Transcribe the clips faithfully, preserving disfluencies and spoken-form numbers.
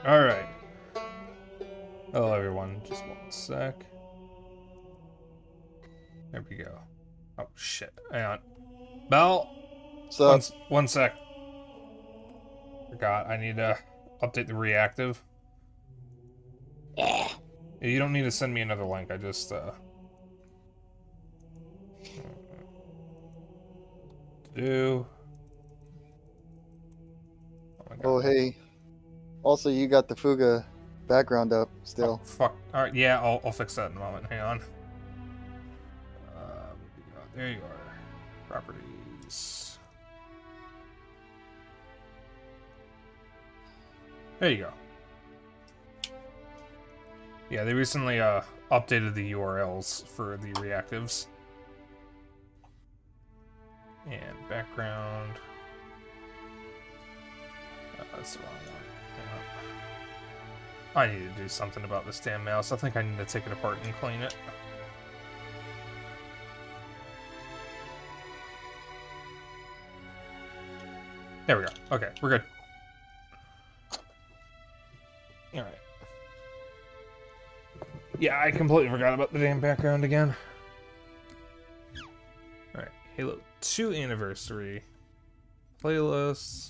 Alright. Hello, everyone. Just one sec. There we go. Oh, shit. Hang on. Bell! So, One, one sec. Forgot. I need to update the reactive. You don't need to send me another link. I just, uh... do... Oh, my God. oh hey. Also, you got the Fuga background up still. Oh, fuck. Alright, yeah, I'll, I'll fix that in a moment. Hang on. Uh, there you are. Properties. There you go. Yeah, they recently uh, updated the U R Ls for the reactives. And background. Uh, that's the wrong one. Yeah. I need to do something about this damn mouse. I think I need to take it apart and clean it. There we go. Okay, we're good. Alright. Yeah, I completely forgot about the damn background again. Alright, Halo two Anniversary. Playlists.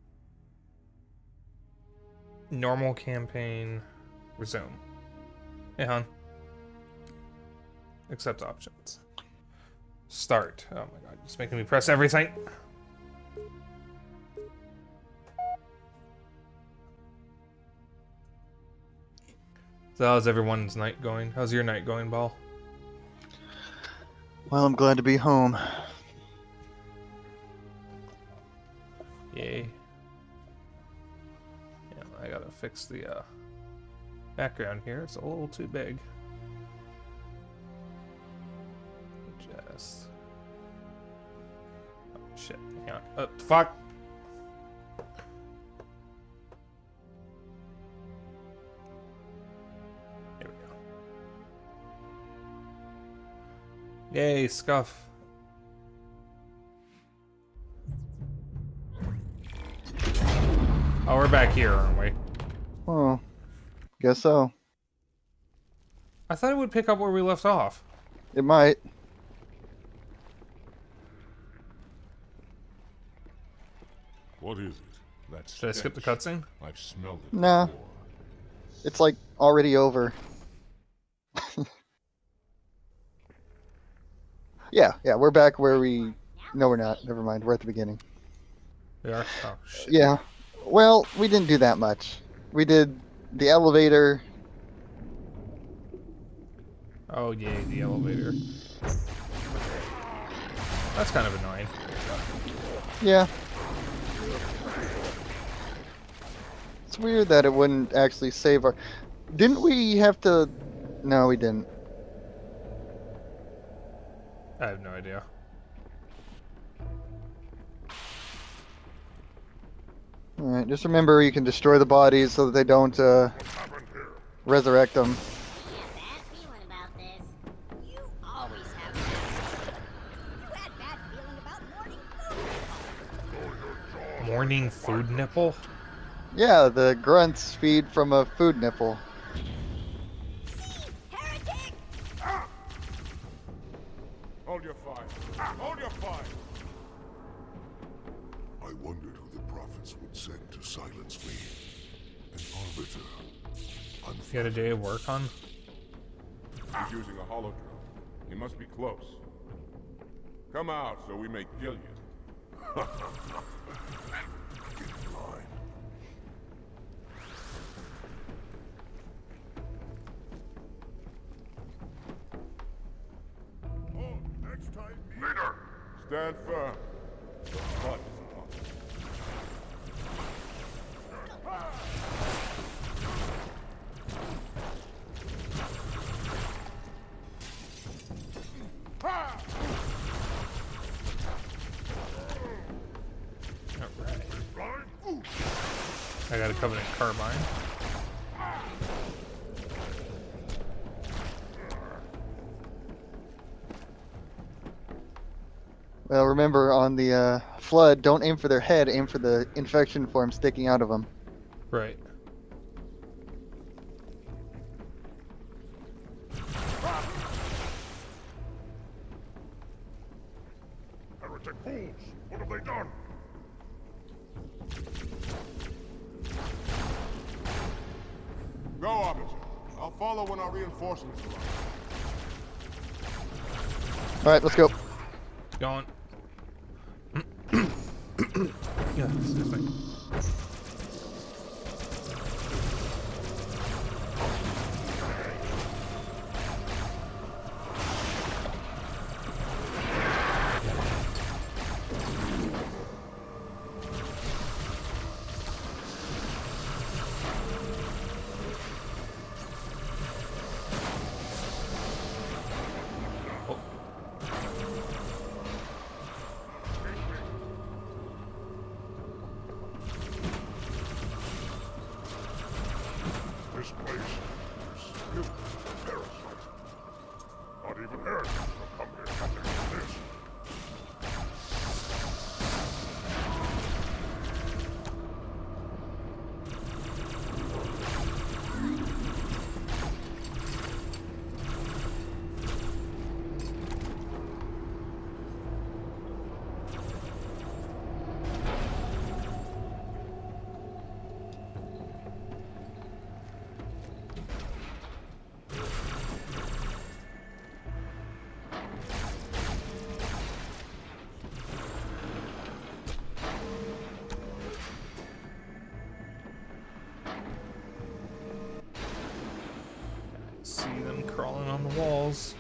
Normal campaign. Resume. Hey, hon. Accept options. Start. Oh my god, just making me press everything. So how's everyone's night going? How's your night going, Ball? Well, I'm glad to be home. Yay. Yeah, I gotta fix the uh, background here. It's a little too big. Just... Oh, shit. Hang on. Uh, fuck! There we go. Yay, Scuff. Oh, we're back here, aren't we? Oh, guess so. I thought it would pick up where we left off. It might. What is it? That Should I skip the stench? cutscene? I've smelled it Nah. before. It's like already over. yeah, yeah, we're back where we... No, we're not. Never mind. We're at the beginning. We are? Oh, shit. Yeah. Well, we didn't do that much. We did the elevator. Oh, yay, the elevator. That's kind of annoying. Yeah. It's weird that it wouldn't actually save our... Didn't we have to... No, we didn't. I have no idea. Alright, just remember you can destroy the bodies so that they don't uh, resurrect them. Bad feeling about this. You always have that. You had bad feeling about morning food. Morning food nipple? Yeah, the grunts feed from a food nipple. Heretic! Hold your fire. Hold your fire. I wondered who the prophets would send to silence me. An arbiter. You had a day of work on? He's using a hollow drone. He must be close. Come out so we may kill you. Get in line. Oh, next time, leader. Stand firm. The blood is upon us. Alright. I got a Covenant Carbine. Well, remember on the uh, flood, don't aim for their head, aim for the infection form sticking out of them. Right. heretic fools! What have they done? Go, officer. I'll follow when our reinforcements arrive. All right, let's go. Going. Yeah, excuse me. This place is filled with parasites. Not even heretics will come here nothing like this. See them crawling on the walls.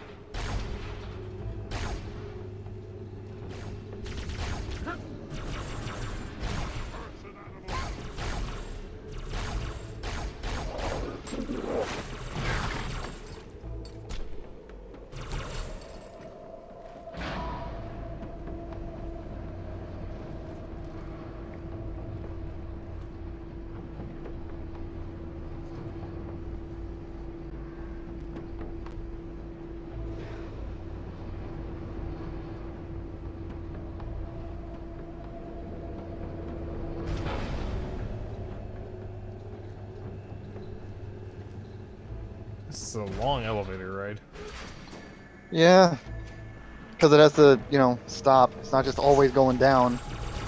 This is a long elevator ride. Yeah, because it has to, you know, stop. It's not just always going down.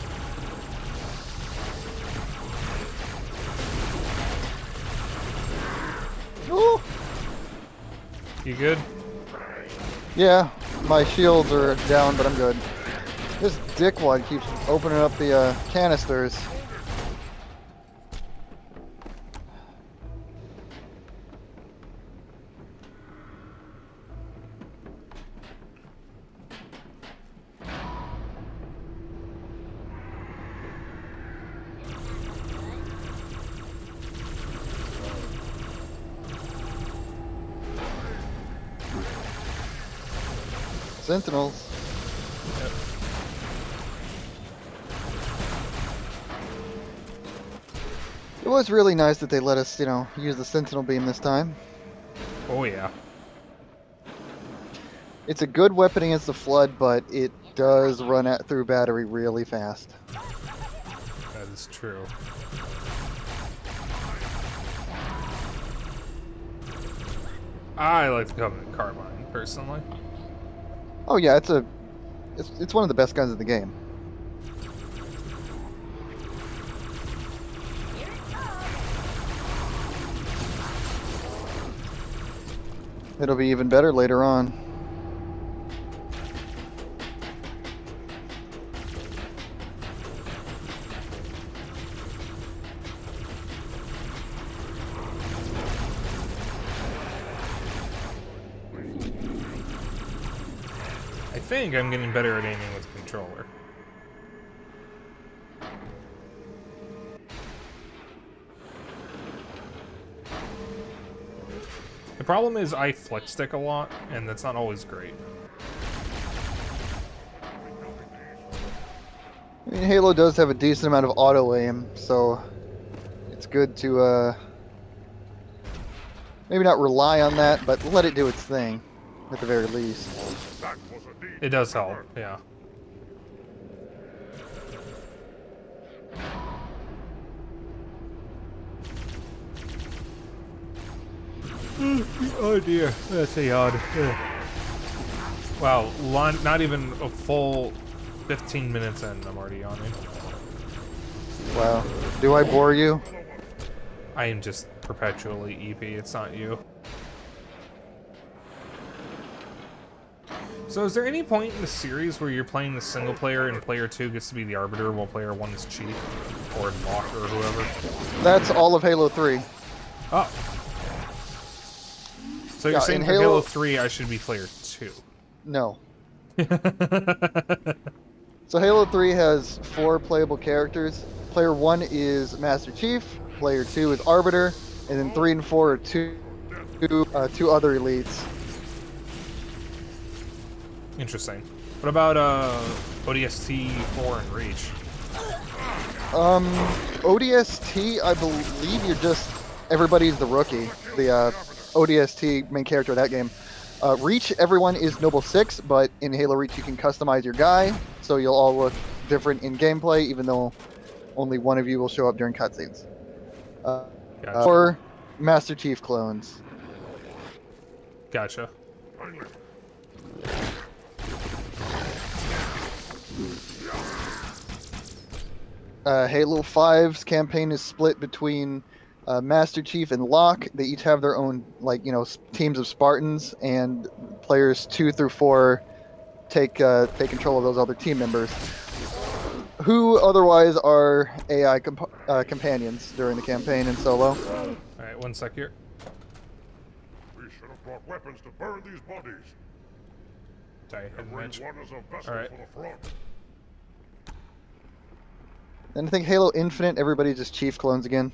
Ooh. You good? Yeah, my shields are down, but I'm good. This dickwad keeps opening up the uh, canisters. Sentinels. Yep. It was really nice that they let us, you know, use the Sentinel beam this time. Oh yeah. It's a good weapon against the Flood, but it does run at through battery really fast. That is true. I like the Covenant Carbine, personally. Oh yeah, it's a, it's it's one of the best guns in the game. It'll be even better later on. I think I'm getting better at aiming with the controller. The problem is I flex stick a lot, and that's not always great. I mean, Halo does have a decent amount of auto aim, so it's good to uh, maybe not rely on that, but let it do its thing, at the very least. That was a deed. It does help, yeah. Oh dear, that's a yard. Wow, one, not even a full fifteen minutes in, I'm already yawning. Wow. Do I bore you? I am just perpetually E P, it's not you. So is there any point in the series where you're playing the single player and player two gets to be the Arbiter while player one is Chief? Or Locke or whoever? That's all of Halo three. Oh. So you're Yeah, saying in for Halo- Halo three I should be player two? No. So Halo three has four playable characters. Player one is Master Chief, player two is Arbiter, and then three and four are two, two, uh, two other elites. Interesting. What about uh, O D S T four and Reach? Um, O D S T, I believe you're just, everybody's the rookie, the uh, O D S T main character of that game. Uh, Reach, everyone is Noble six, but in Halo Reach you can customize your guy, so you'll all look different in gameplay, even though only one of you will show up during cutscenes. Uh, Gotcha. Or Master Chief clones. Gotcha. Uh, Halo five's campaign is split between uh, Master Chief and Locke. They each have their own, like, you know, s- teams of Spartans, and players two through four take uh, take control of those other team members, who otherwise are A I comp- uh, companions during the campaign and solo. Alright, one sec here. We should have brought weapons to burn these bodies. Sorry, hidden Every wrench. one is a vessel Alright. for the front. And I think Halo Infinite, everybody's just Chief clones again.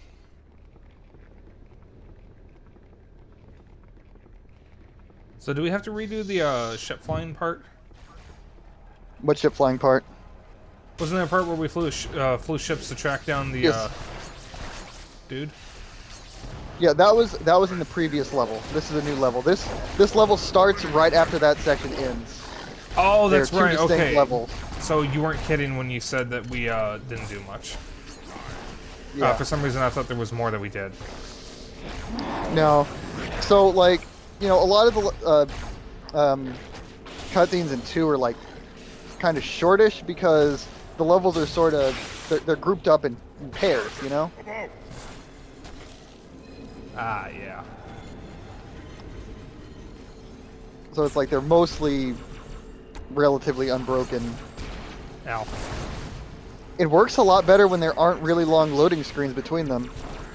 So do we have to redo the uh, ship flying part? What ship flying part? Wasn't there a part where we flew sh uh, flew ships to track down the Yes. uh, dude? Yeah, that was that was in the previous level. This is a new level. This this level starts right after that section ends. Oh, There that's are two right. distinct Okay. levels. So you weren't kidding when you said that we uh, didn't do much. Yeah. Uh, for some reason, I thought there was more that we did. No. So, like, you know, a lot of the uh, um, cutscenes in two are, like, kind of shortish because the levels are sort of, they're, they're grouped up in, in pairs, you know? Above! Ah, yeah. So it's like they're mostly relatively unbroken. Ow. It works a lot better when there aren't really long loading screens between them.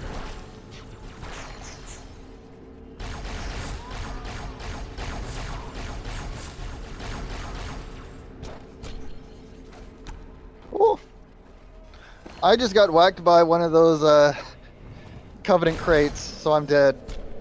Ooh. I just got whacked by one of those uh, Covenant crates, so I'm dead.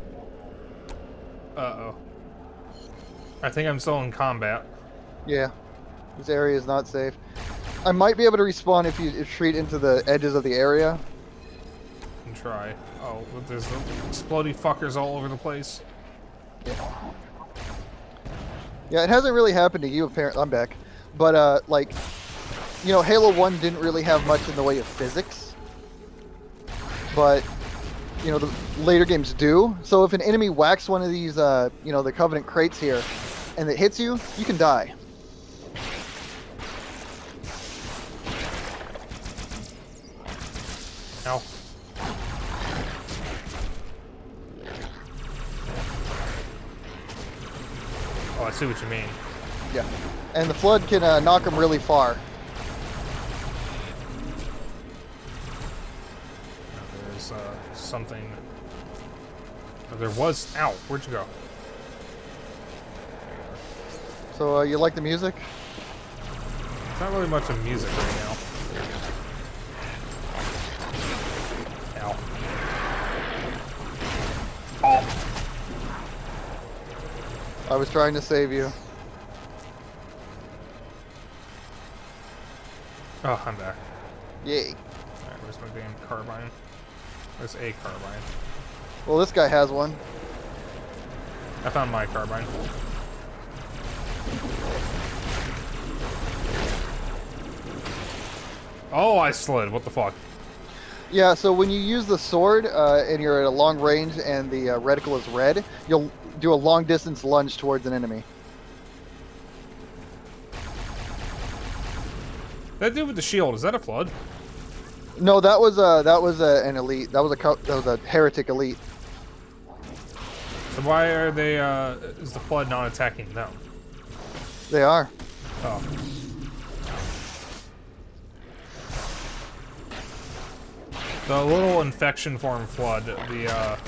Uh-oh. I think I'm still in combat. Yeah, this area is not safe. I might be able to respawn if you retreat into the edges of the area. And try. Oh, but there's the explodey fuckers all over the place. Yeah. Yeah, it hasn't really happened to you, apparently. I'm back. But, uh, like, you know, Halo one didn't really have much in the way of physics. But, you know, the later games do. So if an enemy whacks one of these, uh, you know, the Covenant crates here, and it hits you, you can die. Ow. Oh, I see what you mean. Yeah. And the Flood can uh, knock them really far. There's uh, something. Oh, there was. Ow, where'd you go? So, uh, you like the music? It's not really much of music right now. Ow. I was trying to save you. Oh, I'm back. Yay. Alright, where's my damn carbine? Where's a carbine? Well, this guy has one. I found my carbine. Oh, I slid. What the fuck? Yeah, so when you use the sword uh, and you're at a long range and the uh, reticle is red, you'll do a long distance lunge towards an enemy. That dude with the shield, is that a flood? No, that was a that was a, an elite. That was a co- that was a heretic elite. So why are they, uh, is the flood not attacking them? They are. Oh. The little infection form flood, the, uh...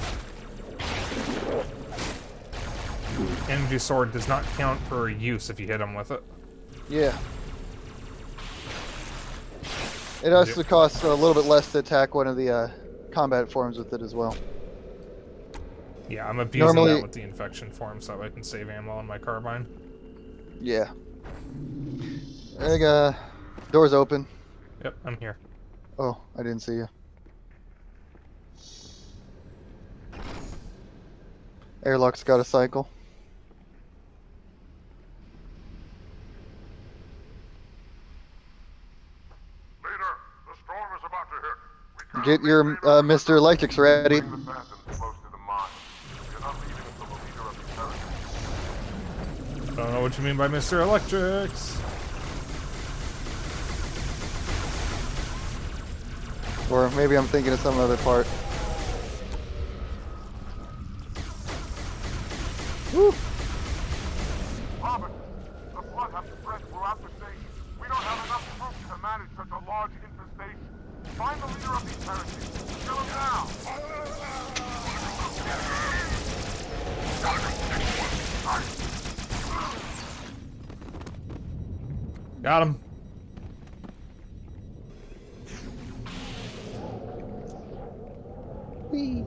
energy sword does not count for use if you hit him with it. Yeah. It also costs a little bit less to attack one of the uh, combat forms with it as well. Yeah, I'm abusing Normally- that with the infection form so I can save ammo on my carbine. Yeah. I think, uh, door's open. Yep, I'm here. Oh, I didn't see you. Airlock's got a cycle. Leader, the storm is about to hit. We can't Get leave your Leader uh, Mister Electrics ready. Bring the Phantoms close to the mine. You're not leaving until the leader of these heretics. Don't know what you mean by Mister Electrics. Or maybe I'm thinking of some other part. Woo! Robert, the flood has spread throughout the state. We don't have enough troops to manage such a large infestation. Find the leader of these heretics. Kill him now. Got him. Whee!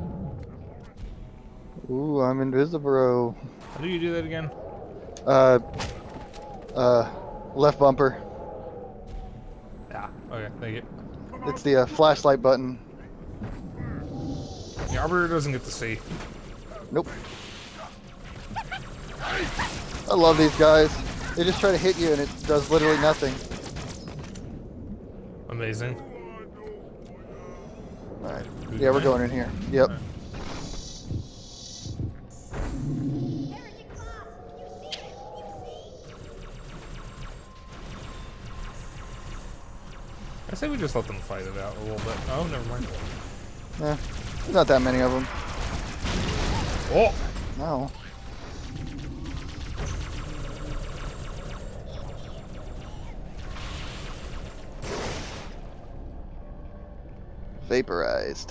Ooh, I'm invisible. How do you do that again? Uh, uh, left bumper. Yeah. Okay, thank you. It's the uh, flashlight button. The Arbiter doesn't get to see. Nope. I love these guys. They just try to hit you and it does literally nothing. Amazing. Alright. Yeah, we're going in here. Yep. Alright. Heretic Boss, you see it? You see? I say we just let them fight it out a little bit. Oh, never mind. Eh, not that many of them. Oh! No. Vaporized.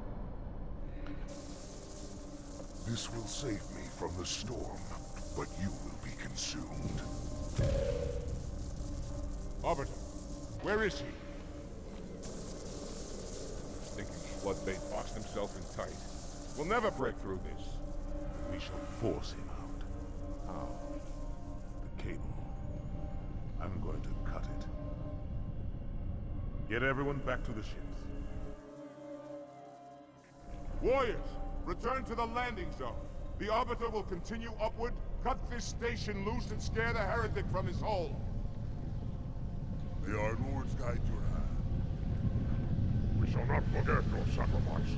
This will save me from the storm, but you will be consumed. Arbiter, where is he? Thinking Floodbait boxed himself in tight. We'll never break through this. We shall force him out. How? The cable. I'm going to cut it. Get everyone back to the ships. Warriors, return to the landing zone. The Arbiter will continue upward, cut this station loose, and scare the heretic from his hole. May our lords guide your hand. We shall not forget your sacrifice.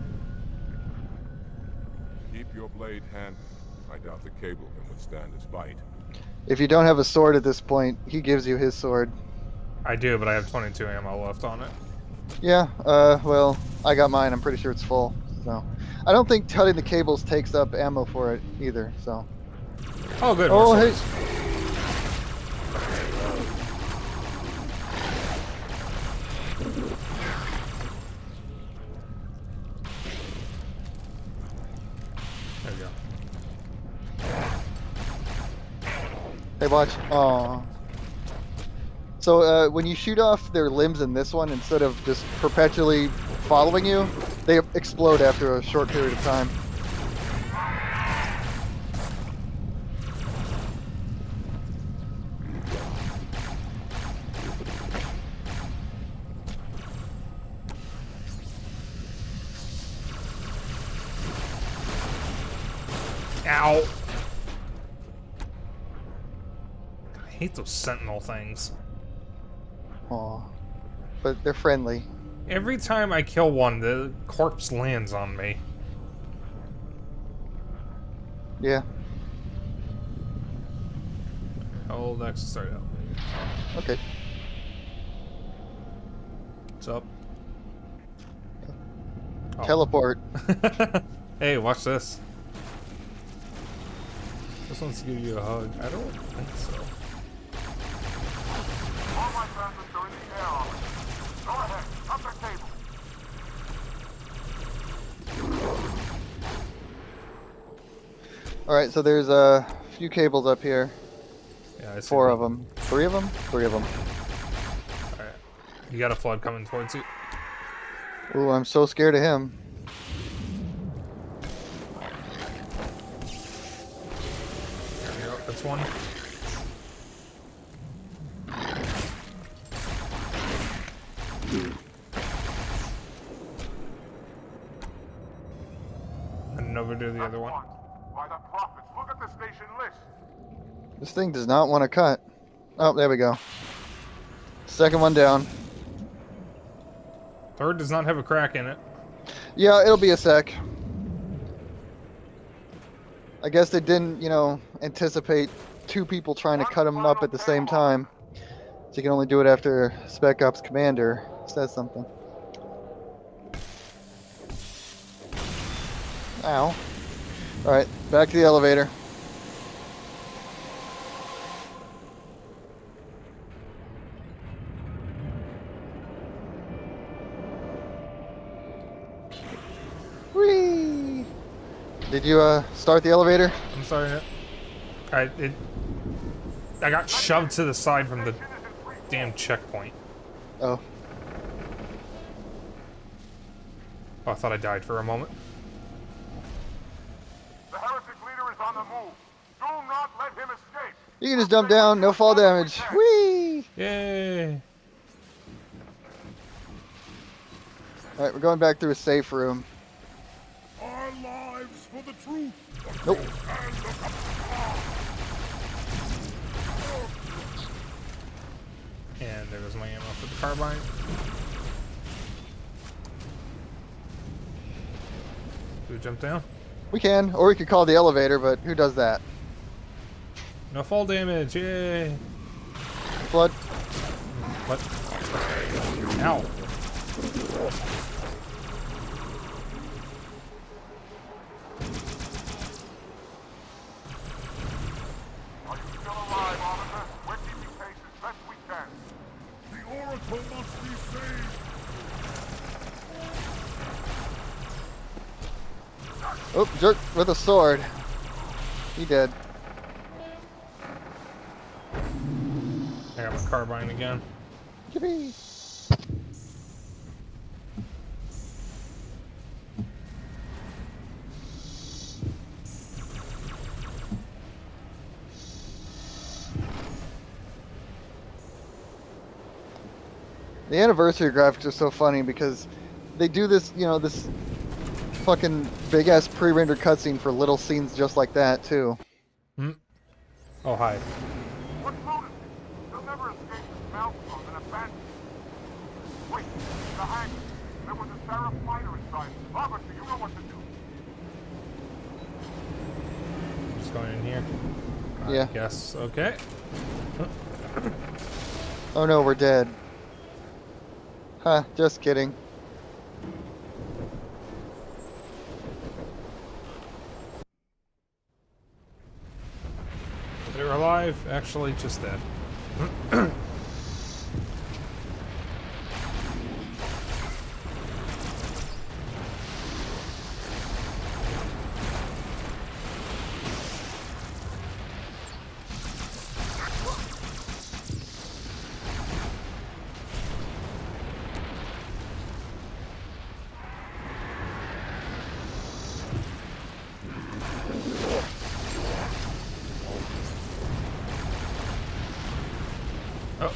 Keep your blade handy. I doubt the cable can withstand its bite. If you don't have a sword at this point, he gives you his sword. I do, but I have twenty-two ammo left on it. Yeah, uh, well, I got mine. I'm pretty sure it's full. So, I don't think cutting the cables takes up ammo for it either. So. Oh, good. Oh, more hey. swords. There we go. Hey, watch. Oh. So uh, when you shoot off their limbs in this one, instead of just perpetually following you, they explode after a short period of time. Ow! I hate those sentinel things. Aw. But they're friendly. Every time I kill one, the corpse lands on me. Yeah. Hold X to start out. Okay. What's up? Oh. Teleport. Hey, watch this. This one's to give you a hug. I don't think so. All my bandits are in the air already. Go ahead, up the cable. Alright, so there's a few cables up here. Yeah, I see Four one. of them. Three of them? Three of them. Alright. You got a flood coming towards you. Ooh, I'm so scared of him. There we go. That's one. And over to the other one. By the prophets, look at the station list. This thing does not want to cut. Oh, there we go. Second one down. Third does not have a crack in it. Yeah, it'll be a sec. I guess they didn't, you know, anticipate two people trying to cut him up at the same time. So you can only do it after Spec Ops Commander says something. Ow. Alright, back to the elevator. Whee! Did you uh, start the elevator? I'm sorry. I it. I got shoved to the side from the damn checkpoint. Oh. Oh, I thought I died for a moment. The heretic leader is on the move. Do not let him escape. You can just dump down, no fall damage. Whee! Yay! Alright, we're going back through a safe room. Our lives for the truth. Nope. And there goes my ammo for the carbine. Do we jump down? We can, or we could call the elevator, but who does that? No fall damage, yay! Flood? What? Ow! Are you still alive, officer? We're keeping pace as best we can. The Oracle must be saved. Oh, jerk with a sword. He dead. I got my carbine again. Yippee! The anniversary graphics are so funny because they do this, you know, this fucking big ass pre-rendered cutscene for little scenes just like that too. Hmm? Oh, hi. What's lunacy? They'll never escape this mountain from an abandoned. Wait, the hangar. There was a Seraph fighter inside. Officer, you know what to do. Just going in here. Yeah. Yes, okay. Oh no, we're dead. Huh, just kidding. They're alive, actually just dead. Oh.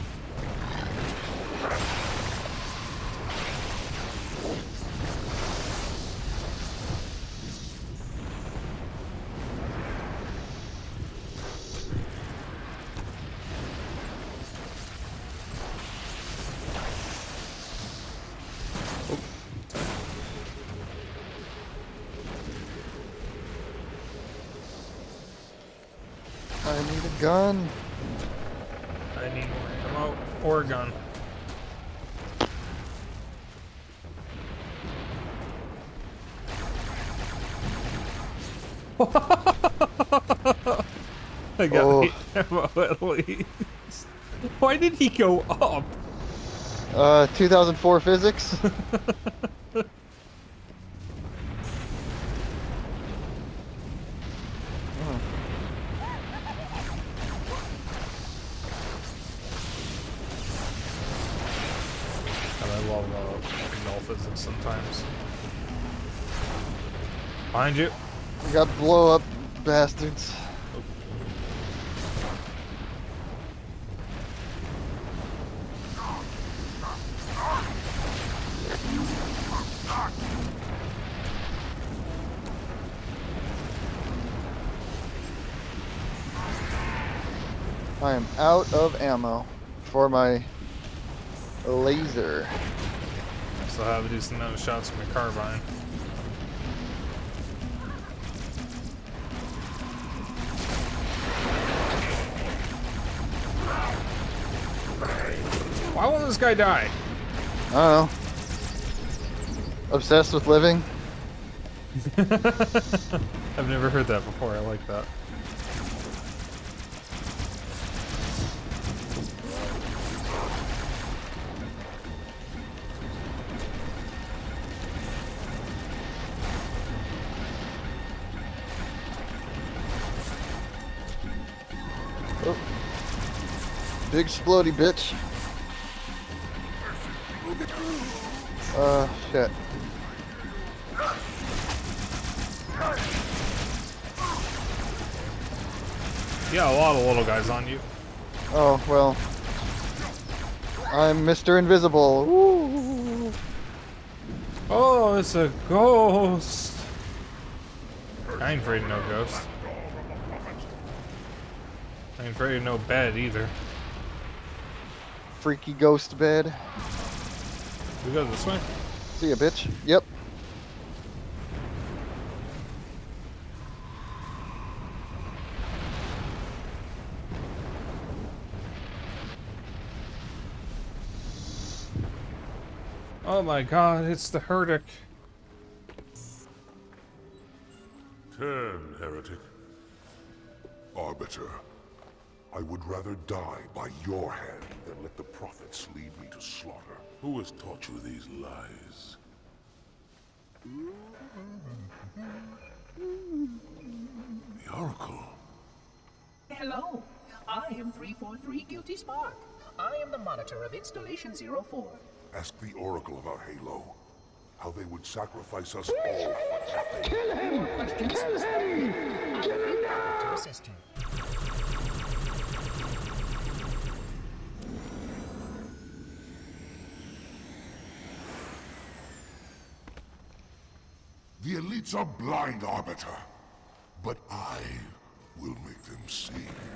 I need a gun. I need more ammo or a gun. I got Oh. eight ammo at least. Why did he go up? Uh, two thousand four physics. And I love uh, null physics sometimes. Behind you. We got blow up bastards. I am out of ammo for my laser. I still have a decent amount of shots from my carbine. Why won't this guy die? I don't know. Obsessed with living. I've never heard that before. I like that. Oh. Big explodey bitch. Uh, shit. Yeah, a lot of little guys on you. Oh, well. I'm Mister Invisible. Woo. Oh, it's a ghost. I ain't afraid of no ghost. I ain't afraid of no bed either. Freaky ghost bed. We go this way? See ya, bitch. Yep. Oh my god, it's the Herdic. Turn, heretic. Arbiter, I would rather die by your hand than let the prophets lead me to slaughter. Who has taught you these lies? The Oracle. Hello, I am three four three Guilty Spark. I am the monitor of Installation zero four. Ask the Oracle about Halo. How they would sacrifice us all for nothing. Kill him! Questions? Kill him! I will be glad to assist you. The elites are blind, Arbiter. But I will make them see.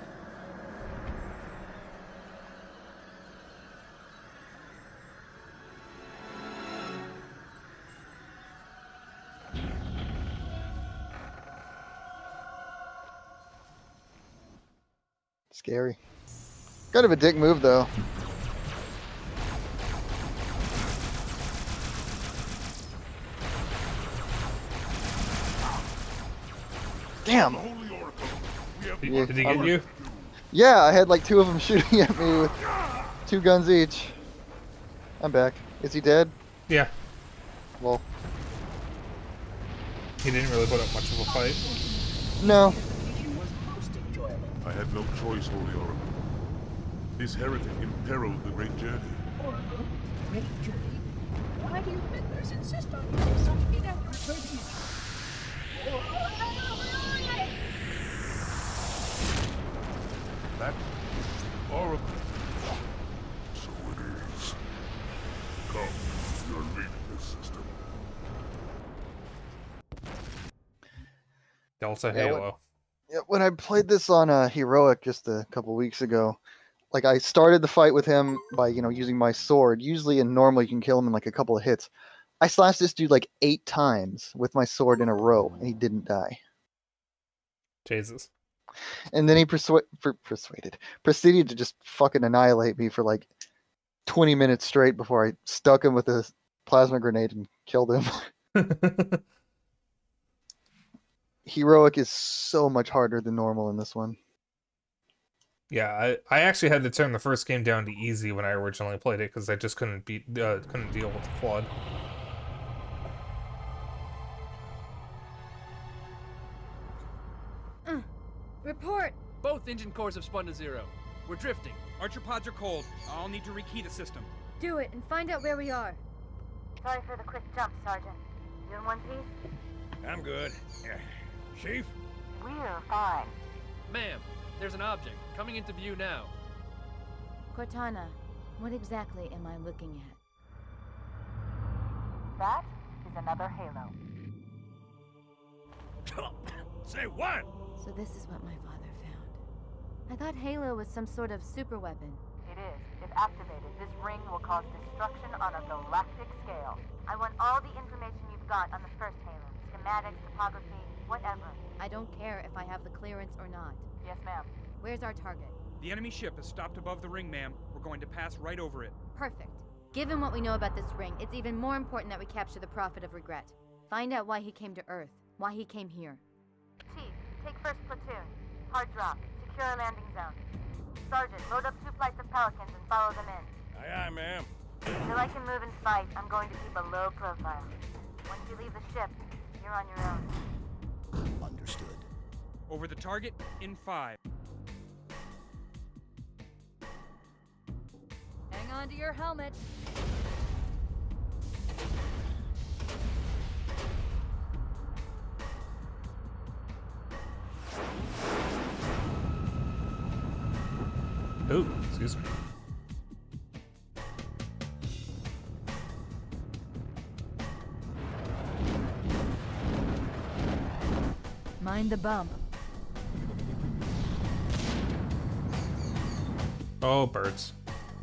Scary. Kind of a dick move, though. Damn. Holy Oracle, we have Did, Yeah, did he I'm- get you? Yeah, I had like two of them shooting at me with two guns each. I'm back. Is he dead? Yeah. Well, He didn't really put up much of a fight. no. Mission was most enjoyable. I had no choice, Holy Oracle. This heretic imperiled the great journey. Oracle, great journey. Why do you members insist on using such inaccurate verbiage? That Oracle. So it is. Come, you're leading this system. Delta Yeah, what- Halo. Yeah, when I played this on uh, Heroic just a couple weeks ago, like I started the fight with him by, you know, using my sword. Usually in normal you can kill him in like a couple of hits. I slashed this dude like eight times with my sword in a row, and he didn't die. Jesus. And then he persu- per- persuaded, proceeded to just fucking annihilate me for like twenty minutes straight before I stuck him with a plasma grenade and killed him. heroic is so much harder than normal in this one. Yeah, I, I actually had to turn the first game down to easy when I originally played it because I just couldn't beat uh, couldn't deal with the flood. Uh, report. Both engine cores have spun to zero. We're drifting. Archer pods are cold. I'll need to rekey the system. Do it and find out where we are. Sorry for the quick jump, Sergeant. You in one piece? I'm good. Yeah. Chief? We're fine. Ma'am, there's an object coming into view now. Cortana, what exactly am I looking at? That is another Halo. Say what? So this is what my father found. I thought Halo was some sort of super weapon. It is. If activated, this ring will cause destruction on a galactic scale. I want all the information you've got on the first Halo. Schematics, topography, whatever. I don't care if I have the clearance or not. Yes, ma'am. Where's our target? The enemy ship has stopped above the ring, ma'am. We're going to pass right over it. Perfect. Given what we know about this ring, it's even more important that we capture the Prophet of Regret. Find out why he came to Earth, why he came here. Chief, take first platoon. Hard drop. Secure a landing zone. Sergeant, load up two flights of Pelicans and follow them in. Aye, aye, ma'am. Till I can move and fight, I'm going to keep a low profile. Once you leave the ship, you're on your own. Understood. Over the target in five. Hang on to your helmet. Oh, excuse me. Mind the bump. Oh, birds.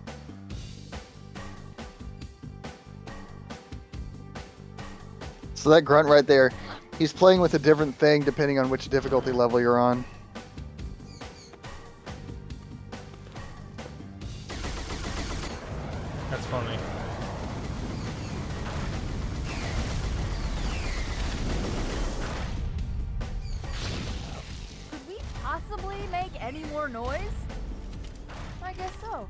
So that grunt right there, he's playing with a different thing depending on which difficulty level you're on. That's funny. Could we possibly make any more noise? I guess so.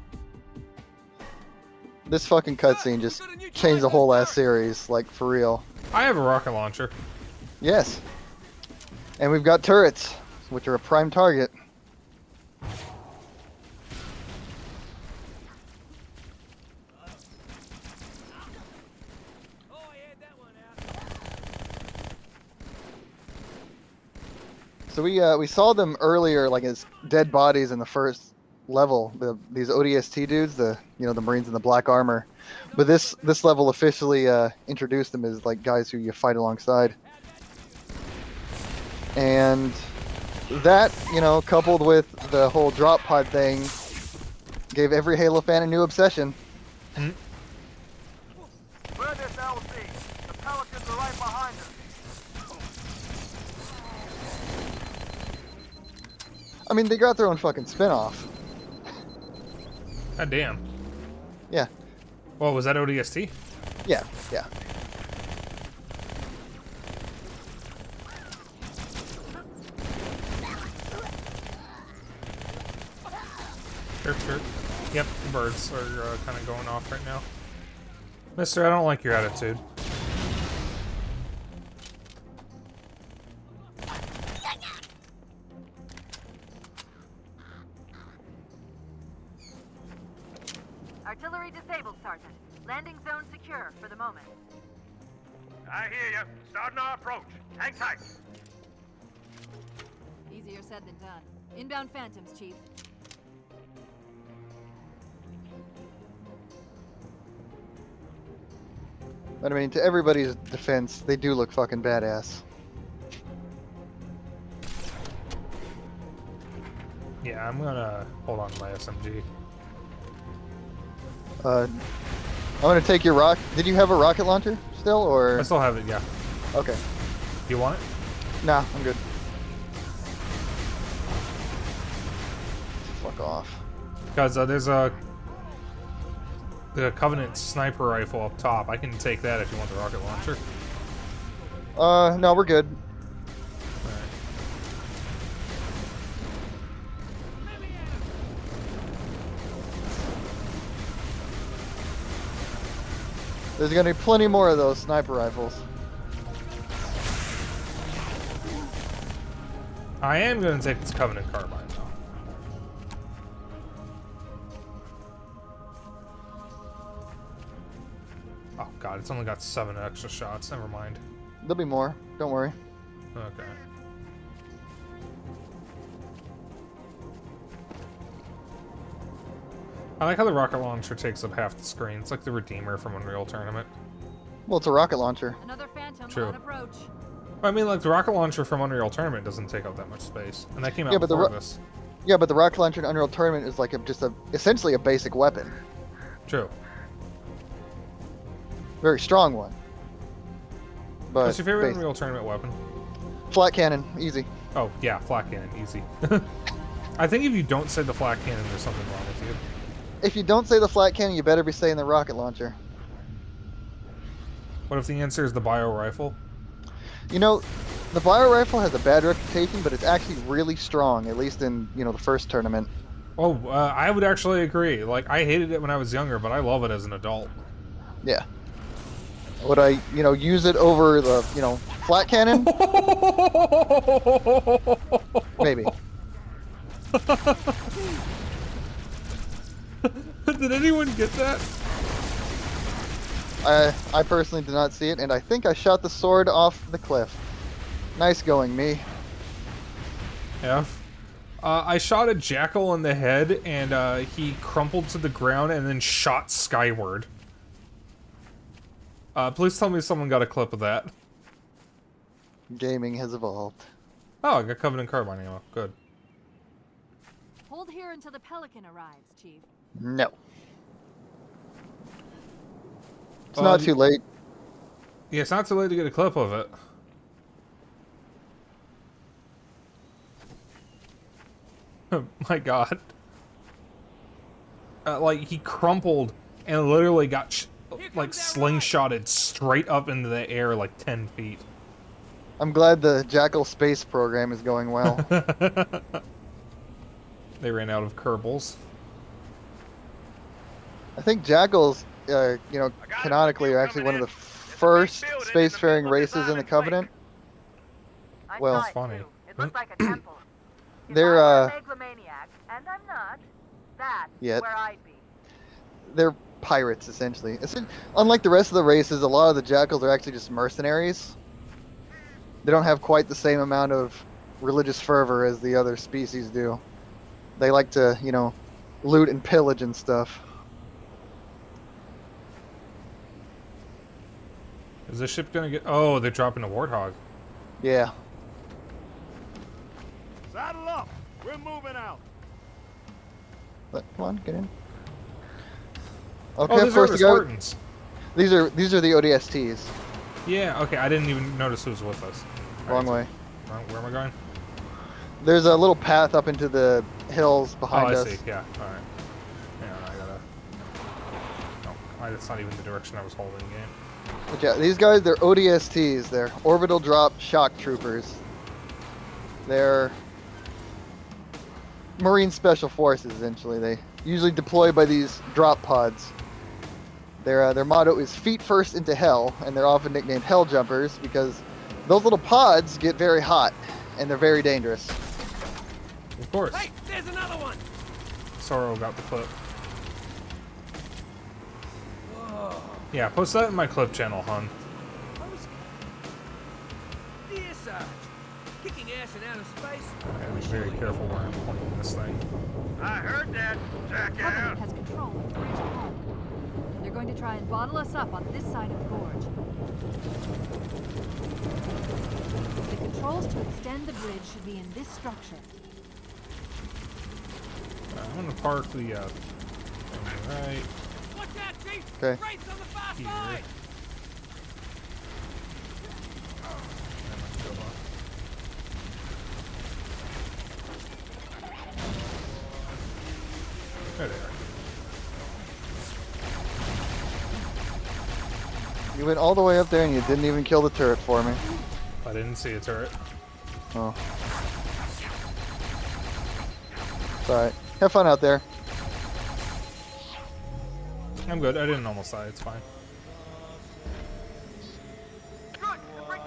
This fucking cutscene just changed the whole ass series, like for real. I have a rocket launcher. Yes. And we've got turrets, which are a prime target. So we uh, we saw them earlier, like as dead bodies in the first level. The these O D S T dudes, the you know the Marines in the black armor, but this this level officially uh, introduced them as like guys who you fight alongside. And that you know coupled with the whole drop pod thing, gave every Halo fan a new obsession. Mm-hmm. Clear this L Z. The Pelicans are right behind us. I mean, they got their own fucking spin-off. God damn. Yeah. Well, was that O D S T? Yeah, yeah. Sure, sure. Yep, the birds are uh, kind of going off right now. Mister, I don't like your attitude. Artillery disabled, Sergeant. Landing zone secure for the moment. I hear you. Starting our approach. Hang tight. Easier said than done. Inbound Phantoms, Chief. But I mean, to everybody's defense, they do look fucking badass. Yeah, I'm gonna hold on to my S M G. Uh, I'm gonna take your rock. Did you have a rocket launcher still, or? I still have it, yeah. Okay. You want it? Nah, I'm good. Fuck off. Because uh, there's a the Covenant sniper rifle up top. I can take that if you want the rocket launcher. Uh, no, we're good. Alright. There's gonna be plenty more of those sniper rifles. I am going to take this Covenant carbine, though. Oh god, it's only got seven extra shots. Never mind. There'll be more. Don't worry. Okay. I like how the rocket launcher takes up half the screen. It's like the Redeemer from Unreal Tournament. Well, it's a rocket launcher. Another Phantom True. on approach. I mean, like, the rocket launcher from Unreal Tournament doesn't take up that much space. And that came out Yeah, but the before ro- this. Yeah, but the rocket launcher in Unreal Tournament is like a, just a essentially a basic weapon. True. Very strong one. But What's your favorite basic. Unreal Tournament weapon? Flat cannon, easy. Oh, yeah, flat cannon, easy. I think if you don't say the flat cannon, there's something wrong with you. If you don't say the flat cannon, you better be saying the rocket launcher. What if the answer is the bio rifle? You know, the bio rifle has a bad reputation, but it's actually really strong, at least in, you know, the first tournament. Oh, uh, I would actually agree. Like, I hated it when I was younger, but I love it as an adult. Yeah. Would I, you know, use it over the, you know, flat cannon? Maybe. Did anyone get that? I, I personally did not see it, and I think I shot the sword off the cliff. Nice going, me. Yeah. Uh, I shot a jackal in the head, and uh, he crumpled to the ground and then shot skyward. Uh, please tell me someone got a clip of that. Gaming has evolved. Oh, I got Covenant carbine ammo. Good. Hold here until the Pelican arrives, Chief. No. It's Uh, not too late. Yeah, it's not too late to get a clip of it. My god. Uh, like, he crumpled and literally got, sh like, slingshotted straight up into the air like ten feet. I'm glad the Jackal space program is going well. They ran out of Kerbals. I think Jackals, uh, you know, canonically are actually one of the first spacefaring races in the Covenant. Well, it's funny. It looks like a temple. If They're, I were uh, a megalomaniac, and I'm not, that's Yet. where I'd be. they're pirates, essentially. Essen- Unlike the rest of the races, a lot of the Jackals are actually just mercenaries. They don't have quite the same amount of religious fervor as the other species do. They like to, you know, loot and pillage and stuff. Is this ship gonna get... Oh, they're dropping a Warthog. Yeah. Saddle up! We're moving out! But, come on, get in. Oh, Okay, of these are course the the go- Spartans. These are these are the O D S Ts. Yeah, okay, I didn't even notice who was with us. All Wrong right, way. so- wrong- Where am I going? There's a little path up into the hills Oh, behind I us. see, yeah, alright. Hang on, I gotta... No, I- that's not even the direction I was holding in. But yeah, these guys, they're O D S Ts. They're orbital drop shock troopers. They're Marine Special Forces, essentially. They usually deploy by these drop pods. Their uh, their motto is "Feet first into hell," and they're often nicknamed Hell Jumpers because those little pods get very hot and they're very dangerous. Of course. Hey, there's another one. Sorrow got the clip. Yeah, post that in my clip channel, hon. Dear Sarge, kicking ass in outer space. Yeah, be very careful where I'm pointing this thing. I heard that, Covenant has control of the bridge ahead. And they're going to try and bottle us up on this side of the gorge. The controls to extend the bridge should be in this structure. Uh, I'm gonna park the, uh, thing right Watch out, Chief! Okay. Race on the far here. side! And let's go up. There they are. You went all the way up there and you didn't even kill the turret for me. I didn't see a turret. Oh. It's alright. Have fun out there. I'm good. I didn't almost die. It's fine.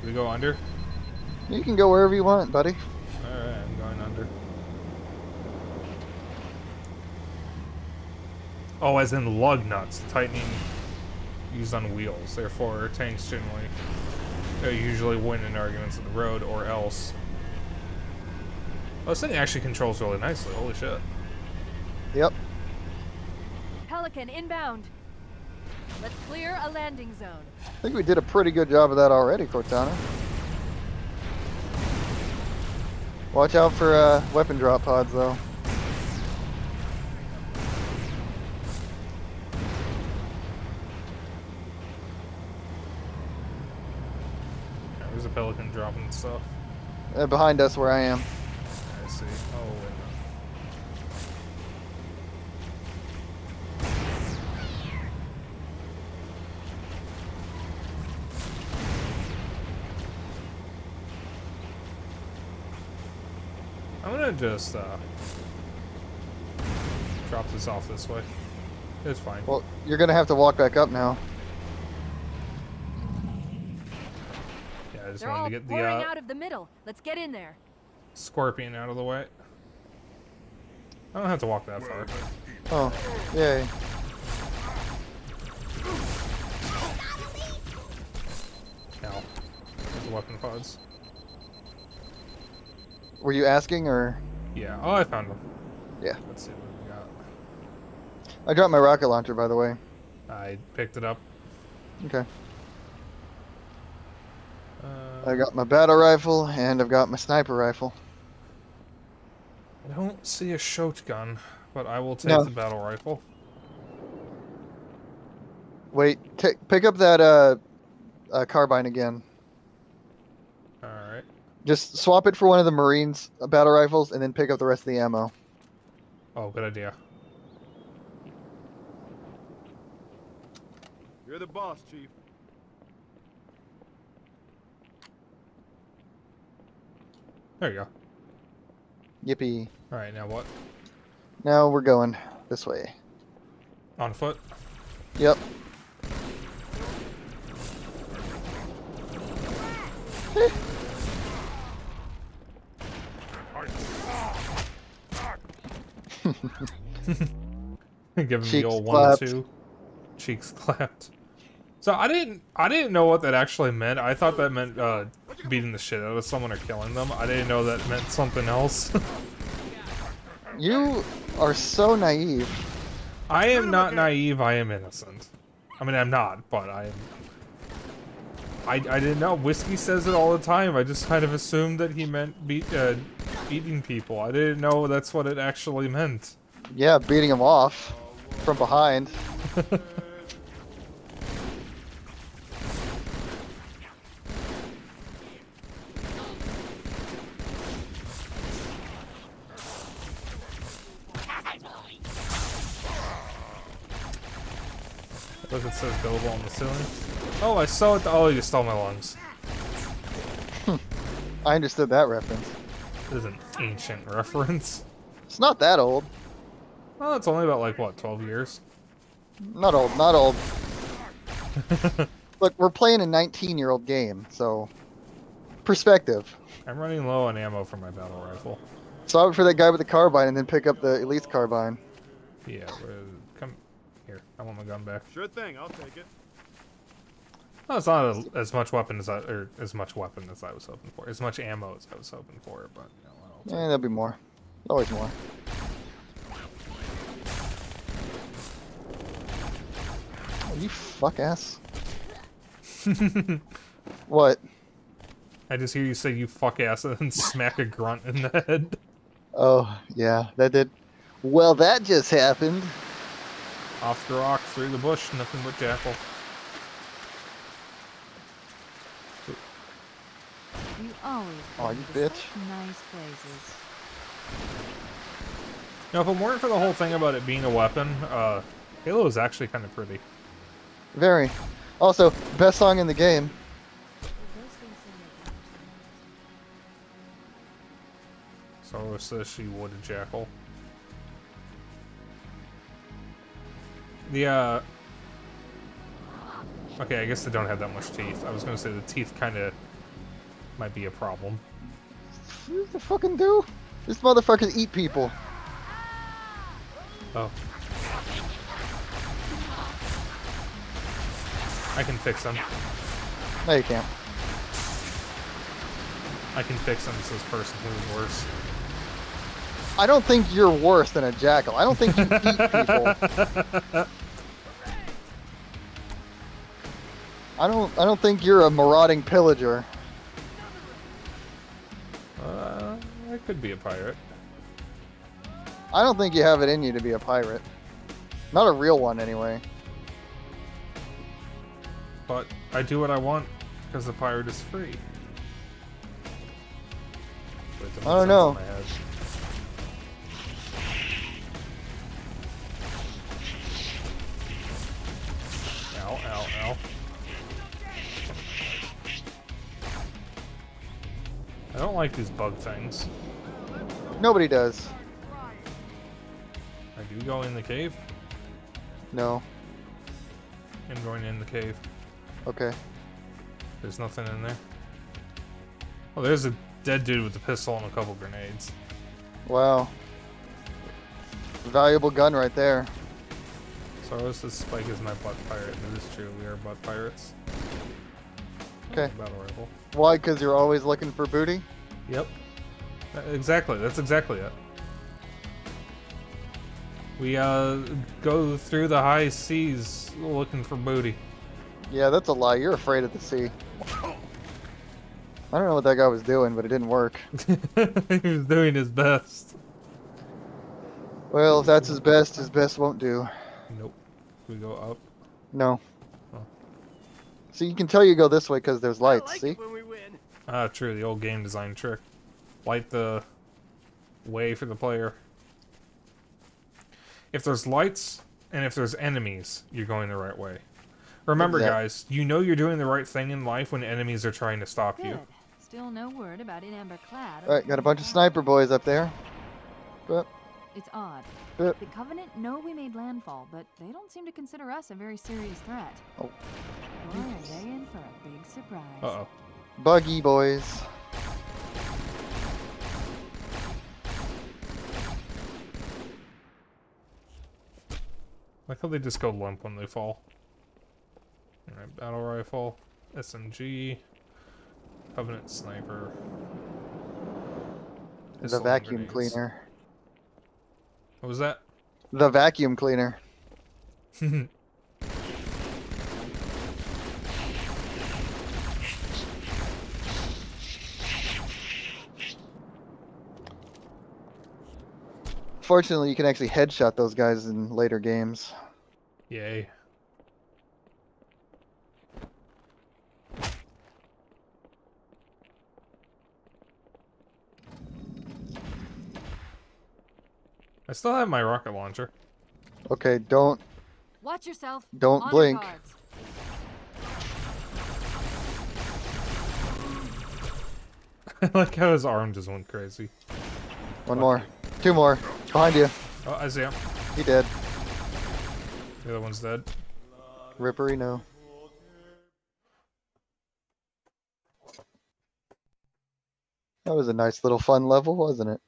we go under? You can go wherever you want, buddy. Alright, I'm going under. Oh, as in lug nuts, tightening used on wheels. Therefore, tanks generally uh, usually win in arguments on the road, or else. Oh, this thing actually controls really nicely. Holy shit. Yep. Pelican inbound. Let's clear a landing zone. I think we did a pretty good job of that already, Cortana. Watch out for uh, weapon drop pods, though. There's a Pelican dropping stuff. Uh, behind us, where I am. I see. Oh, wait a minute. I'm gonna just uh, drop this off this way. It's fine. Well, you're gonna have to walk back up now. Yeah, I just They're wanted all to get the pouring uh, out of the middle. Let's get in there. Scorpion out of the way. I don't have to walk that far. Oh, yay. Ow. There's the weapon pods. Were you asking, or? Yeah. Oh, I found them. Yeah. Let's see what we got. I dropped my rocket launcher, by the way. I picked it up. Okay. Uh, I got my battle rifle, and I've got my sniper rifle. I don't see a shotgun, but I will take No. the battle rifle. Wait, t pick up that uh, uh, carbine again. Alright. Just swap it for one of the Marines' uh, battle rifles, and then pick up the rest of the ammo. Oh, good idea. You're the boss, Chief. There you go. Yippee. Alright, now what? Now we're going this way. On foot? Yep. Give him Cheeks the old clapped. one two. Cheeks clapped. So I didn't I didn't know what that actually meant. I thought that meant uh, beating the shit out of someone or killing them. I didn't know that meant something else. You are so naive. I am not naive, I am innocent. I mean, I'm not, but I am... I, I didn't know. Whiskey says it all the time. I just kind of assumed that he meant beat, uh, eating people. I didn't know that's what it actually meant. Yeah, beating him off from behind. Look, it says billable on the ceiling. Oh, I saw it. Oh, you stole my lungs. I understood that reference. This is an ancient reference. It's not that old. Well, it's only about, like, what, twelve years? Not old, not old. Look, we're playing a nineteen-year-old game, so... Perspective. I'm running low on ammo for my battle rifle. Stop for that guy with the carbine and then pick up the Elite's carbine. Yeah, uh, come here. I want my gun back. Sure thing, I'll take it. Oh, it's not as, as much weapon as I, or as much weapon as I was hoping for. As much ammo as I was hoping for, but you know, I'll take Eh, there'll be more. Always more. Oh, you fuck ass. What? I just hear you say you fuck ass and then smack a grunt in the head. Oh, yeah, that did. Well, that just happened. Off the rock, through the bush, nothing but jackal. You always Oh, go you to bitch. such nice places. Now, if it weren't for the whole thing about it being a weapon, uh, Halo is actually kind of pretty. Very. Also, best song in the game. So says she would a jackal. The, uh... Okay, I guess they don't have that much teeth. I was gonna say the teeth kind of might be a problem. What the fucking do? This motherfuckers eat people. Oh. I can fix him. No, you can't. I can fix him as this person who's worse. I don't think you're worse than a jackal. I don't think you eat people. I don't. I don't think you're a marauding pillager. Uh, I could be a pirate. I don't think you have it in you to be a pirate. Not a real one, anyway. But I do what I want because the pirate is free. I don't know. Ow, ow, ow. I don't like these bug things. Nobody does. I do go in the cave. No. I'm going in the cave. Okay. There's nothing in there. Oh, there's a dead dude with a pistol and a couple grenades. Wow. Valuable gun right there. So this Spike is my butt pirate. It is true, we are butt pirates. Okay. Battle rifle. Why? Because you're always looking for booty? Yep. Uh, Exactly. That's exactly it. We uh go through the high seas looking for booty. Yeah, that's a lie. You're afraid of the sea. I don't know what that guy was doing, but it didn't work. He was doing his best. Well, if that's his best, his best won't do. Nope. We go up. No. Oh. See, you can tell you go this way because there's lights, see? Ah, true. The old game design trick. Light the way for the player. If there's lights and if there's enemies, you're going the right way. Remember, Exactly. guys, you know you're doing the right thing in life when enemies are trying to stop you. Good. Still no word about in amber clad. Alright, got a bunch of sniper boys up there. But, It's odd. Yep. The Covenant know we made landfall, but they don't seem to consider us a very serious threat. Oh. Boy, are they in for a big surprise. Uh-oh. buggy boys. I thought they just go limp when they fall. Alright, battle rifle, S M G, Covenant sniper. The pistol and vacuum grenades. cleaner. What was that? The vacuum cleaner. Fortunately, you can actually headshot those guys in later games. Yay. I still have my rocket launcher. Okay, don't Watch yourself. Don't On your blink. guards. I like how his arm just went crazy. one more, two more behind you. Oh, I see him. He dead. The other one's dead. Rippery, no. That was a nice little fun level, wasn't it?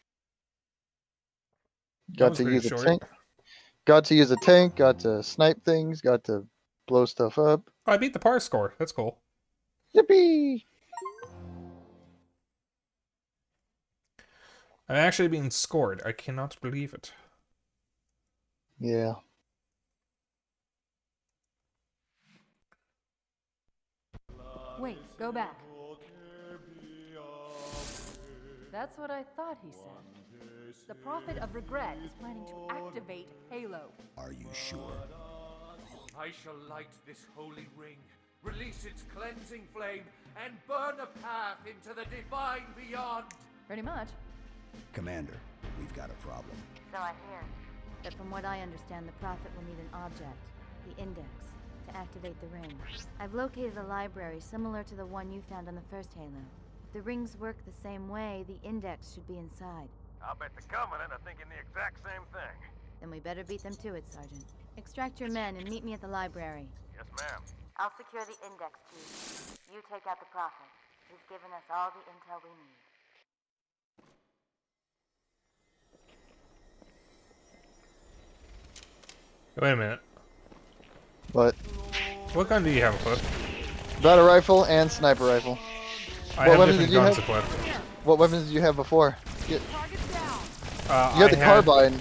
Got was to pretty use a short. tank. Got to use a tank. Got to snipe things. Got to blow stuff up. Oh, I beat the par score. That's cool. Yippee! I'm actually being scored. I cannot believe it. Yeah. Wait, go back. That's what I thought he said. The Prophet of Regret is planning to activate Halo. Are you sure? I shall light this holy ring, release its cleansing flame, and burn a path into the divine beyond. Pretty much. Commander, we've got a problem. So I hear. But from what I understand, the Prophet will need an object, the Index, to activate the ring. I've located a library similar to the one you found on the first Halo. If the rings work the same way, the Index should be inside. I'll bet the Covenant are thinking the exact same thing. Then we better beat them to it, Sergeant. Extract your men and meet me at the library. Yes, ma'am. I'll secure the Index key. You take out the Prophet. He's given us all the intel we need. Wait a minute. What? What gun do you have equipped? Battle rifle and sniper rifle. I what have weapons different did you guns have? equipped. What weapons did you have before? You, Uh, you had I the carbine.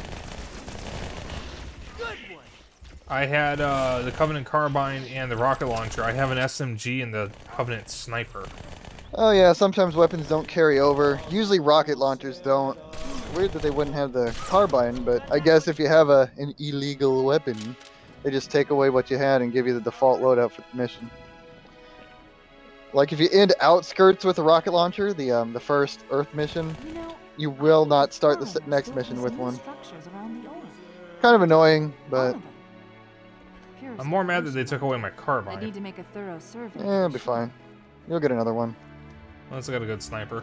I had uh, the Covenant carbine and the rocket launcher. I have an S M G and the Covenant sniper. Oh yeah, sometimes weapons don't carry over. Usually rocket launchers don't. Weird that they wouldn't have the carbine, but I guess if you have a an illegal weapon, they just take away what you had and give you the default loadout for the mission. Like if you end Outskirts with a rocket launcher, the um, the first Earth mission, you will not start the s- next mission with one. Kind of annoying, but I'm more mad that they took away my I carbine. need to make a thorough survey. eh, it'll be fine. You'll get another one. Unless I got a good sniper.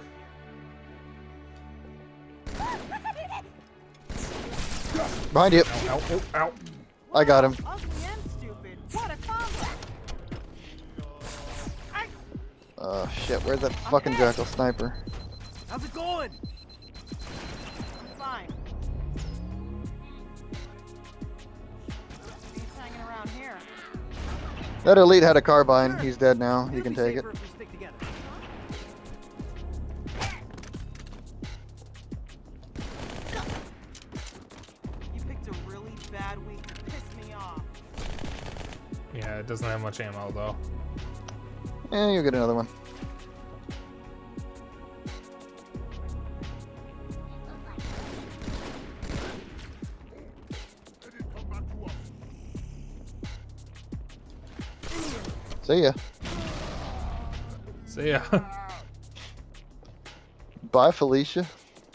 Behind you. Ow, ow, ow, ow. I got him. Oh shit, where's that fucking jackal sniper? How's it going? Fine. He's hanging around here. That elite had a carbine. He's dead now. You can take it. Safer if we stick together. You picked a really bad week to piss me off. Yeah, it doesn't have much ammo though. Eh, you'll get another one. See ya. See ya. Bye, Felicia.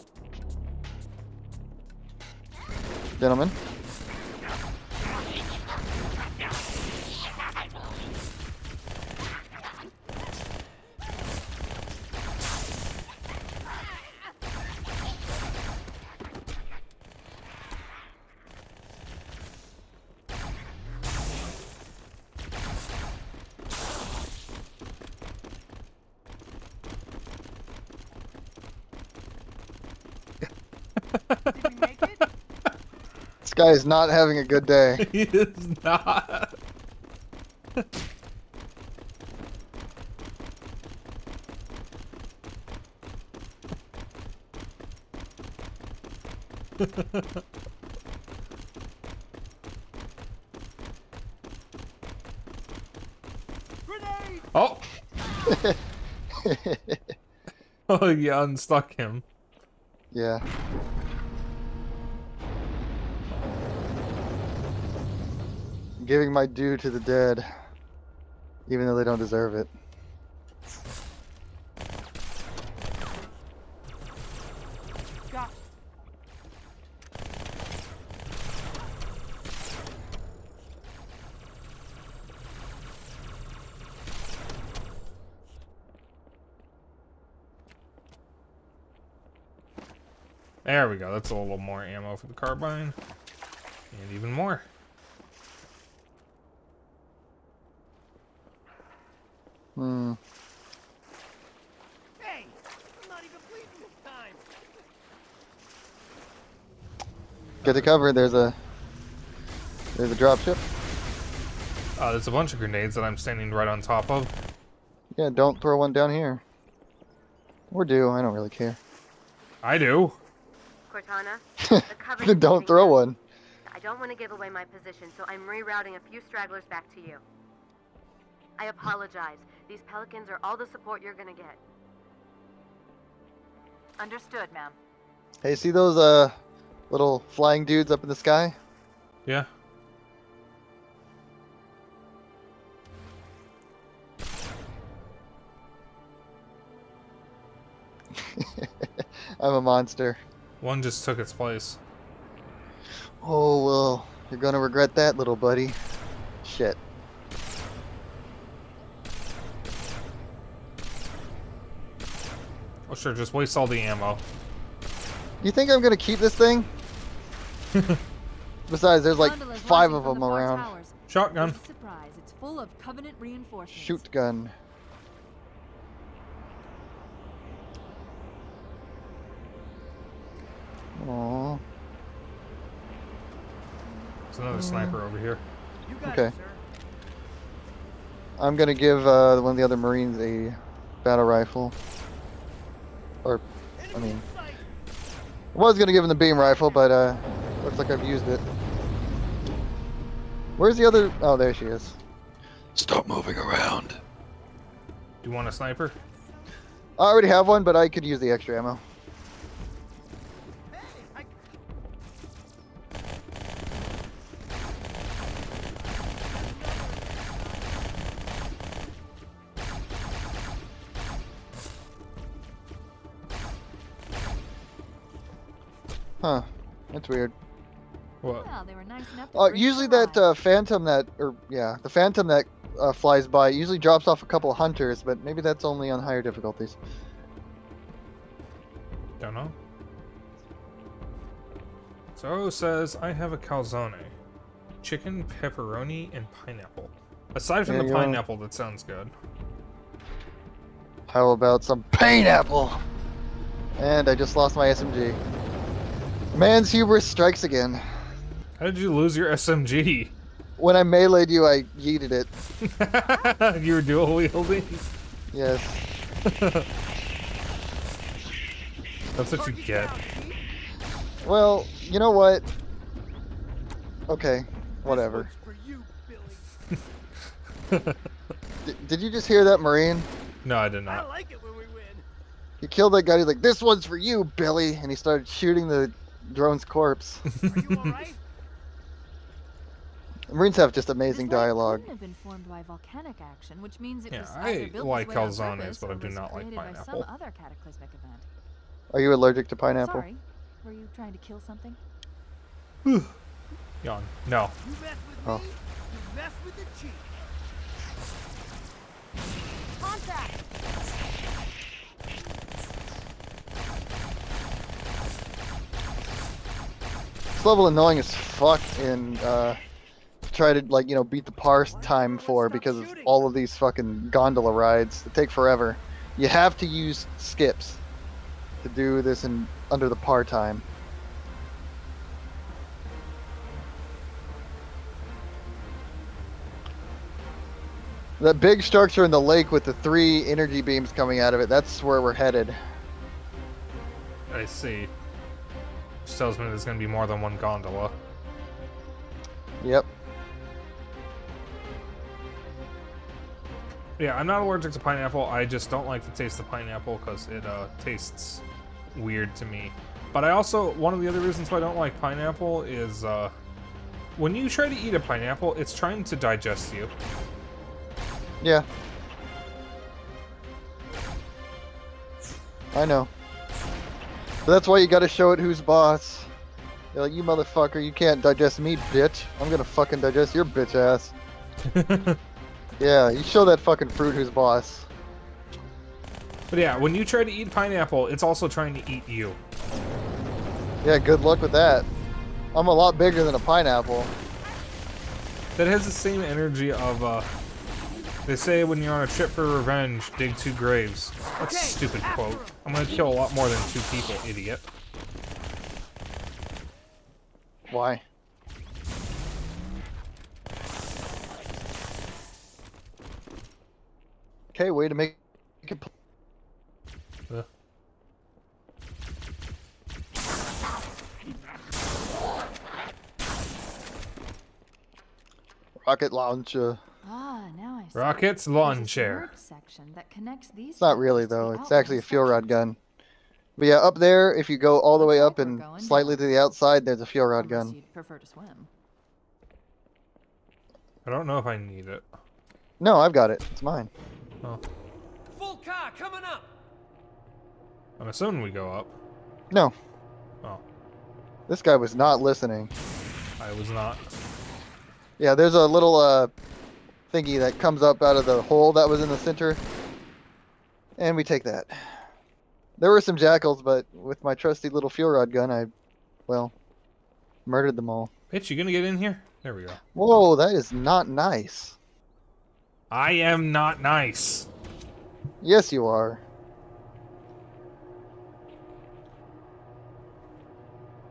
Gentlemen. This guy is not having a good day. He is not. Oh! Oh, you unstuck him. Yeah. Giving my due to the dead, even though they don't deserve it. Got There we go. That's a little more ammo for the carbine. And even more. Hmm. Hey, I'm not even bleeding this time. Get the cover. There's a there's a dropship. Uh, there's a bunch of grenades that I'm standing right on top of. Yeah, don't throw one down here. Or do. I don't really care. I do. Cortana, the cover Then don't throw one. I don't want to give away my position, so I'm rerouting a few stragglers back to you. I apologize. These Pelicans are all the support you're gonna get. Understood, ma'am. Hey, see those uh little flying dudes up in the sky? Yeah. I'm a monster. One just took its place. Oh well, you're gonna regret that, little buddy. Shit. Oh sure, just waste all the ammo. You think I'm gonna keep this thing? Besides, there's like five of them around. Shotgun. Surprise, it's full of Covenant reinforcements. Shoot gun. Aww. There's another sniper over here. Okay. I'm gonna give uh, one of the other Marines a battle rifle. Or, I mean, I was gonna give him the beam rifle, but uh, looks like I've used it. Where's the other? Oh, there she is. Stop moving around. Do you want a sniper? I already have one, but I could use the extra ammo. Huh. That's weird. What? Well, they were nice enough to Uh, bring usually you that uh, phantom that, or yeah, the phantom that uh, flies by usually drops off a couple of hunters, but maybe that's only on higher difficulties. Don't know. Zoro says, I have a calzone. Chicken, pepperoni, and pineapple. Aside from There the you go. pineapple, that sounds good. How about some pineapple? And I just lost my S M G. Man's hubris strikes again. How did you lose your S M G? When I meleeed you, I yeeted it. You were dual wielding? Yes. That's what you get. Well, you know what? Okay, whatever. D did you just hear that, Marine? No, I did not. He killed that guy. He's like, "This one's for you, Billy," and he started shooting the drone's corpse. Marines have just amazing dialogue. Couldn't have been formed by volcanic action, which means it Yeah, was I either built like this way on calzones, purpose but I or do was not like created by pineapple. Some other cataclysmic event. Are you allergic to pineapple? Sorry, were you trying to kill something? Yawn. No. Oh. Contact! This level annoying as fuck and uh, try to like you know beat the par time for because of all of these fucking gondola rides that take forever. You have to use skips to do this in under the par time. That big structure in the lake with the three energy beams coming out of it, that's where we're headed. I see. Which tells me there's going to be more than one gondola. Yep. Yeah, I'm not allergic to pineapple. I just don't like the taste of pineapple because it uh, tastes weird to me. But I also, one of the other reasons why I don't like pineapple is uh, when you try to eat a pineapple, it's trying to digest you. Yeah. I know. But that's why you gotta show it who's boss. You're like, you motherfucker, you can't digest me, bitch. I'm gonna fucking digest your bitch ass. Yeah, you show that fucking fruit who's boss. But yeah, when you try to eat pineapple, it's also trying to eat you. Yeah, good luck with that. I'm a lot bigger than a pineapple. That has the same energy of, uh... they say when you're on a trip for revenge, dig two graves. That's a stupid quote. I'm gonna kill a lot more than two people, idiot. Why? Okay, way to make it. Uh. Rocket launcher. Ah, now I see. Rockets launcher. Section that connects these It's not really though. It's actually a fuel rod gun. But yeah, up there, if you go all the way up and slightly to the outside, there's a fuel rod gun. You'd prefer to swim. I don't know if I need it. No, I've got it. It's mine. Oh. Full car coming up. I'm assuming we go up. No. Oh. This guy was not listening. I was not. Yeah, there's a little uh, thingy that comes up out of the hole that was in the center. And we take that. There were some jackals, but with my trusty little fuel rod gun, I, well, murdered them all. Bitch, you gonna get in here? There we go. Whoa, that is not nice. I am not nice. Yes, you are.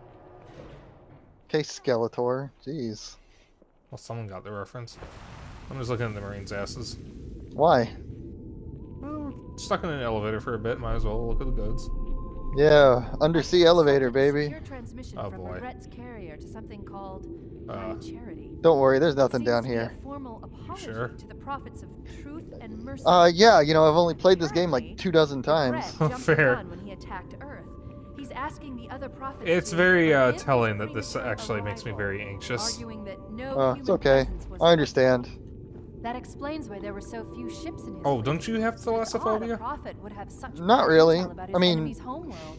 Okay, Skeletor. Jeez. Well, someone got the reference. I'm just looking at the Marines' asses. Why? Well, stuck in an elevator for a bit. Might as well look at the goods. Yeah, undersea elevator, baby. Secure transmission Oh, from boy. Regret's carrier to something called Uh, Kind Charity. Don't worry, there's nothing Seems down to be here. A formal apology Sure. to the prophets of truth and mercy. Uh, yeah, you know, I've only played this game like two dozen times. Regret jumped the Fair. gun when he attacked Earth. He's asking the other prophets It's to very uh, forgive telling his that this premature actually makes me arrival, very anxious. arguing that no Uh, human it's okay. presence was I understand. That explains why there were so few ships in his Oh, fleet. don't you have It's odd a thalassophobia? prophet would have such Not bad really. intel about his I mean- enemy's homeworld.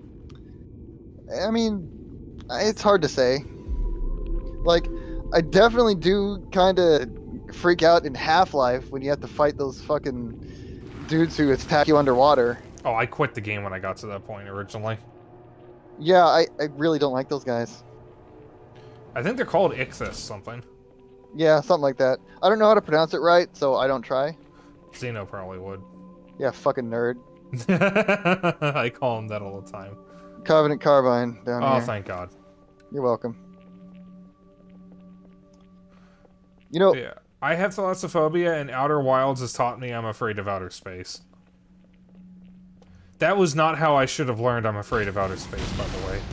I mean, it's hard to say. Like, I definitely do kind of freak out in Half-Life when you have to fight those fucking dudes who attack you underwater. Oh, I quit the game when I got to that point originally. Yeah, I, I really don't like those guys. I think they're called Ichthys something. Yeah, something like that. I don't know how to pronounce it right, so I don't try. Xeno probably would. Yeah, fucking nerd. I call him that all the time. Covenant Carbine down Oh, here. thank God. You're welcome. You know, Yeah, I have thalassophobia, and Outer Wilds has taught me I'm afraid of outer space. That was not how I should have learned I'm afraid of outer space, by the way.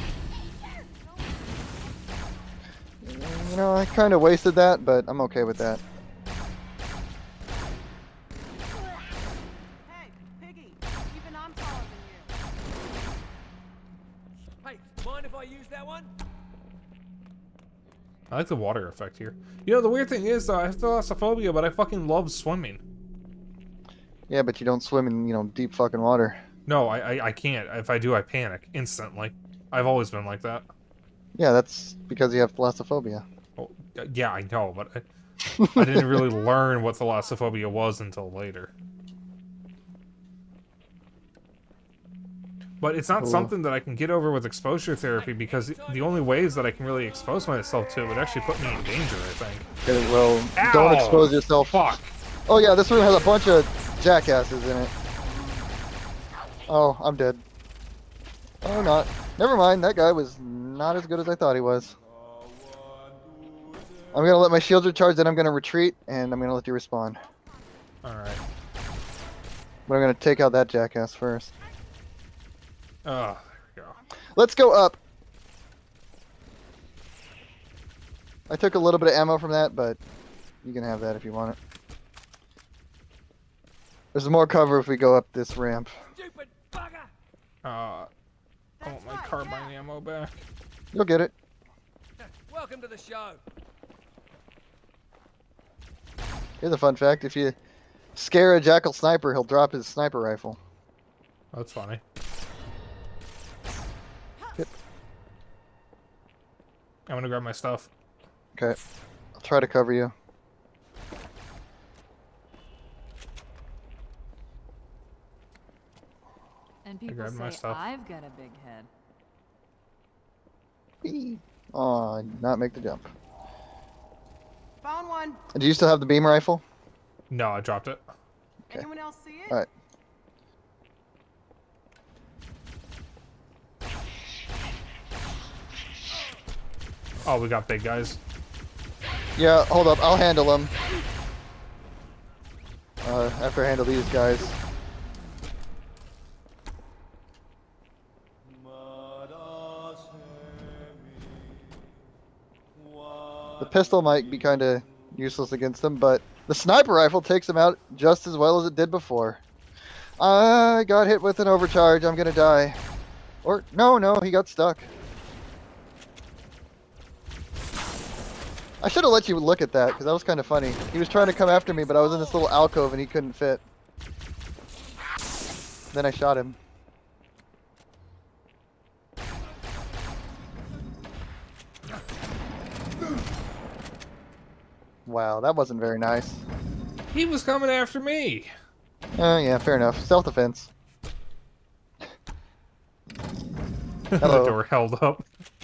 you know, I kind of wasted that, but I'm okay with that. Hey, Piggy, even I'm taller than you. Hey, mind if I use that one? I like the water effect here. You know, the weird thing is, though, I have thalassophobia, but I fucking love swimming. Yeah, but you don't swim in, you know, deep fucking water. No, I, I, I can't. If I do, I panic instantly. I've always been like that. Yeah, that's because you have thalassophobia. Oh, yeah, I know, but I, I didn't really learn what thalassophobia was until later. But it's not Cool. something that I can get over with exposure therapy, because the only ways that I can really expose myself to it would actually put me in danger, I think. Okay, well, Ow! don't expose yourself. Fuck. Oh yeah, this room has a bunch of jackasses in it. Oh, I'm dead. Oh, not. Never mind, that guy was not as good as I thought he was. I'm gonna let my shields recharge, then I'm gonna retreat, and I'm gonna let you respawn. Alright. But I'm gonna take out that jackass first. Oh, there we go. Let's go up. I took a little bit of ammo from that, but you can have that if you want it. There's more cover if we go up this ramp. Stupid bugger! Uh, I want my carbine ammo back. You'll get it. Welcome to the show. Here's a fun fact: if you scare a jackal sniper, he'll drop his sniper rifle. That's funny. Yep. I'm gonna grab my stuff. Okay. I'll try to cover you. And people grabbed my say stuff. I've got a big head. Whee! Oh, I did not make the jump. Found one. Do you still have the beam rifle? No, I dropped it. Okay. Anyone else see it? All right. Oh, we got big guys. Yeah, hold up. I'll handle them. Uh, after I handle these guys. The pistol might be kind of useless against them, but the sniper rifle takes them out just as well as it did before. I got hit with an overcharge. I'm gonna die. Or, no, no, he got stuck. I should have let you look at that, because that was kind of funny. He was trying to come after me, but I was in this little alcove and he couldn't fit. Then I shot him. Wow, that wasn't very nice. He was coming after me. Oh, yeah, fair enough. Self-defense. The Hello. door held up.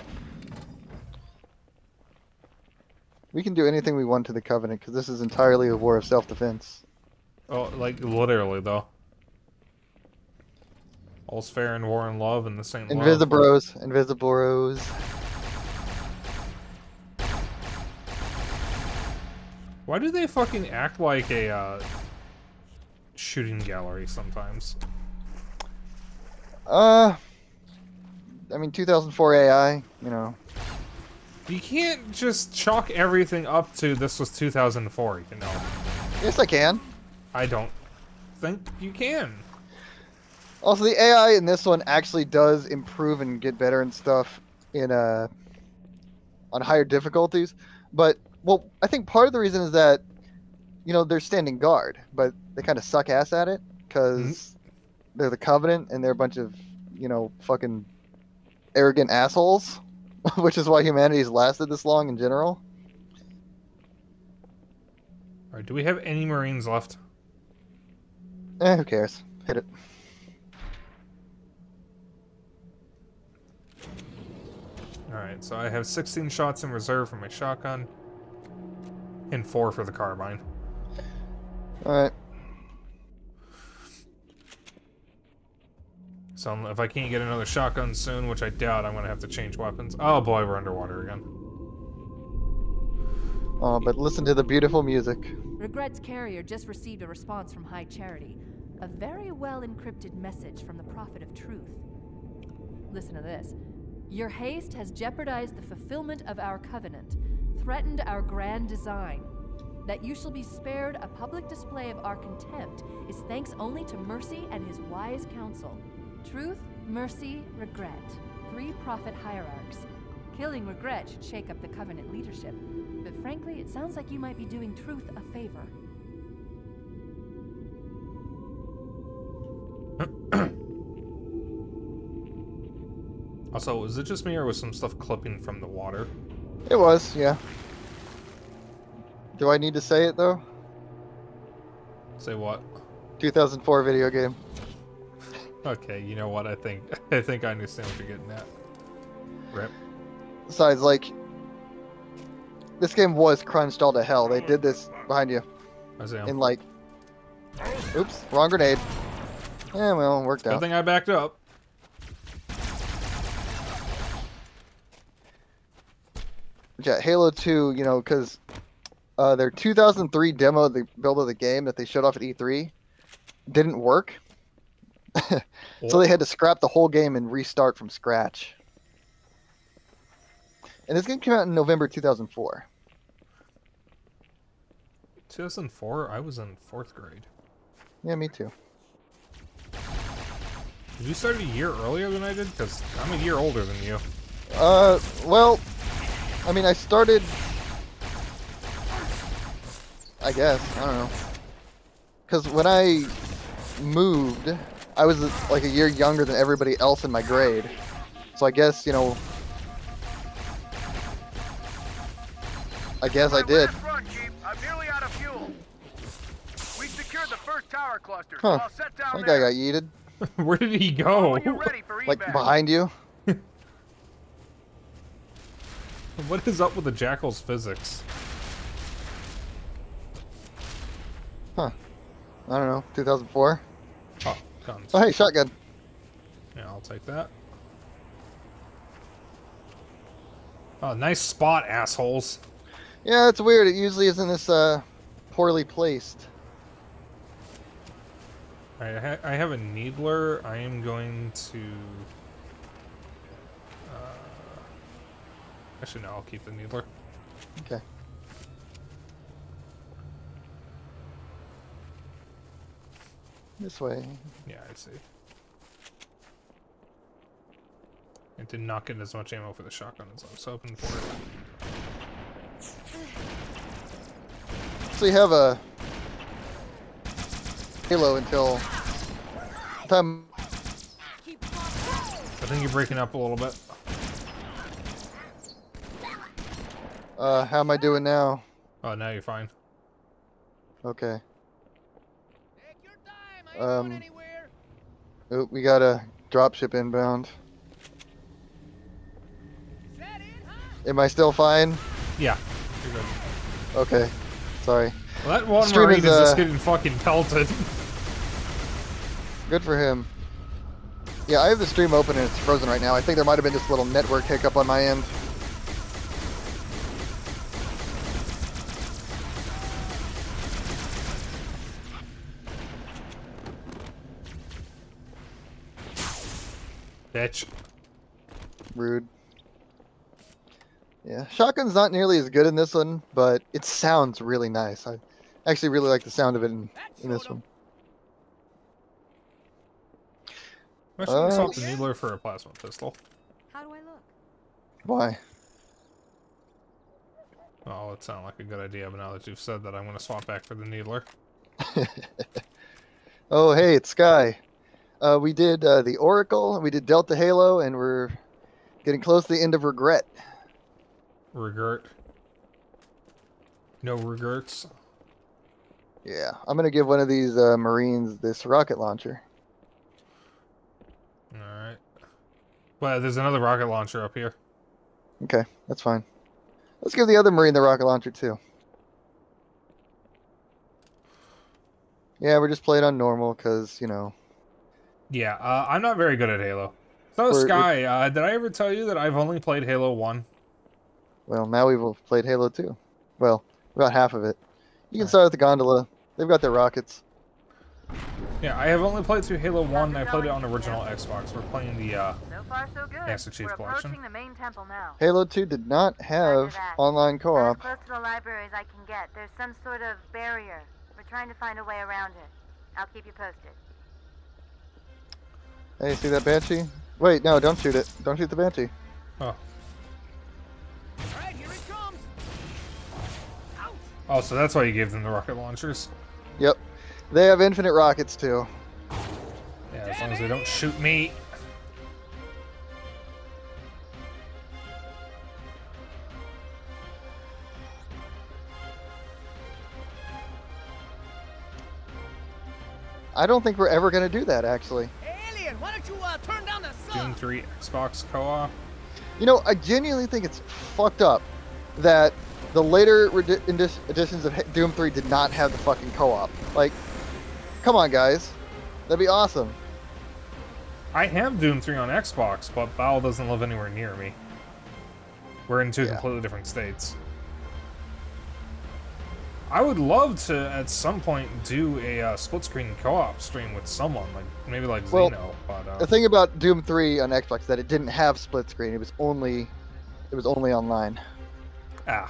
We can do anything we want to the Covenant, because this is entirely a war of self-defense. Oh, like, literally, though. All's fair in war and love, and this ain't love. Invisibros. Invisibros. Why do they fucking act like a uh, shooting gallery sometimes? Uh, I mean, two thousand four A I, you know. You can't just chalk everything up to this was two thousand four, you know. Yes, I can. I don't think you can. Also, the A I in this one actually does improve and get better and stuff in uh on higher difficulties. But, well, I think part of the reason is that, you know, they're standing guard, but they kind of suck ass at it because mm-hmm. they're the Covenant and they're a bunch of, you know, fucking arrogant assholes, which is why humanity's lasted this long in general. Alright, do we have any Marines left? Eh, who cares? Hit it. Alright, so I have sixteen shots in reserve for my shotgun. And four for the carbine. Alright. So if I can't get another shotgun soon, which I doubt, I'm going to have to change weapons. Oh boy, we're underwater again. Oh, but listen to the beautiful music. Regret's carrier just received a response from High Charity. A very well-encrypted message from the Prophet of Truth. Listen to this. Your haste has jeopardized the fulfillment of our covenant, threatened our grand design. That you shall be spared a public display of our contempt is thanks only to Mercy and his wise counsel. Truth, Mercy, Regret. Three prophet hierarchs. Killing Regret should shake up the Covenant leadership. But frankly, it sounds like you might be doing Truth a favor. Also, was it just me or was some stuff clipping from the water? It was, yeah. Do I need to say it, though? Say what? two thousand four video game. Okay, you know what? I think I think I understand what you're getting at. Rip. Besides, like, this game was crunched all to hell. They did this behind you. I see him. In like, oops, wrong grenade. Yeah, well, it worked out. Good thing I backed up. Yeah, Halo two, you know, because uh, their two thousand three demo, the build of the game that they showed off at E three, didn't work. So they had to scrap the whole game and restart from scratch. And this game came out in November two thousand four. two thousand four? I was in fourth grade. Yeah, me too. Did you start a year earlier than I did? Because I'm a year older than you. Uh, well, I mean, I started... I guess, I don't know. Because when I moved, I was like a year younger than everybody else in my grade. So I guess, you know... I guess I did. Front, Chief. I'm nearly out of fuel. We secured the first tower cluster. Huh. So I'll set down That there. guy got yeeted. Where did he go? Like behind you. What is up with the Jackal's physics? Huh. I don't know. two thousand four? Oh, guns. Oh, hey, shotgun. Yeah, I'll take that. Oh, nice spot, assholes. Yeah, it's weird. It usually isn't this uh, poorly placed. Alright, I, ha I have a needler. I am going to... Uh, actually, no, I'll keep the needler. Okay. This way. Yeah, I see. I did not get as much ammo for the shotgun as I was hoping for. So you have a Halo until time. I think you're breaking up a little bit. Uh, how am I doing now? Oh, now you're fine. Okay. Um. Oh, we got a dropship inbound. Am I still fine? Yeah, you're good. Okay. Sorry. Well, that one Stream Marine is, is just uh, getting fucking pelted. Good for him. Yeah, I have the stream open and it's frozen right now. I think there might have been this little network hiccup on my end. Bitch. Rude. Yeah, shotgun's not nearly as good in this one, but it sounds really nice. I actually really like the sound of it in, in this one. I should Uh, swap the needler for a plasma pistol. How do I look? Why? Oh, it sounded like a good idea, but now that you've said that, I'm going to swap back for the needler. Oh, hey, it's Sky. Uh, we did uh, the Oracle, we did Delta Halo, and we're getting close to the end of Regret. Regret. No regrets. Yeah, I'm going to give one of these uh, Marines this rocket launcher. Alright. Well, there's another rocket launcher up here. Okay, that's fine. Let's give the other Marine the rocket launcher, too. Yeah, we're just playing on normal, because, you know... Yeah, uh, I'm not very good at Halo. So, We're- Sky, uh, did I ever tell you that I've only played Halo one? Well, now we've played Halo two. Well, about half of it. You can start with the gondola. They've got their rockets. Yeah, I have only played through Halo one, and I played it on original Xbox. We're playing the uh, So far, so good. Master Chief We're Collection. approaching the main temple now. Halo two did not have online I'm as co-op. close to the library as I can get. There's some sort of barrier. We're trying to find a way around it. I'll keep you posted. Hey, see that Banshee? Wait, no, don't shoot it. Don't shoot the Banshee. Oh. Alright, here it comes. Oh, so that's why you gave them the rocket launchers? Yep. They have infinite rockets, too. Yeah, as long as they don't shoot me. I don't think we're ever going to do that, actually. Alien, why don't you uh, turn down the sun? Doom three Xbox co-op. You know, I genuinely think it's fucked up that the later redi- edi- editions of Doom three did not have the fucking co-op. Like, come on, guys. That'd be awesome. I have Doom three on Xbox, but Bal doesn't live anywhere near me. We're in two Yeah. completely different states. I would love to, at some point, do a uh, split-screen co-op stream with someone, like maybe like Well, Xeno. But uh, The thing about Doom three on Xbox is that it didn't have split screen. It was only, it was only online. ah,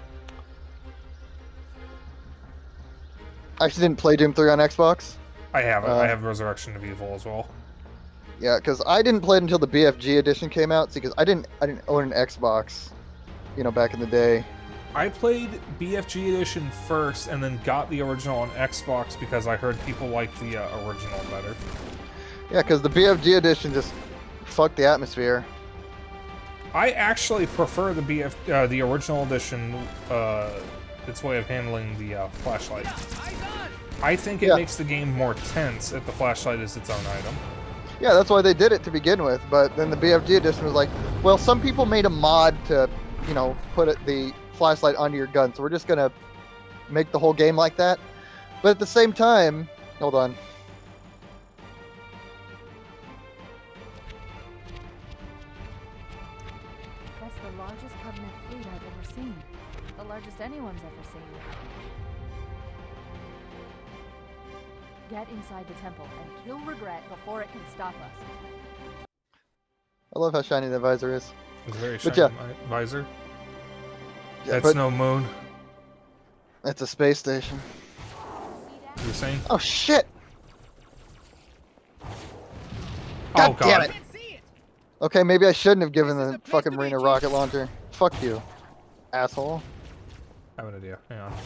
I actually didn't play Doom three on Xbox. I have it. Uh, I have Resurrection of Evil as well. Yeah, because I didn't play it until the B F G edition came out. See, because I didn't, I didn't own an Xbox, you know, back in the day. I played B F G edition first, and then got the original on Xbox because I heard people liked the uh, original better. Yeah, because the B F G edition just fucked the atmosphere. I actually prefer the B F, uh, the original edition, uh, its way of handling the uh, flashlight. I think it Yeah. makes the game more tense if the flashlight is its own item. Yeah, that's why they did it to begin with. But then the B F G edition was like, well, some people made a mod to, you know, put it, the flashlight onto your gun, so we're just gonna make the whole game like that. But at the same time, hold on. That's the largest Covenant fleet I've ever seen. The largest anyone's ever seen. Get inside the temple and kill Regret before it can stop us. I love how shiny that visor is. It's a very But shiny yeah. mi- visor. Yeah, That's but- no moon. It's a space station. You're saying? Oh shit! Oh God god. damn it! Okay, maybe I shouldn't have given the fucking Marine a rocket launcher. Fuck you, asshole. I have an idea. Hang on.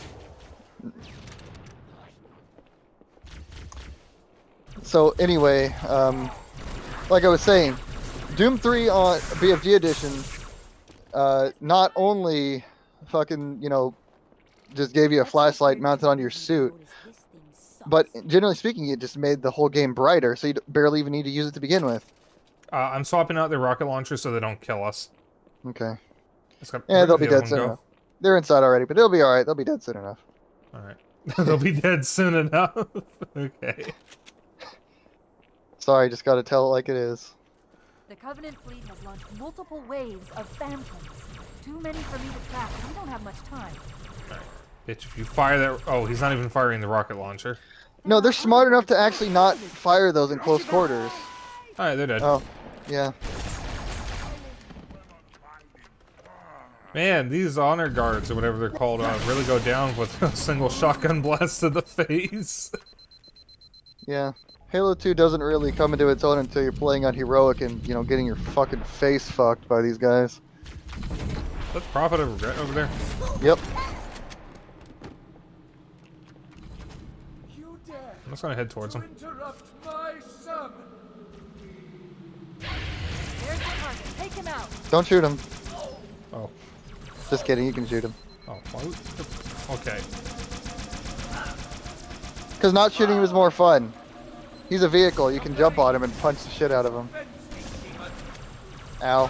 So anyway, um, like I was saying, Doom three on B F G edition, uh, not only fucking, you know, just gave you a flashlight mounted on your suit, but generally speaking, it just made the whole game brighter, so you barely even need to use it to begin with. Uh, I'm swapping out their rocket launchers so they don't kill us. Okay. Let's go- Yeah, where they'll did be the other dead one soon go? enough. They're inside already, but they'll be alright. They'll be dead soon enough. Alright. They'll be dead soon enough. Okay. Sorry, just gotta tell it like it is. The Covenant fleet has launched multiple waves of phantoms. Too many for me to track, and we don't have much time. Bitch, if you fire that... Oh, he's not even firing the rocket launcher. No, they're smart enough to actually not fire those in close quarters. Alright, they're dead. Oh. Yeah. Man, these honor guards, or whatever they're called, uh, really go down with a single shotgun blast to the face. Yeah. Halo two doesn't really come into its own until you're playing on Heroic and, you know, getting your fucking face fucked by these guys. That's Prophet of Regret over there? Yep. I'm just gonna head towards him. Interrupt my son. There's your target. Take him out. Don't shoot him. Oh. Just kidding, you can shoot him. Oh, why would... Okay. Because not shooting him is more fun. He's a vehicle, you can jump on him and punch the shit out of him. Ow.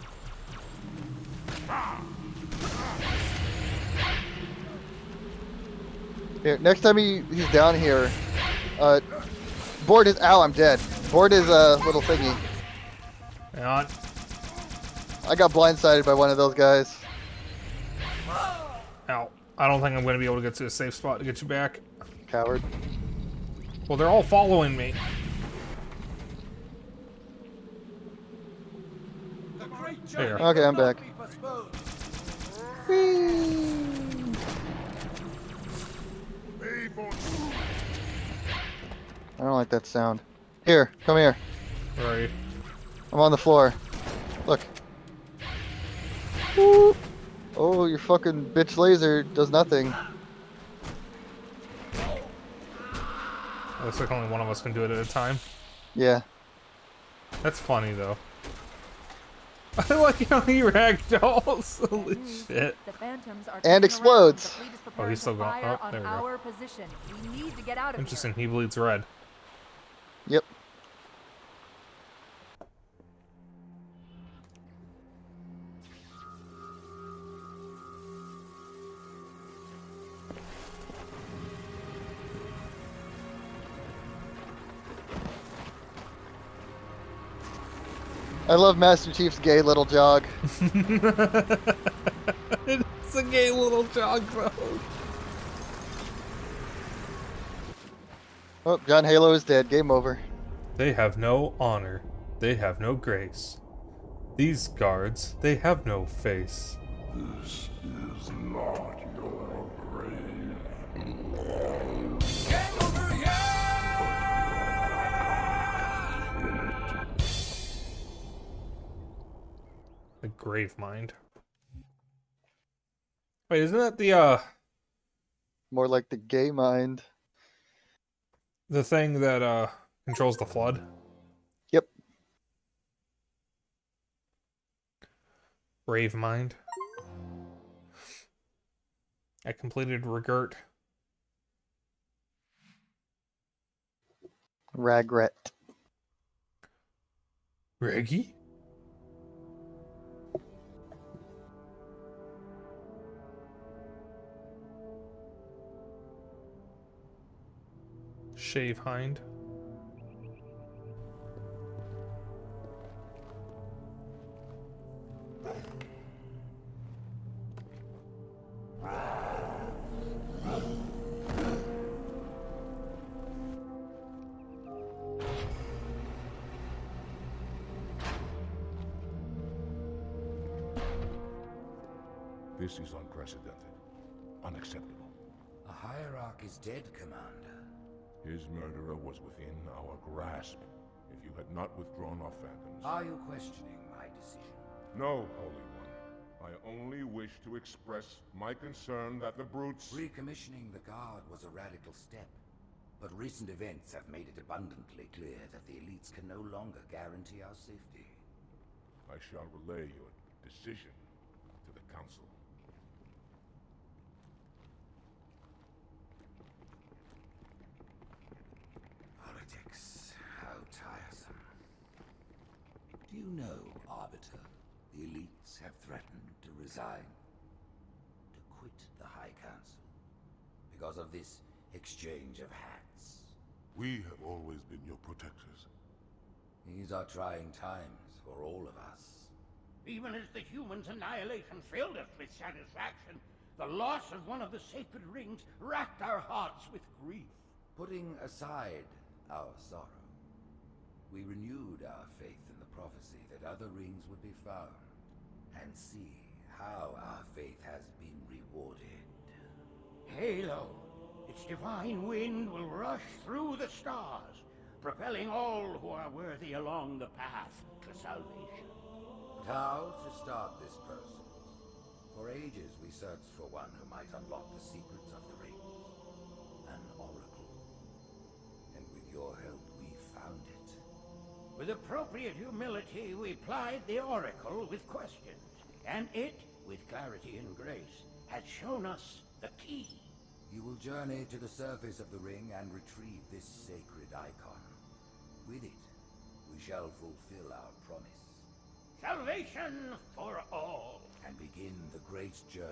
Here, next time he, he's down here, uh, board his, ow, I'm dead. Board his, uh, little thingy. Hang on. I got blindsided by one of those guys. Ow. I don't think I'm going to be able to get to a safe spot to get you back. Coward. Well, they're all following me. Here. Okay, I'm back. I don't like that sound. Here, come here. Where are you? I'm on the floor. Look. Whoop. Oh, your fucking bitch laser does nothing. Looks like only one of us can do it at a time. Yeah. That's funny, though. I like how he ragdolls. Holy shit. The Phantoms are And explodes. Oh, he's still going. Oh, there we go. Our position. We need to get out of Interesting. He bleeds red. Yep. I love Master Chief's gay little jog. It's a gay little jog, though. Oh, John Halo is dead. Game over. They have no honor. They have no grace. These guards, they have no face. This is not your grave. Game over here! The grave mind. Wait, isn't that the uh More like the gay mind. the thing that uh controls the flood? Yep. Grave mind. I completed Regret. Regret. Reggie? Shave Hind. This is unprecedented. Unacceptable. A hierarch is dead, Commander. His murderer was within our grasp. If you had not withdrawn our phantoms... Are you questioning my decision? No, Holy One. I only wish to express my concern that the brutes... Recommissioning the Guard was a radical step. But recent events have made it abundantly clear that the elites can no longer guarantee our safety. I shall relay your decision to the Council. Politics, how tiresome. Do you know, Arbiter, the elites have threatened to resign, to quit the High Council, because of this exchange of hats? We have always been your protectors. These are trying times for all of us. Even as the humans' annihilation filled us with satisfaction, the loss of one of the sacred rings racked our hearts with grief. Putting aside our sorrow, we renewed our faith in the prophecy that other rings would be found, and see how our faith has been rewarded. Halo, its divine wind will rush through the stars, propelling all who are worthy along the path to salvation. But how to start this process? For ages we searched for one who might unlock the secrets of the rings. An oracle. And with your help we found it. With appropriate humility, we plied the oracle with questions, and it, with clarity and grace, has shown us the key. You will journey to the surface of the ring and retrieve this sacred icon. With it, we shall fulfill our promise. Salvation for all. And begin the great journey.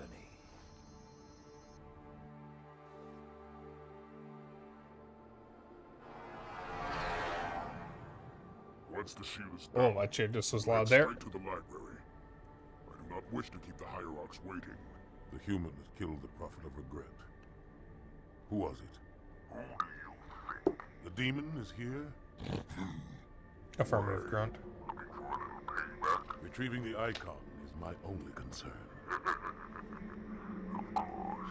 Once the shield is Oh, down, my chair just was head loud there. straight to the library. I do not wish to keep the Hierarchs waiting. The human that killed the Prophet of Regret. Who was it? Who do you think? The demon is here? Affirmative grunt. Looking for a little payback? Retrieving the icon is my only concern. Of course.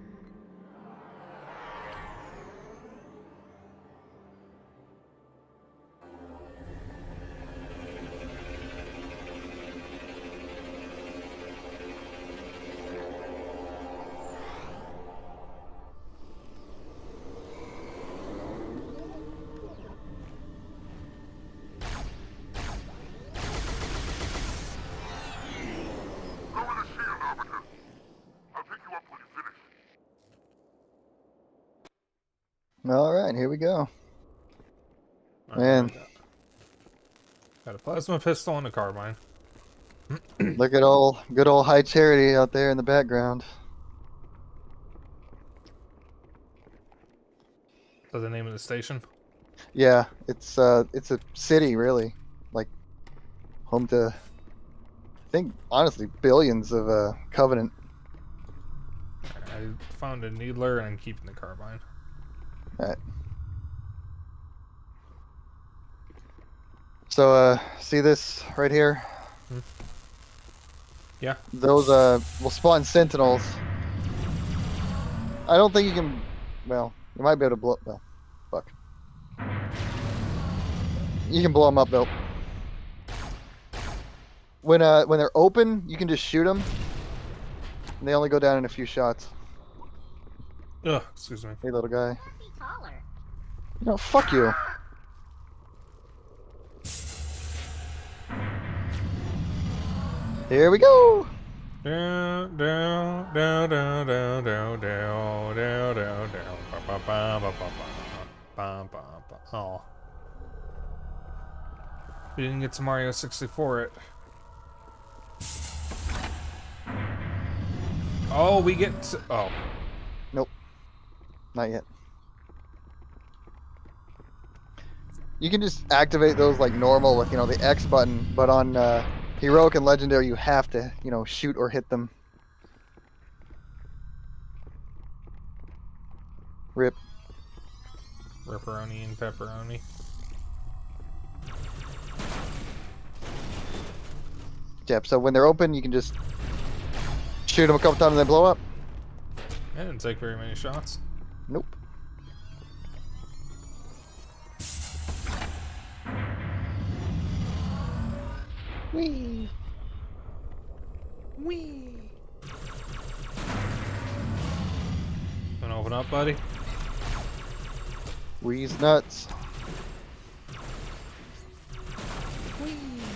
All right, here we go. Man, Got a plasma pistol and a carbine. look at all good old High Charity out there in the background. Is that the name of the station? Yeah, it's uh, it's a city really, like home to, I think honestly billions of uh, Covenant. I found a needler and I'm keeping the carbine. All right. So uh, see this right here? Hmm. Yeah. Those uh will spawn sentinels. I don't think you can. Well, you might be able to blow. Well, fuck. You can blow them up though. When uh when they're open, you can just shoot them. And they only go down in a few shots. Ugh, excuse me. Hey, little guy. Be taller. No, fuck you. Here we go. Down, down, down, down, down, down, down, down, down, down. Ba, ba, ba, ba, ba, ba, ba, ba. Oh. We didn't get to Mario sixty-four it. Oh, we get to, oh. Nope. Not yet. You can just activate those like normal with, you know, the X button, but on uh, Heroic and Legendary you have to, you know, shoot or hit them. Rip. Ripperoni and pepperoni. Yep, so when they're open you can just shoot them a couple times and they blow up. I didn't take very many shots. Nope. Whee! Whee! Wanna open up, buddy? Wee's nuts. Whee!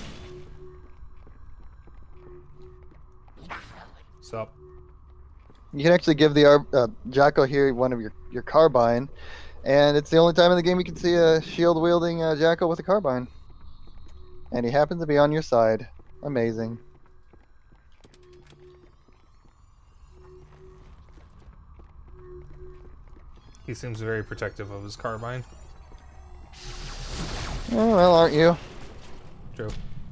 What's up? You can actually give the uh, Jacko here one of your, your carbine, and it's the only time in the game you can see a shield-wielding uh, Jacko with a carbine. And he happens to be on your side. Amazing. He seems very protective of his carbine. Oh, well, aren't you? True.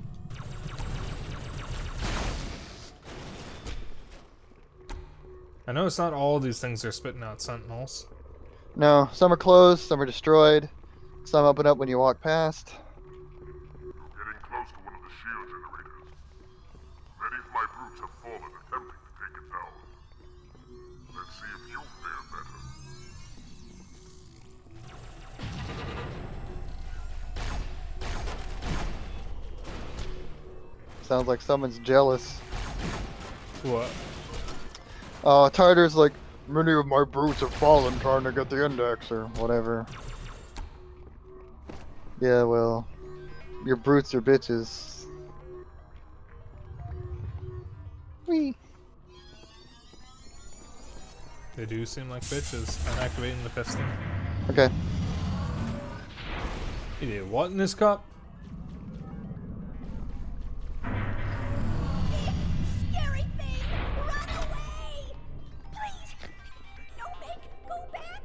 I know it's not all these things are spitting out sentinels. No, some are closed, some are destroyed, some open up when you walk past. Getting close to Sounds like someone's jealous. What? Uh, Tartar's like, many of my brutes have fallen trying to get the index or whatever. Yeah, well, your brutes are bitches. Whee! They do seem like bitches. I'm activating the piston. Okay. You did what in this cup? Scary thing! Run away! Please! No, make go back!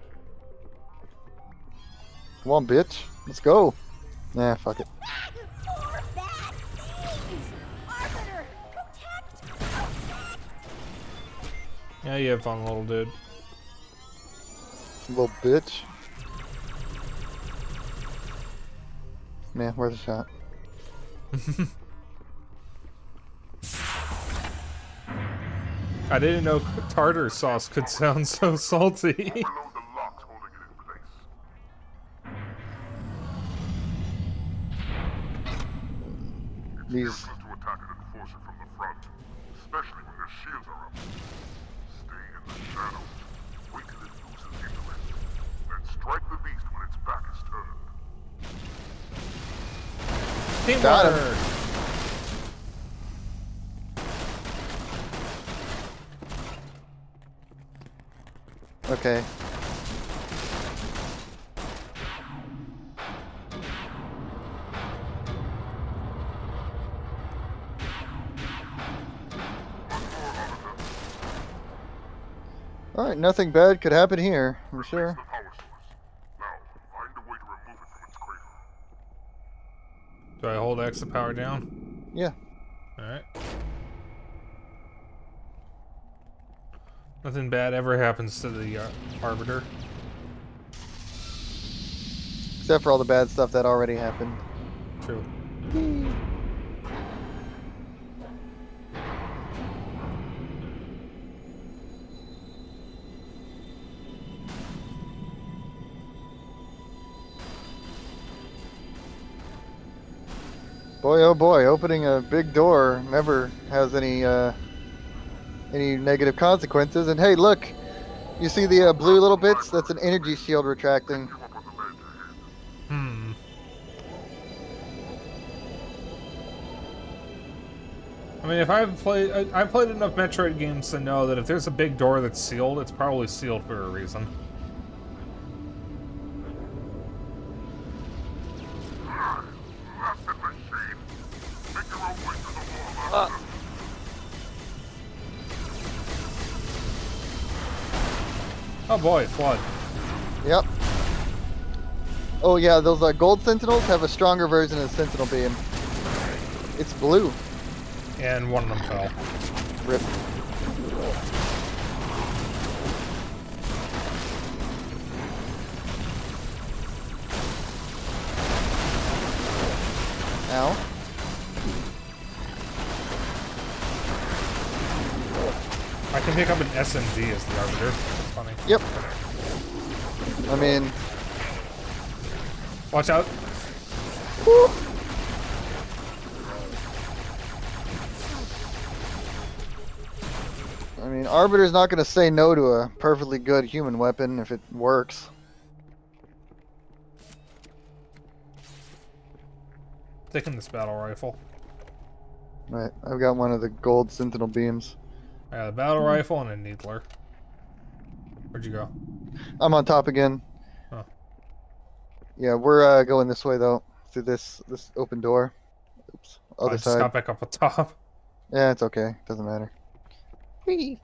Come on, bitch. Let's go. Nah, fuck it. More bad things! Arbiter! Protect! Protect! Yeah, you have fun, little dude. Little bitch. Man, worth a shot. I didn't know tartar sauce could sound so salty. These. To attack it and force it from the front, especially when their shields are up. Stay in the shadows, wait till it loses interest, then strike the beast when its back is turned. Got him. Okay. Alright, nothing bad could happen here, I'm sure. Do I hold X to power down? Yeah. Alright. Nothing bad ever happens to the uh, Arbiter. Except for all the bad stuff that already happened. True. Boy, oh boy, opening a big door never has any uh, any negative consequences. And hey, look, you see the uh, blue little bits? That's an energy shield retracting. Hmm. I mean, if I've played, I, I've played enough Metroid games to know that if there's a big door that's sealed, it's probably sealed for a reason. Uh. Oh boy, flood. Yep. Oh yeah, those uh, gold sentinels have a stronger version of Sentinel Beam. It's blue. And one of them fell. Rip. Ow. I can pick up an S M G as the Arbiter. That's funny. Yep. I mean... Watch out. Woo. I mean, Arbiter's not going to say no to a perfectly good human weapon if it works. Taking this battle rifle. Right, I've got one of the gold sentinel beams. I got a battle rifle and a needler. Where'd you go? I'm on top again. Oh. Yeah, we're uh, going this way though, through this this open door. Oops, other I just side. got back up on top. Yeah, it's okay. Doesn't matter. Whee!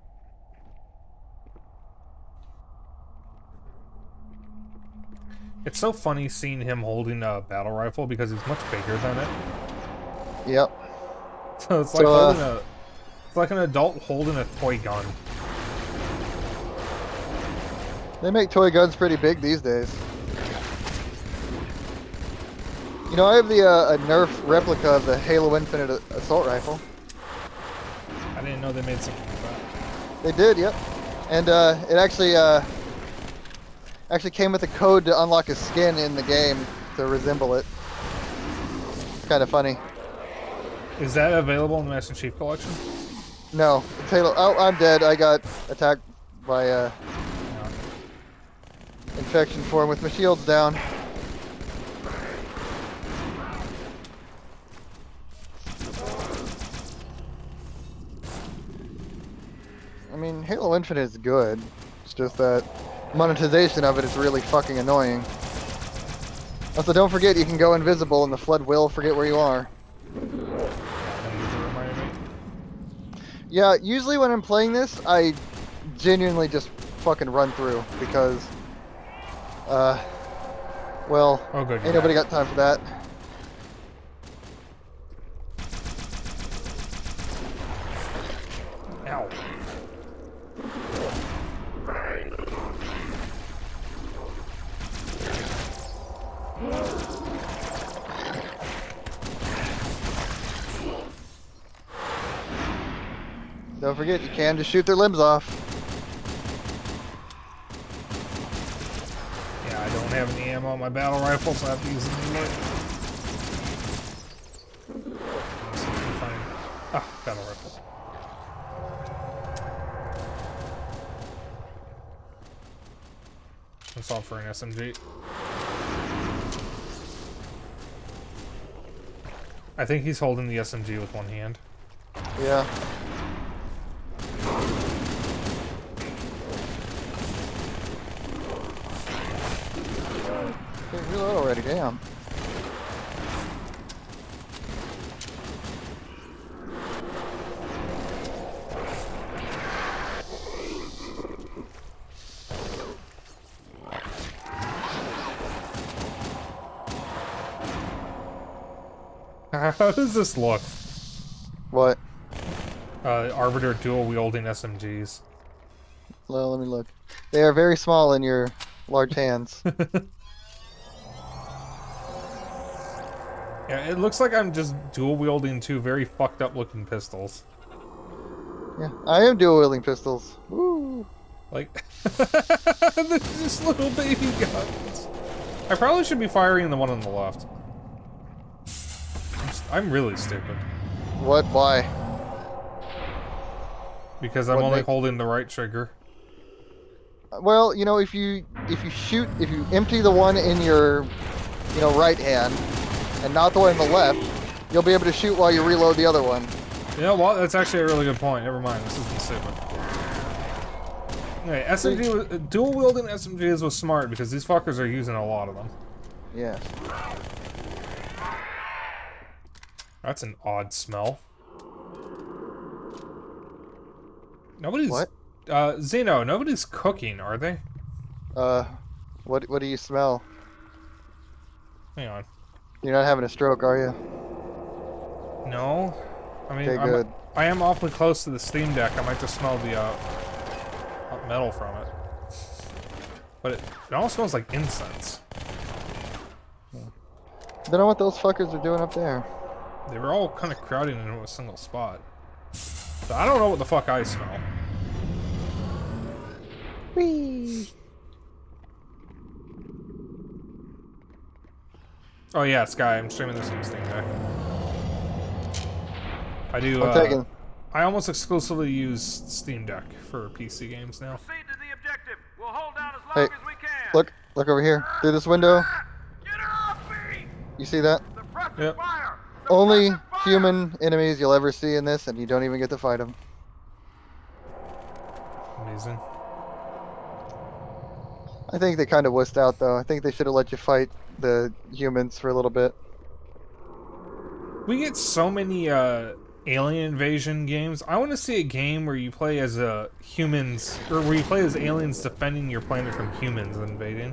It's so funny seeing him holding a battle rifle because he's much bigger than it. Yep. So it's like So, uh, holding a, it's like an adult holding a toy gun. They make toy guns pretty big these days. You know, I have the uh, a Nerf replica of the Halo Infinite assault rifle. I didn't know they made something like that. They did, yep. And uh, it actually uh, actually came with a code to unlock a skin in the game to resemble it. It's kind of funny. Is that available in the Master Chief Collection? No. It's Halo. Oh, I'm dead. I got attacked by a infection form with my shields down. I mean, Halo Infinite is good. It's just that monetization of it is really fucking annoying. Also, don't forget you can go invisible and the flood will forget where you are. Yeah, usually when I'm playing this, I genuinely just fucking run through because, uh, well, oh, good, ain't nobody got time for that. Ow. Don't forget, you can just shoot their limbs off. Yeah, I don't have any ammo on my battle rifle, so I have to use the melee. Let's see if we can find... Ah, battle rifle. Let's off for an S M G. I think he's holding the S M G with one hand. Yeah. Okay, reload already, damn. How does this look? What? Uh, Arbiter dual-wielding S M Gs. Well, let me look. They are very small in your large hands. Yeah, it looks like I'm just dual-wielding two very fucked-up-looking pistols. Yeah, I am dual-wielding pistols. Woo! Like, they're just little baby guns. I probably should be firing the one on the left. I'm, just, I'm really stupid. What? Why? Because I'm What only make- holding the right trigger. Well, you know, if you if you shoot, if you empty the one in your, you know, right hand, and not the one in the left, you'll be able to shoot while you reload the other one. Yeah, well, that's actually a really good point. Never mind, this isn't stupid. Okay, S M G, was- dual wielding S M Gs was smart because these fuckers are using a lot of them. Yeah. That's an odd smell. Nobody's. What? Uh, Zeno, nobody's cooking, are they? Uh, what what do you smell? Hang on. You're not having a stroke, are you? No. I mean, Okay, I'm, good. I am awfully close to the Steam Deck. I might just smell the uh, hot metal from it. But it, it almost smells like incense. Don't know what those fuckers are doing up there. They were all kind of crowding into a single spot. So I don't know what the fuck I smell. Whee! Oh yeah, Sky, I'm streaming this on Steam Deck. I do, I'm uh, taking. I almost exclusively use Steam Deck for P C games now. Hey, look, look over here, through this window. You see that? Yep. Only human enemies you'll ever see in this, and you don't even get to fight them. Amazing. I think they kind of wussed out, though. I think they should have let you fight the humans for a little bit. We get so many uh, alien invasion games. I want to see a game where you play as uh, humans, or where you play as aliens defending your planet from humans invading.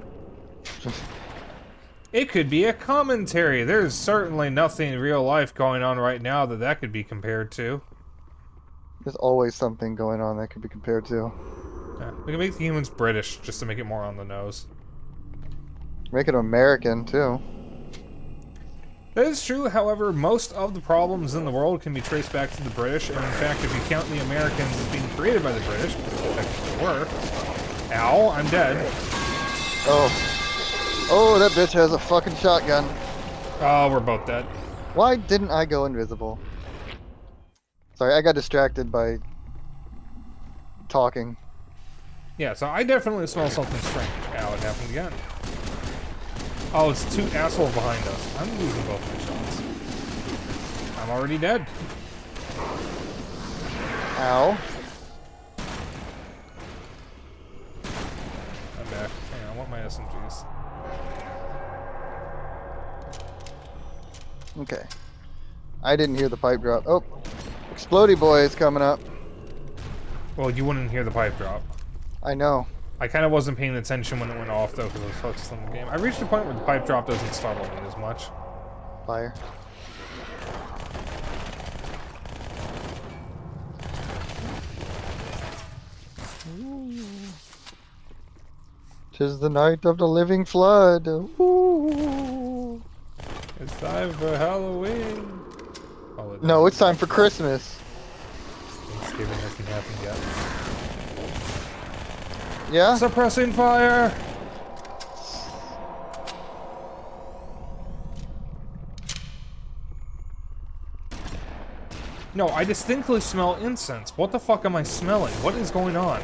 It could be a commentary. There's certainly nothing in real life going on right now that that could be compared to. There's always something going on that could be compared to. Yeah, we can make the humans British just to make it more on the nose. Make it American, too. That is true, however, most of the problems in the world can be traced back to the British, and in fact, if you count the Americans as being created by the British, because they technically were... Ow, I'm dead. Oh. Oh, that bitch has a fucking shotgun. Oh, we're both dead. Why didn't I go invisible? Sorry, I got distracted by talking. Yeah, so I definitely smell something strange. Ow, it happened again. Oh, it's two assholes behind us. I'm losing both my shots. I'm already dead. Ow. I'm back. Hang on, I want my S M Gs. Okay. I didn't hear the pipe drop. Oh, Explodey Boy is coming up. Well, you wouldn't hear the pipe drop. I know. I kind of wasn't paying attention when it went off, though, because I was focused on the game. I reached a point where the pipe drop doesn't startle me as much. Fire. Tis the night of the living flood. Ooh. It's time for Halloween. Oh, it No, it's time for Christmas. Thanksgiving hasn't happened yet. Yeah? Suppressing fire! No, I distinctly smell incense. What the fuck am I smelling? What is going on?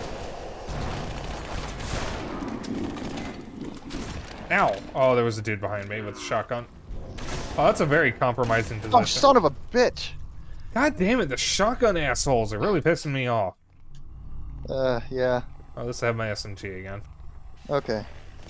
Ow! Oh, there was a dude behind me with a shotgun. Oh, that's a very compromising position. Oh, son of a bitch! God damn it, the shotgun assholes are really pissing me off. Uh, yeah. Oh, let's have my S M G again. Okay.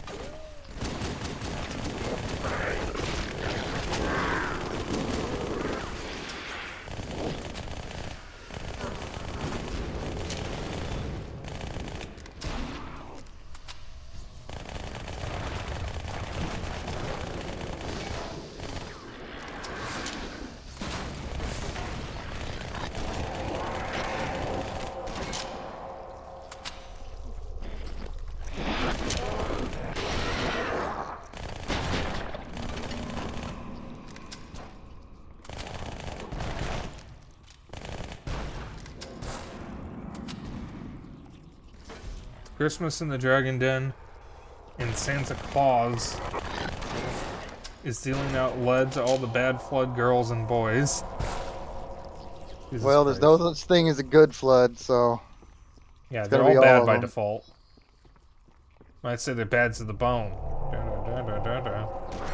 Christmas in the Dragon Den, and Santa Claus is dealing out lead to all the bad flood girls and boys. Jesus well, there's Christ. no such thing as a good flood, so... Yeah, it's they're gonna all be bad of by them. default. Might say they're bad to the bone. Da, da, da, da, da.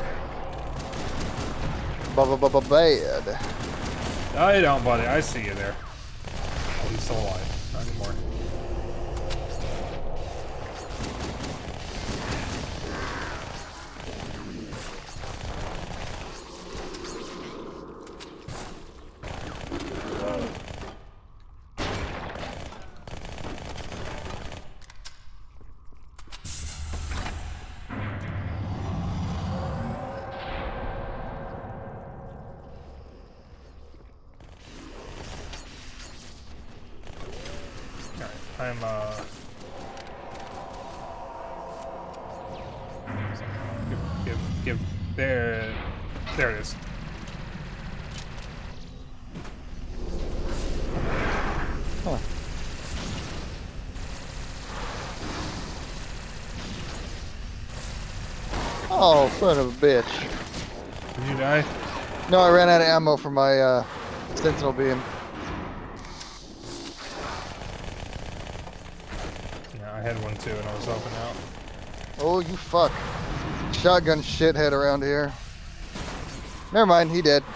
Ba-ba-ba-ba-bad. I don't, buddy. I see you there. Oh, he's still alive. Not anymore. I'm, uh... Give, give, give... There... There it is. Huh. Oh, son of a bitch. Did you die? No, I ran out of ammo for my, uh, Sentinel beam. I had one too, and I was helping out. Oh, you fuck. Shotgun shithead around here. Never mind, he dead.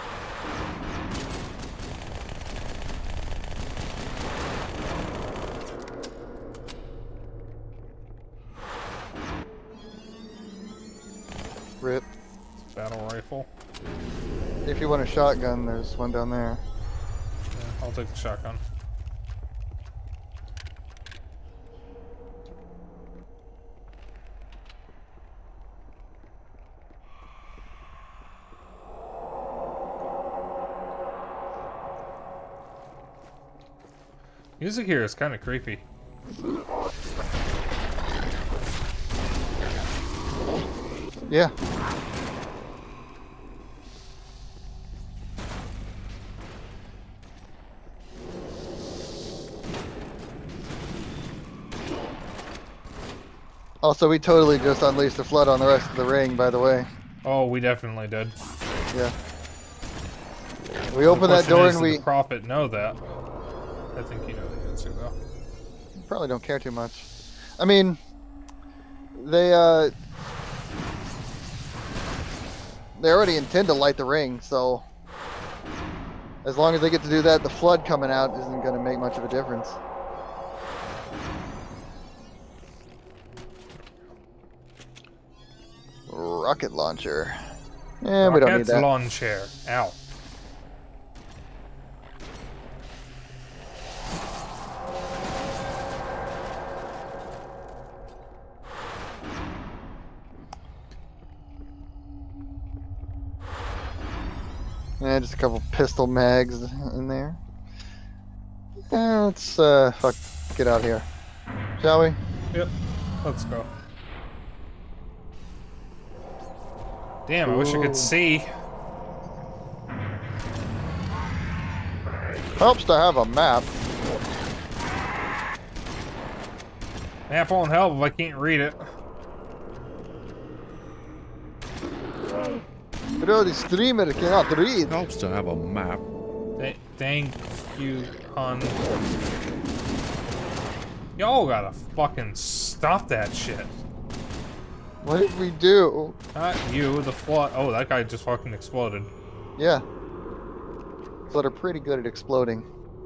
Rip. Battle rifle. If you want a shotgun, there's one down there. Yeah, I'll take the shotgun. Music here is kind of creepy. Yeah. Also, we totally just unleashed the flood on the rest of the ring, by the way. Oh, we definitely did. Yeah. We open that door is, and we... Did the Prophet know that? I think you know the answer, though. Probably don't care too much. I mean, they, uh... They already intend to light the ring, so... As long as they get to do that, the flood coming out isn't going to make much of a difference. Rocket launcher. Yeah, we don't need Rocket's that. launcher. Ow. Yeah, just a couple pistol mags in there. Yeah, let's uh, fuck, get out here, shall we? Yep. Let's go. Damn, I wish I could see. Helps to have a map. Map won't help if I can't read it. Bro, the streamer cannot read. Helps to have a map. Th thank you, hon. Y'all gotta fucking stop that shit. What did we do? Not you, the flood. Oh, that guy just fucking exploded. Yeah. Flood are pretty good at exploding.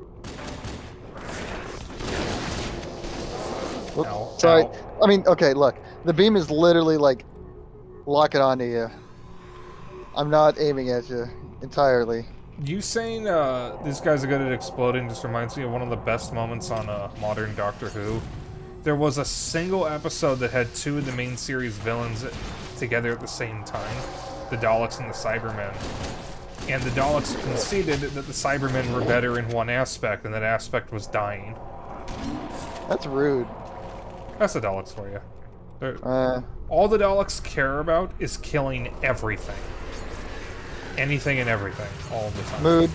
Oops, Ow, sorry. ow. I mean, okay, look. The beam is literally like locking onto you. I'm not aiming at you entirely. You saying uh, these guys are good at exploding just reminds me of one of the best moments on uh, modern Doctor Who. There was a single episode that had two of the main series villains together at the same time, the Daleks and the Cybermen. And the Daleks conceded that the Cybermen were better in one aspect, and that aspect was dying. That's rude. That's the Daleks for you. They're- Uh, all the Daleks care about is killing everything. Anything and everything, all the time. mood.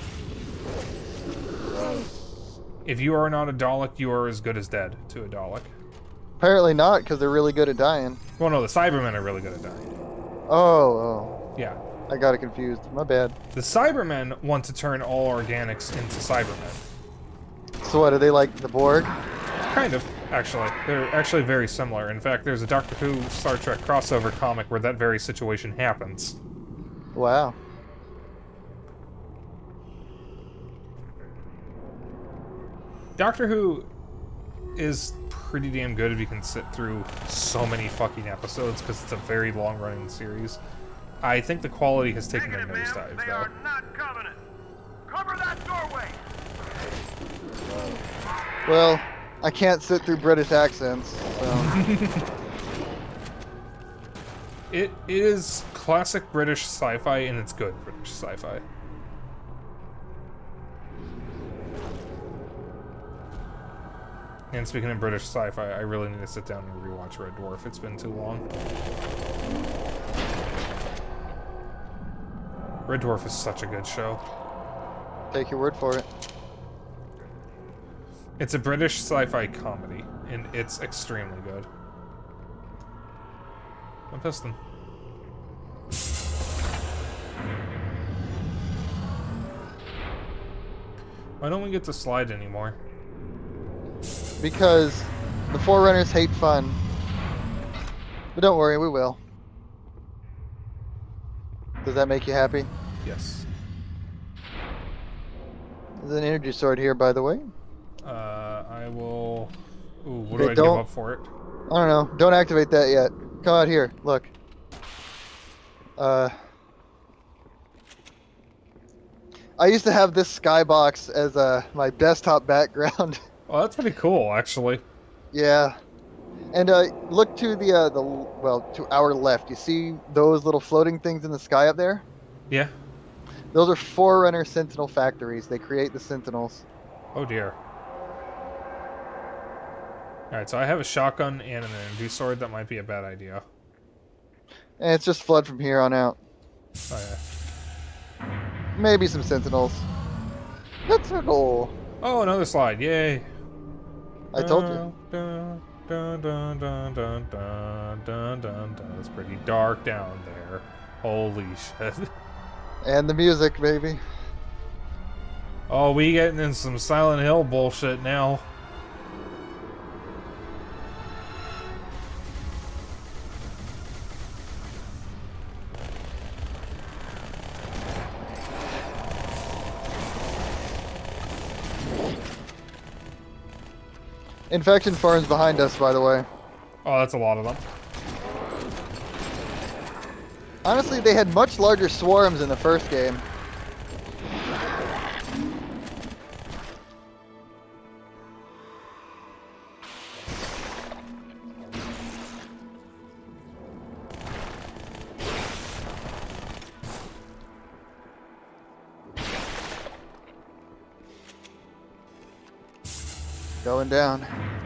If you are not a Dalek, you are as good as dead to a Dalek. Apparently not, because they're really good at dying. Well, no, the Cybermen are really good at dying. Oh, oh. Yeah. I got it confused. My bad. The Cybermen want to turn all organics into Cybermen. So what, are they like the Borg? Kind of, actually. They're actually very similar. In fact, there's a Doctor Who Star Trek crossover comic where that very situation happens. Wow. Doctor Who is pretty damn good if you can sit through so many fucking episodes, because it's a very long-running series. I think the quality has taken a nosedive, though. They are not Covenant. Cover that doorway. Well, I can't sit through British accents, so... It is classic British sci-fi, and it's good British sci-fi. And speaking of British sci-fi, I really need to sit down and rewatch Red Dwarf. It's been too long. Red Dwarf is such a good show. Take your word for it. It's a British sci-fi comedy, and it's extremely good. I'm piston. Why don't we get to slide anymore? Because the Forerunners hate fun. But don't worry, we will. Does that make you happy? Yes. There's an energy sword here, by the way. Uh, I will... Ooh, what Okay, do I don't- give up for it? I don't know. Don't activate that yet. Come out here. Look. Uh... I used to have this skybox as uh, my desktop background. Oh, that's pretty cool, actually. Yeah. And uh, look to the, uh, the, well, to our left. You see those little floating things in the sky up there? Yeah. Those are Forerunner Sentinel factories. They create the Sentinels. Oh dear. Alright, so I have a shotgun and an energy sword. That might be a bad idea. And it's just flood from here on out. Oh yeah. Maybe some Sentinels. Sentinel! Oh, another slide. Yay. I told you. Dun, dun, dun, dun, dun, dun, dun, dun, dun. It's pretty dark down there. Holy shit. And the music, baby. Oh, we getting in some Silent Hill bullshit now. Infection farms behind us, by the way. Oh, that's a lot of them. Honestly, they had much larger swarms in the first game. Going down.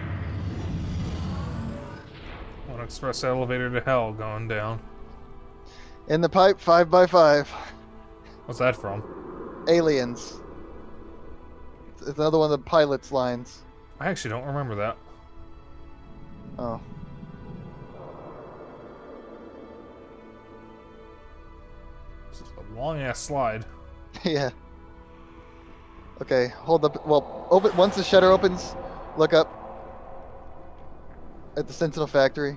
One express elevator to hell going down. In the pipe, five by five. What's that from? Aliens. It's another one of the pilot's lines. I actually don't remember that. Oh. This is a long ass slide. Yeah. Okay, hold up. Well, open once the shutter opens, look up at the Sentinel factory.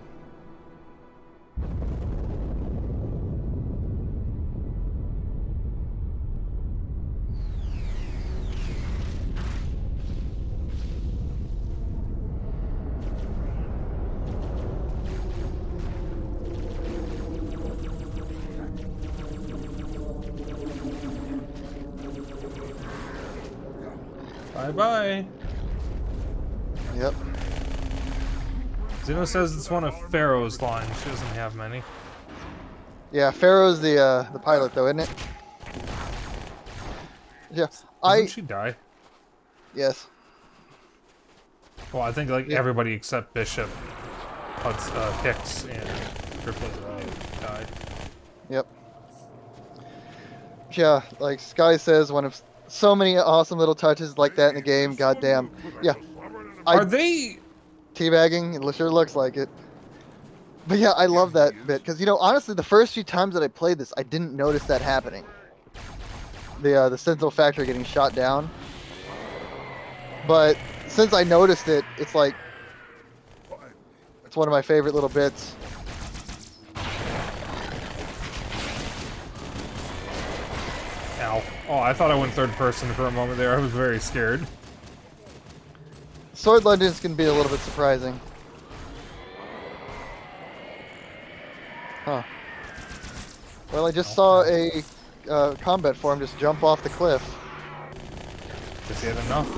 Bye-bye. Yep. Zeno says it's one of Pharaoh's lines. She doesn't have many. Yeah, Pharaoh's the uh, the pilot, though, isn't it? Yeah. Doesn't I. she die? Yes. Well, I think like Yeah. everybody except Bishop, Hudson, uh, Hicks, and Ripley uh, died. Yep. Yeah, like Sky says, one of so many awesome little touches like that in the game. Goddamn. Yeah. Are they teabagging? It sure looks like it. But yeah, I love that bit because you know, honestly, the first few times that I played this, I didn't notice that happening. The uh, the Sentinel factory getting shot down. But since I noticed it, it's like it's one of my favorite little bits. Ow. Oh, I thought I went third person for a moment there. I was very scared. Sword Legends can be a little bit surprising. Huh. Well, I just saw a uh, combat form just jump off the cliff. Is it enough?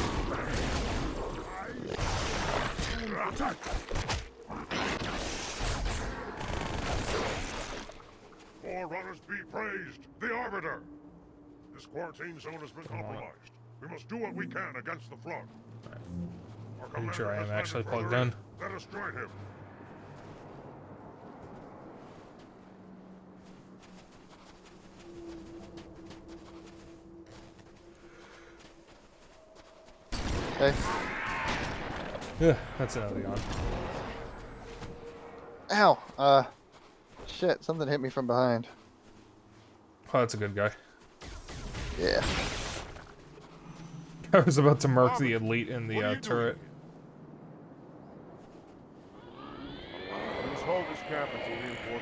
Forerunners be praised, the Arbiter! This quarantine zone has been compromised. We must do what we can against the Flood. Our Are you commander sure I has am actually landed plugged for in? Let us join him. Okay. Yeah, that's another yawn. Ow! Uh, shit, something hit me from behind. Oh, that's a good guy. Yeah. I was about to mark the elite in the uh, turret. Let's hold this camp until reinforcements.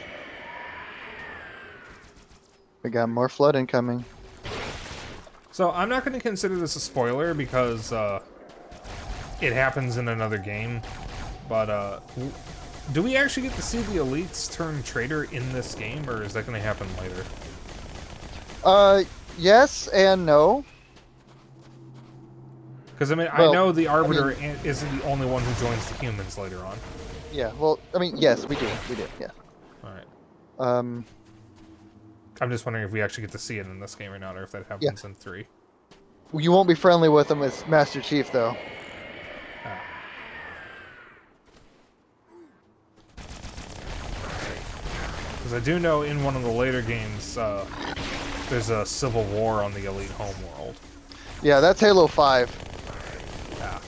We got more flood incoming. So I'm not going to consider this a spoiler because uh, it happens in another game. But uh, w- do we actually get to see the elites turn traitor in this game, or is that going to happen later? Uh, yes and no. Because I mean, Well, I know the Arbiter I mean- isn't the only one who joins the humans later on. Yeah, well, I mean, yes, we do. We do, yeah. All right. Um, I'm just wondering if we actually get to see it in this game or not, or if that happens in three. you won't be friendly with him as Master Chief, though. Ah. Because I do know in one of the later games, uh, there's a civil war on the elite homeworld. Yeah, that's Halo five. Yeah.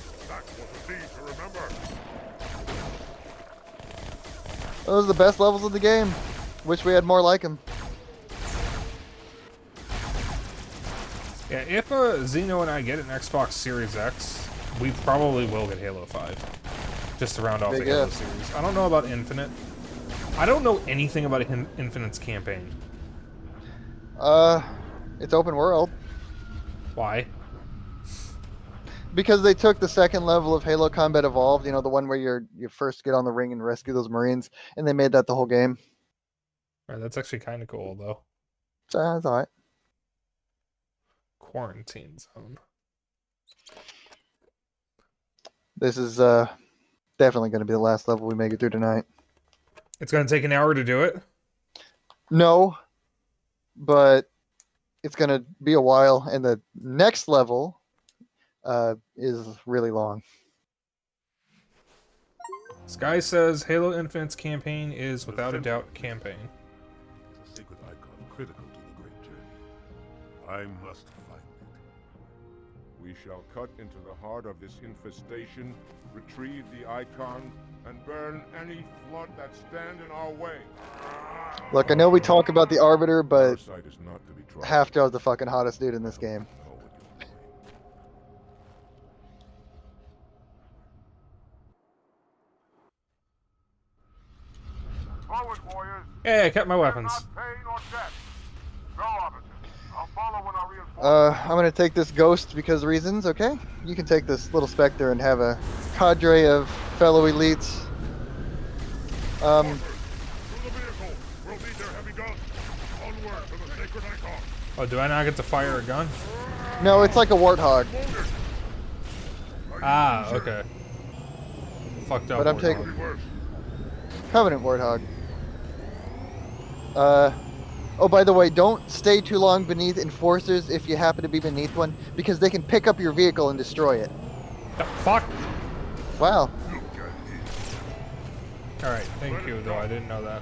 Those are the best levels of the game. Wish we had more like them. Yeah, if uh, Xeno and I get an Xbox Series X, we probably will get Halo five. Just to round off Big the Halo if. series. I don't know about Infinite. I don't know anything about In Infinite's campaign. Uh, it's open world. Why? Because they took the second level of Halo Combat Evolved, you know, the one where you're you first get on the ring and rescue those Marines, and they made that the whole game. Alright, that's actually kind of cool, though. So that's alright. Quarantine zone. This is uh definitely going to be the last level we make it through tonight. It's going to take an hour to do it? No, but it's going to be a while, and the next level uh, is really long. Sky says Halo Infinite's campaign is without a doubt campaign. It's a sacred icon critical to the great journey. I must find it. We shall cut into the heart of this infestation, retrieve the icon, and burn any flood that stand in our way. Look, I know we talk about the Arbiter, but Parasite is not to be trusted. Half-Jaw's the fucking hottest dude in this game. Forward, warriors. Hey, I kept my weapons. Pain or death. Go, Arbiter. I'll follow when I reinforce. Uh, I'm gonna take this Ghost because reasons, okay? You can take this little Spectre and have a cadre of fellow elites. Um, Oh, do I not get to fire a gun? no, it's like a Warthog. Ah, okay. Fucked up. But I'm Warthog. taking Covenant Warthog. Uh, oh, by the way, don't stay too long beneath Enforcers if you happen to be beneath one, because they can pick up your vehicle and destroy it. The fuck? Wow. Alright, thank you, though. I didn't know that.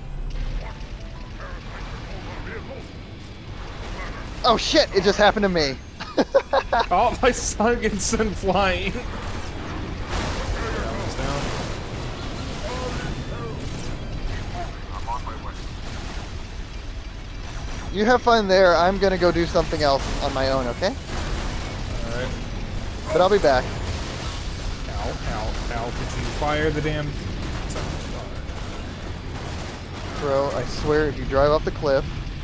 Oh shit, it just happened to me. Oh, my son gets sent flying. You have fun there. I'm gonna go do something else on my own, okay? Alright. But I'll be back. Ow, ow, ow. Could you fire the damn... Bro, I swear if you drive off the cliff...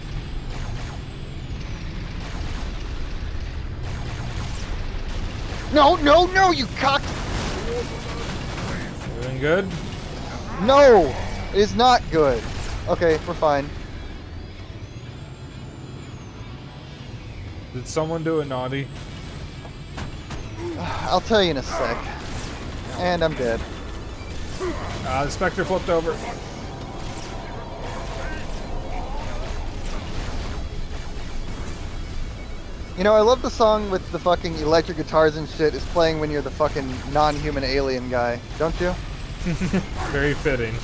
No, no, no, you cock... Doing good? No! It is not good. Okay, we're fine. Did someone do it naughty? I'll tell you in a sec. And I'm dead. Uh, the Spectre flipped over. You know, I love the song with the fucking electric guitars and shit is playing when you're the fucking non-human alien guy, don't you? Very fitting.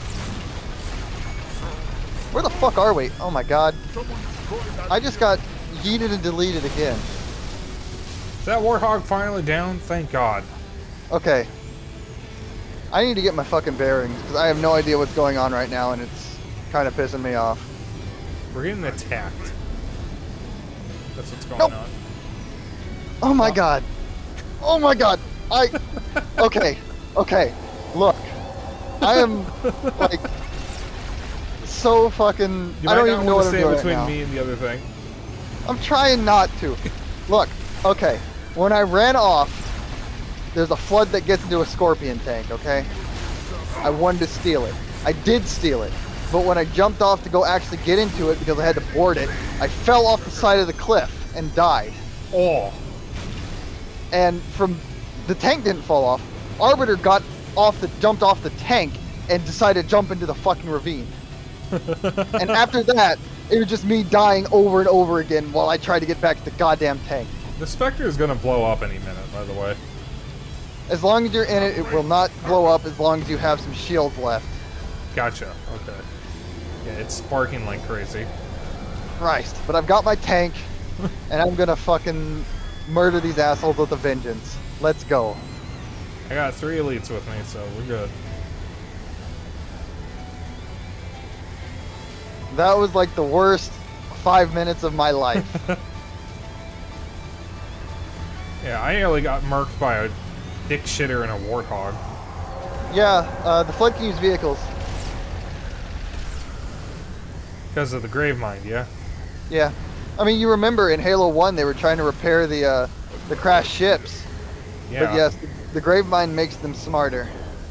Where the fuck are we? Oh my god. I just got yeeted and deleted again. Is that Warthog finally down? Thank God. Okay. I need to get my fucking bearings, because I have no idea what's going on right now, and it's kind of pissing me off. We're getting attacked. That's what's going Nope. on. Oh my god. Oh my god. I... Okay. Okay. Look. I am, like, so fucking... You I might don't not even know want what to I'm stay doing between right now. me and the other thing. I'm trying not to. Look. Okay. When I ran off, there's a flood that gets into a Scorpion tank, okay? I wanted to steal it. I did steal it. But when I jumped off to go actually get into it because I had to board it, I fell off the side of the cliff and died. Oh. And from the tank didn't fall off. Arbiter got off the jumped off the tank and decided to jump into the fucking ravine. And after that, it was just me dying over and over again while I tried to get back to the goddamn tank. The Spectre is gonna blow up any minute, by the way. As long as you're in it, it will not blow up as long as you have some shields left. Gotcha. Okay. Yeah, it's sparking like crazy. Christ. But I've got my tank, and I'm gonna fucking murder these assholes with a vengeance. Let's go. I got three elites with me, so we're good. That was like the worst five minutes of my life. Yeah, I nearly got murked by a dick shitter and a warthog. Yeah, uh, the Flood can use vehicles. Because of the Gravemind, yeah? Yeah. I mean, you remember in Halo one they were trying to repair the uh, the crashed ships. Yeah. But yes, the Gravemind makes them smarter.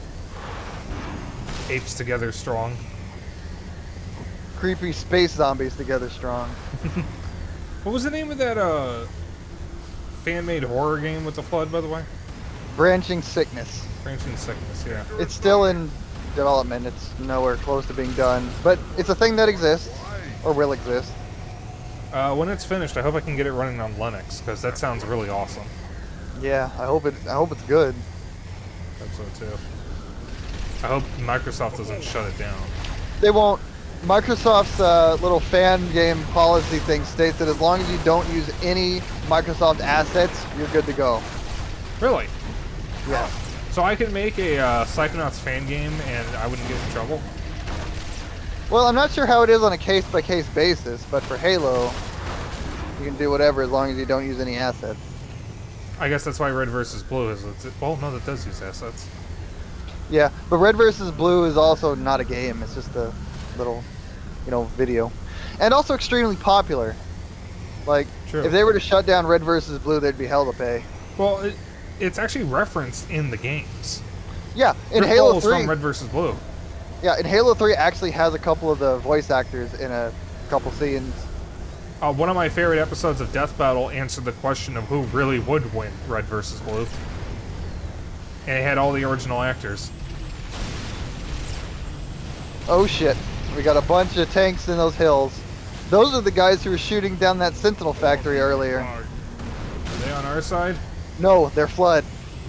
Apes together strong. Creepy space zombies together strong. What was the name of that uh, fan-made horror game with the Flood, by the way? Branching Sickness. Branching Sickness, yeah. It's still in development. It's nowhere close to being done. But it's a thing that exists, or will exist. Uh, when it's finished, I hope I can get it running on Linux, because that sounds really awesome. Yeah, I hope it. I hope it's good. I hope so too. I hope Microsoft doesn't shut it down. They won't. Microsoft's uh, little fan game policy thing states that as long as you don't use any Microsoft assets, you're good to go. Really? Yeah. So I can make a uh, Psychonauts fan game and I wouldn't get in trouble? Well, I'm not sure how it is on a case-by-case basis, but for Halo, you can do whatever as long as you don't use any assets. I guess that's why Red versus. Blue is. Well, no, that does use assets. Yeah, but Red versus. Blue is also not a game. It's just a little, you know, video. And also extremely popular. Like, True. If they were to shut down Red versus. Blue, they'd be hell to pay. Well, it, it's actually referenced in the games. Yeah, in Rick Halo Roll is three. from Red versus. Blue. Yeah, in Halo three actually has a couple of the voice actors in a couple scenes. Uh, one of my favorite episodes of Death Battle answered the question of who really would win Red versus. Blue. And it had all the original actors. Oh shit, we got a bunch of tanks in those hills. Those are the guys who were shooting down that Sentinel factory earlier. Are they on our side? No, they're Flood.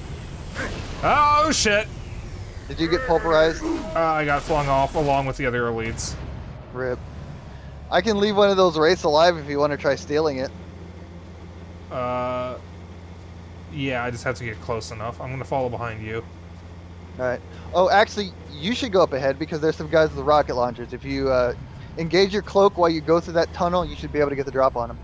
Oh shit! Did you get pulverized? Uh, I got flung off along with the other elites. Rip. I can leave one of those wraiths alive if you want to try stealing it. Uh, yeah, I just have to get close enough. I'm gonna follow behind you. Alright. Oh, actually, you should go up ahead because there's some guys with the rocket launchers. If you uh, engage your cloak while you go through that tunnel, you should be able to get the drop on them.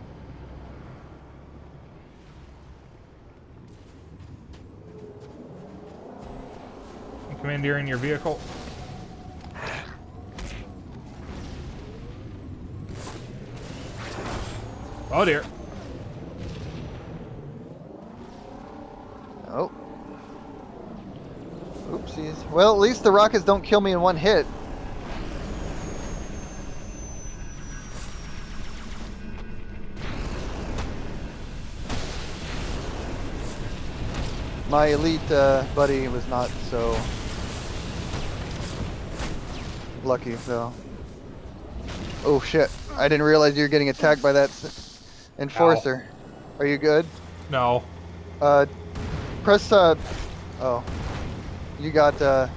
Commandeering your vehicle. Oh dear. Oh. Oopsies. Well, at least the rockets don't kill me in one hit. My elite uh, buddy was not so lucky, though. Oh shit. I didn't realize you were getting attacked by that enforcer. Ow. Are you good? No. Uh, press, uh, oh. You got, uh...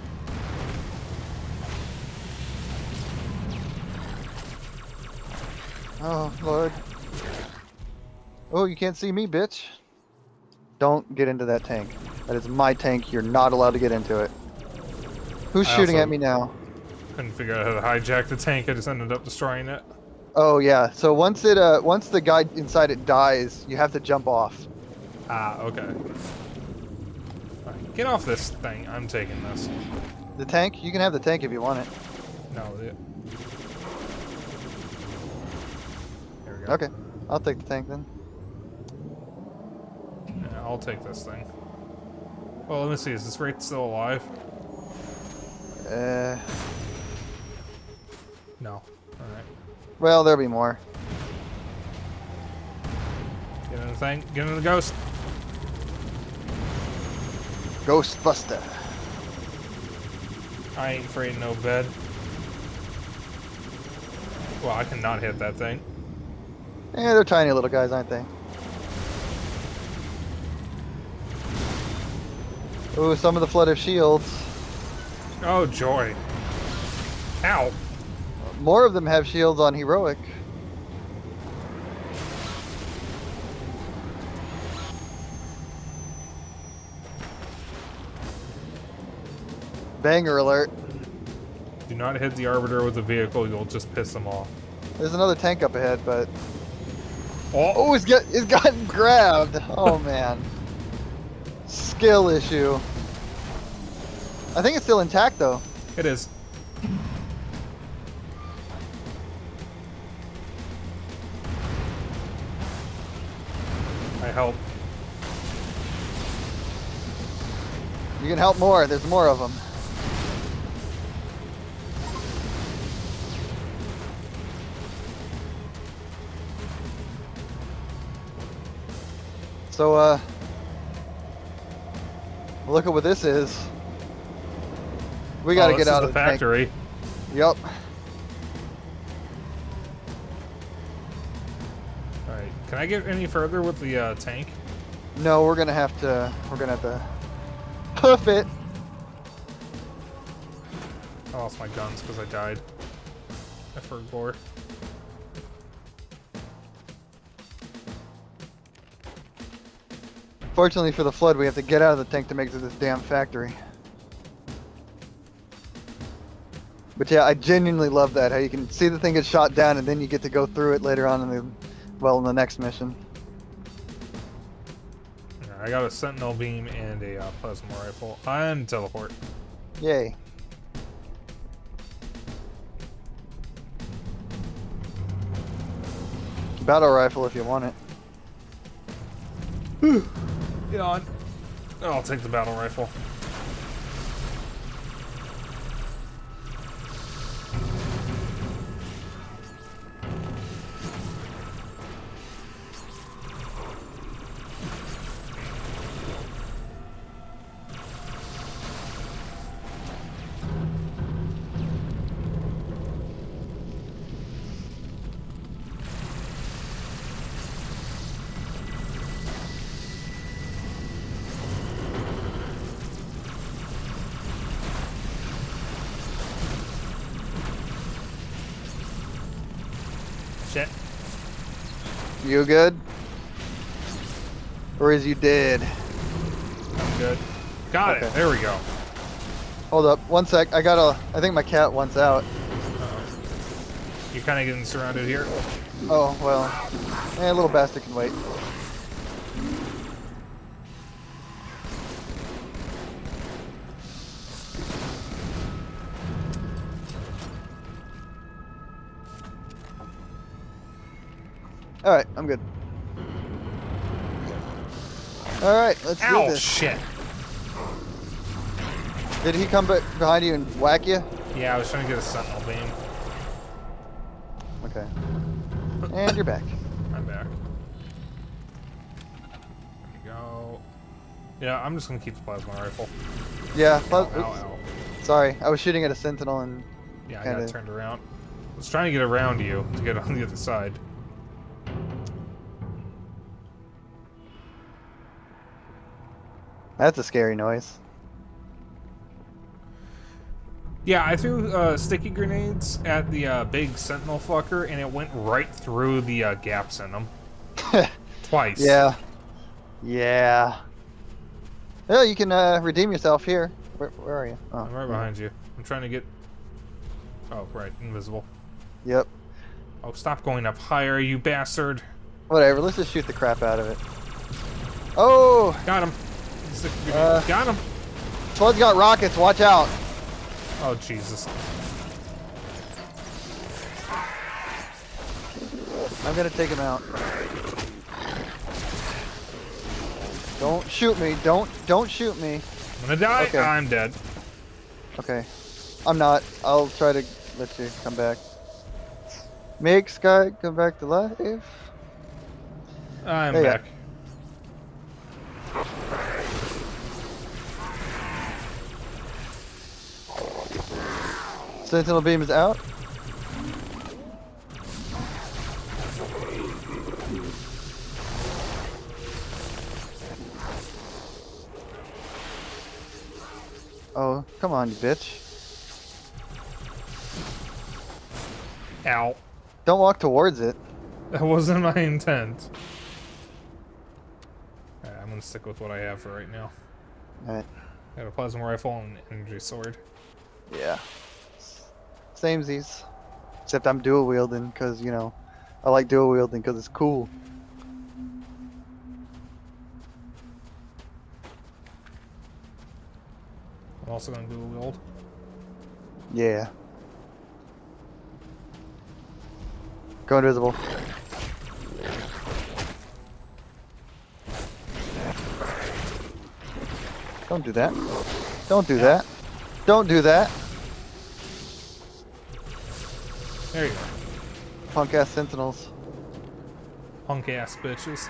oh, Lord. Oh, you can't see me, bitch. Don't get into that tank. That is my tank. You're not allowed to get into it. Who's I shooting also at me now? Couldn't figure out how to hijack the tank. I just ended up destroying it. Oh, yeah. So once it, uh, once the guy inside it dies, you have to jump off. Ah, okay. Right, get off this thing. I'm taking this. The tank? You can have the tank if you want it. No, the... There we go. Okay. I'll take the tank then. Yeah, I'll take this thing. Well, let me see. Is this Wraith still alive? Uh... No. Alright. Well, there'll be more. Get in the thing. Get in the ghost. Ghostbuster. I ain't afraid of no bed. Well, I cannot hit that thing. Yeah, they're tiny little guys, aren't they? Ooh, some of the Flood have shields. Oh, joy. Ow. More of them have shields on Heroic. Banger alert. Do not hit the Arbiter with a vehicle, you'll just piss them off. There's another tank up ahead, but... Oh, oh he's, get, he's gotten grabbed. Oh, man. Skill issue. I think it's still intact, though. It is. I help. You can help more. There's more of them. So, uh, look at what this is. We got to oh, get out of of the factory. Tank. Yep. All right. Can I get any further with the uh, tank? No, we're gonna have to. We're gonna have to hoof it. I lost my guns because I died. I forgot. Fortunately for the flood, we have to get out of the tank to make it to this damn factory. But yeah, I genuinely love that, how you can see the thing get shot down and then you get to go through it later on in the, well, in the next mission. I got a sentinel beam and a uh, plasma rifle and teleport. Yay. Battle rifle if you want it. Get on. I'll take the battle rifle. Shit. You good? Or is you dead? I'm good. Got Okay. it. There we go. Hold up. One sec. I gotta. I think my cat wants out. Uh-oh. You're kind of getting surrounded here. Oh, well. Eh, little bastard can wait. Alright, I'm good. Alright, let's Ow, do this. shit. Did he come be behind you and whack you? Yeah, I was trying to get a sentinel beam. Okay. And you're back. I'm back. There we go. Yeah, I'm just gonna keep the plasma rifle. Yeah, Ow, plas- ow, oops. ow. Sorry, I was shooting at a sentinel and Yeah, I kinda... got turned around. I was trying to get around you to get on the other side. That's a scary noise. Yeah, I threw uh, sticky grenades at the uh, big sentinel fucker, and it went right through the uh, gaps in them. Twice. Yeah. Yeah. Yeah, you can uh, redeem yourself here. Where, where are you? Oh, I'm right behind you. I'm trying to get... Oh, right. Invisible. Yep. Oh, stop going up higher, you bastard. Whatever, let's just shoot the crap out of it. Oh! Got him. Uh, Got him. Flood's got rockets, watch out. Oh, Jesus. I'm gonna take him out. Don't shoot me, don't, don't shoot me. I'm gonna die. Okay. I'm dead. Okay. I'm not. I'll try to let you come back. Make Sky come back to life. I'm Hey, back. Sentinel beam is out. Oh, come on, you bitch. Ow. Don't walk towards it. That wasn't my intent. Alright, I'm gonna stick with what I have for right now. Alright. Got a plasma rifle and an energy sword. Yeah. Samesies. Except I'm dual wielding because, you know, I like dual wielding because it's cool. I'm also gonna dual wield. Yeah. Go invisible. Don't do that. Don't do that. Don't do that. There you go. Punk ass sentinels. Punk ass bitches.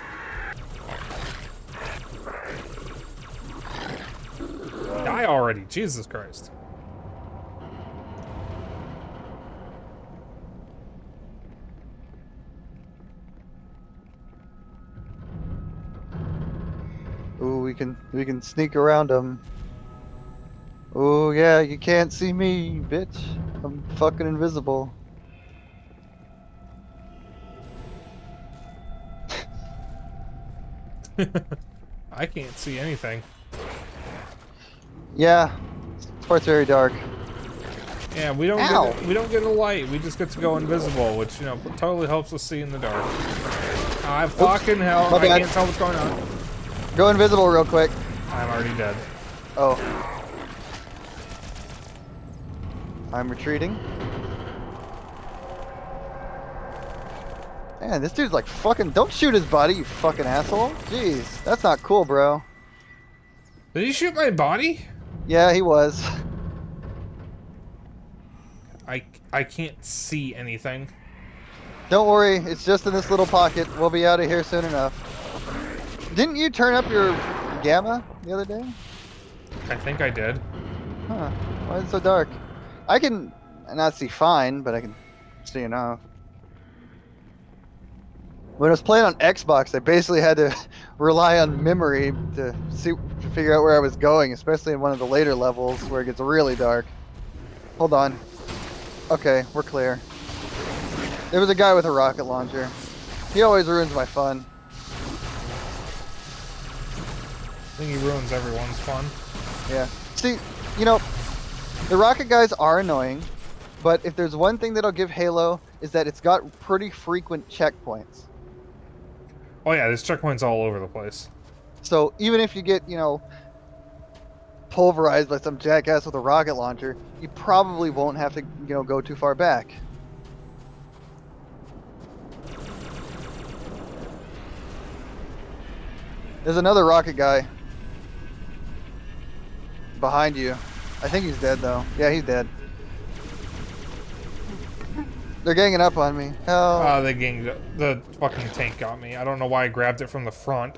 Die already, Jesus Christ. Ooh, we can we can sneak around them. Ooh, yeah, you can't see me, bitch. I'm fucking invisible. I can't see anything. Yeah, this part's very dark. Yeah, we don't Ow. get we don't get a light. We just get to go invisible, which you know totally helps us see in the dark. I fucking hell! My I bad. can't tell what's going on. Go invisible real quick. I'm already dead. Oh. I'm retreating. Man, this dude's like fucking. Don't shoot his body, you fucking asshole. Jeez, that's not cool, bro. Did he shoot my body? Yeah, he was. I I can't see anything. Don't worry, it's just in this little pocket. We'll be out of here soon enough. Didn't you turn up your gamma the other day? I think I did. Huh. Why is it so dark? I can not see fine, but I can see enough. When I was playing on Xbox, I basically had to rely on memory to see to figure out where I was going, especially in one of the later levels where it gets really dark. Hold on. Okay, we're clear. There was a guy with a rocket launcher. He always ruins my fun. I think he ruins everyone's fun. Yeah. See, you know, the rocket guys are annoying, but if there's one thing that'll give Halo is that it's got pretty frequent checkpoints. Oh yeah, there's checkpoints all over the place. So even if you get, you know, pulverized by some jackass with a rocket launcher, you probably won't have to, you know, go too far back. There's another rocket guy behind you. I think he's dead though. Yeah, he's dead. They're ganging up on me. Hell. Oh, they ganged the fucking tank got me. I don't know why I grabbed it from the front.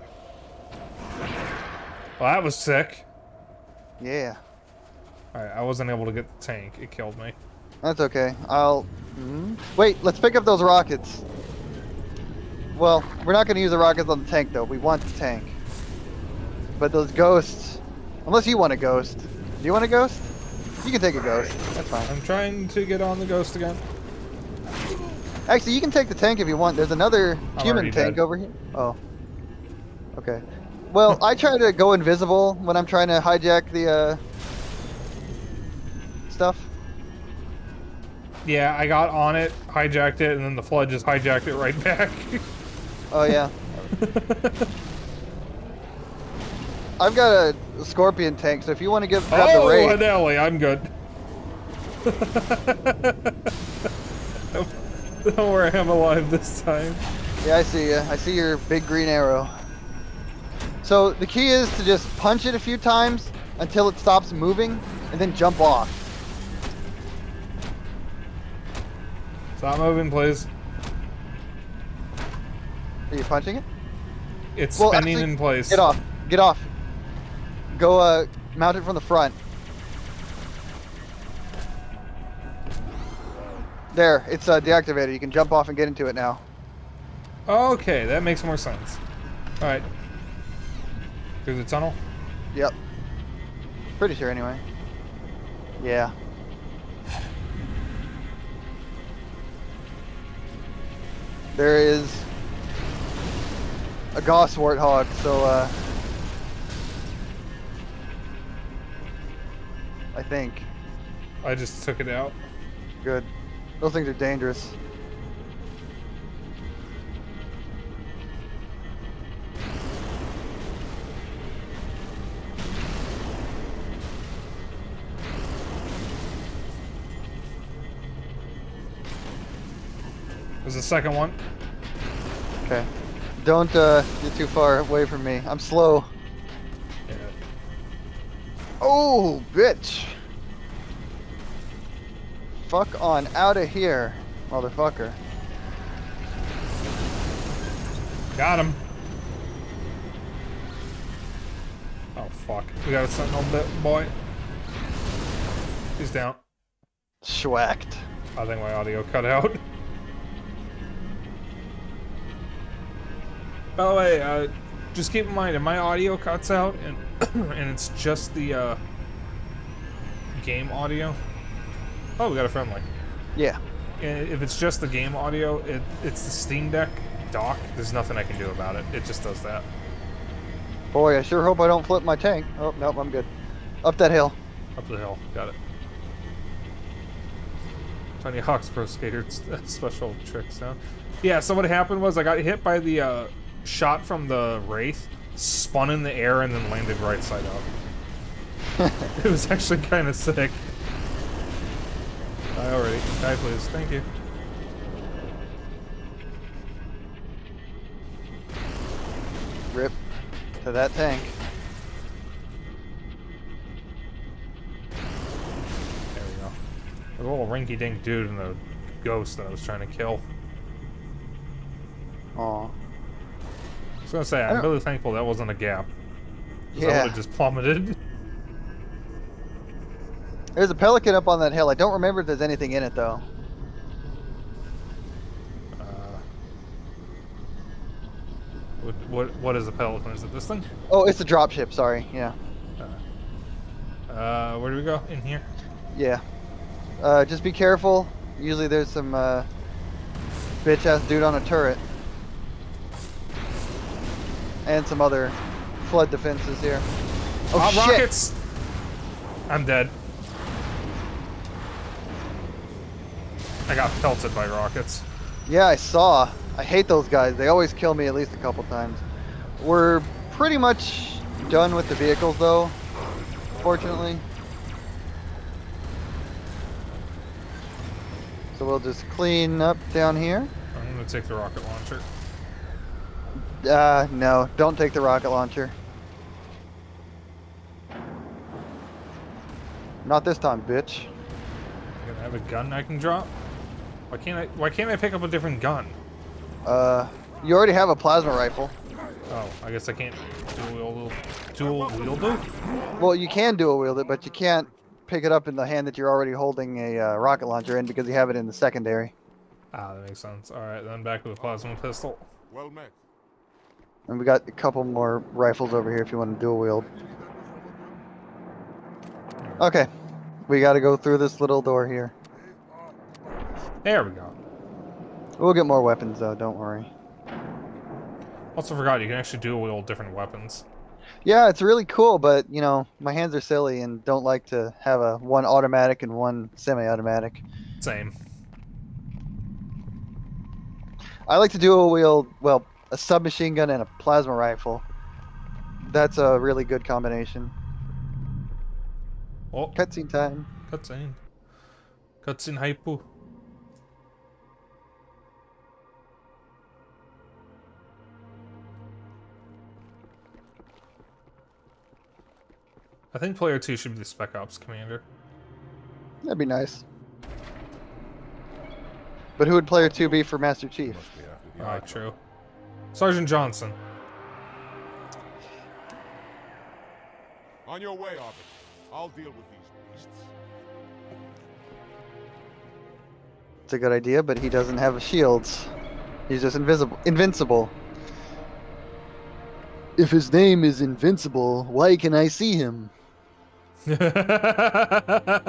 Well, that was sick. Yeah. Alright, I wasn't able to get the tank. It killed me. That's okay. I'll... Mm, wait, let's pick up those rockets. Well, we're not going to use the rockets on the tank, though. We want the tank. But those ghosts... Unless you want a ghost. Do you want a ghost? You can take a ghost. That's fine. I'm trying to get on the ghost again. Actually, you can take the tank if you want. There's another I'm human already tank dead. over here. Oh. Okay. Well, I try to go invisible when I'm trying to hijack the, uh... stuff. Yeah, I got on it, hijacked it, and then the flood just hijacked it right back. Oh, yeah. I've got a scorpion tank, so if you want to give grab oh, the raid... Hanelli, I'm good. Don't worry, I'm alive this time. Yeah, I see you. I see your big green arrow. So the key is to just punch it a few times until it stops moving, and then jump off. Stop moving, please. Are you punching it? It's Well, spinning actually, in place. Get off. Get off. Go uh, mount it from the front. There, it's uh, deactivated. You can jump off and get into it now. Okay, that makes more sense. Alright. Through the tunnel? Yep. Pretty sure anyway. Yeah. There is a Gauss Warthog, so uh I think. I just took it out. Good. Those things are dangerous. There's a second one. Okay. Don't uh, get too far away from me. I'm slow. Yeah. Oh, bitch. Fuck on out of here, motherfucker. Got him. Oh, fuck. We got a sentinel bit, boy. He's down. Schwacked. I think my audio cut out. By the way, uh, just keep in mind, if my audio cuts out and and it's just the uh, game audio. Oh, we got a friendly. Yeah. If it's just the game audio, it, it's the Steam Deck dock. There's nothing I can do about it. It just does that. Boy, I sure hope I don't flip my tank. Oh, nope, I'm good. Up that hill. Up the hill. Got it. Tony Hawk's Pro Skater special tricks, huh? Yeah, so what happened was I got hit by the uh, shot from the Wraith, spun in the air, and then landed right side up. It was actually kind of sick. Die already. Die, please. Thank you. Rip to that tank. There we go. A little rinky-dink dude and a ghost that I was trying to kill. Aw. I was gonna say, I'm really thankful that wasn't a gap. Yeah. I would have just plummeted. There's a pelican up on that hill. I don't remember if there's anything in it, though. Uh, what, what, what is a pelican? Is it this thing? Oh, it's a dropship. Sorry. Yeah. Uh, uh, where do we go? In here? Yeah. Uh, just be careful. Usually there's some uh, bitch-ass dude on a turret. And some other flood defenses here. Oh, uh, shit! Rockets! I'm dead. I got pelted by rockets. Yeah, I saw. I hate those guys. They always kill me at least a couple times. We're pretty much done with the vehicles, though, fortunately. So we'll just clean up down here. I'm gonna take the rocket launcher. Uh, no, don't take the rocket launcher. Not this time, bitch. I'm gonna have a gun I can drop. Why can't I? Why can't I pick up a different gun? Uh, you already have a plasma rifle. Oh, I guess I can't dual wield. Dual wield it? Well, you can dual wield it, but you can't pick it up in the hand that you're already holding a uh, rocket launcher in because you have it in the secondary. Ah, that makes sense. All right, then back to the plasma pistol. Well met. And we got a couple more rifles over here if you want to dual wield. Okay, we got to go through this little door here. There we go. We'll get more weapons though, don't worry. Also forgot you can actually dual wield different weapons. Yeah, it's really cool, but you know, my hands are silly and don't like to have a one automatic and one semi-automatic. Same. I like to dual wield, well, a submachine gun and a plasma rifle. That's a really good combination. Oh, cutscene time. Cutscene. Cutscene hypo. I think player two should be the Spec Ops commander. That'd be nice. But who would player two be for Master Chief? Ah, true. Sergeant Johnson. On your way, Arbiter. I'll deal with these beasts. It's a good idea, but he doesn't have shields. He's just invisible, invincible. If his name is Invincible, why can I see him? Let's see if that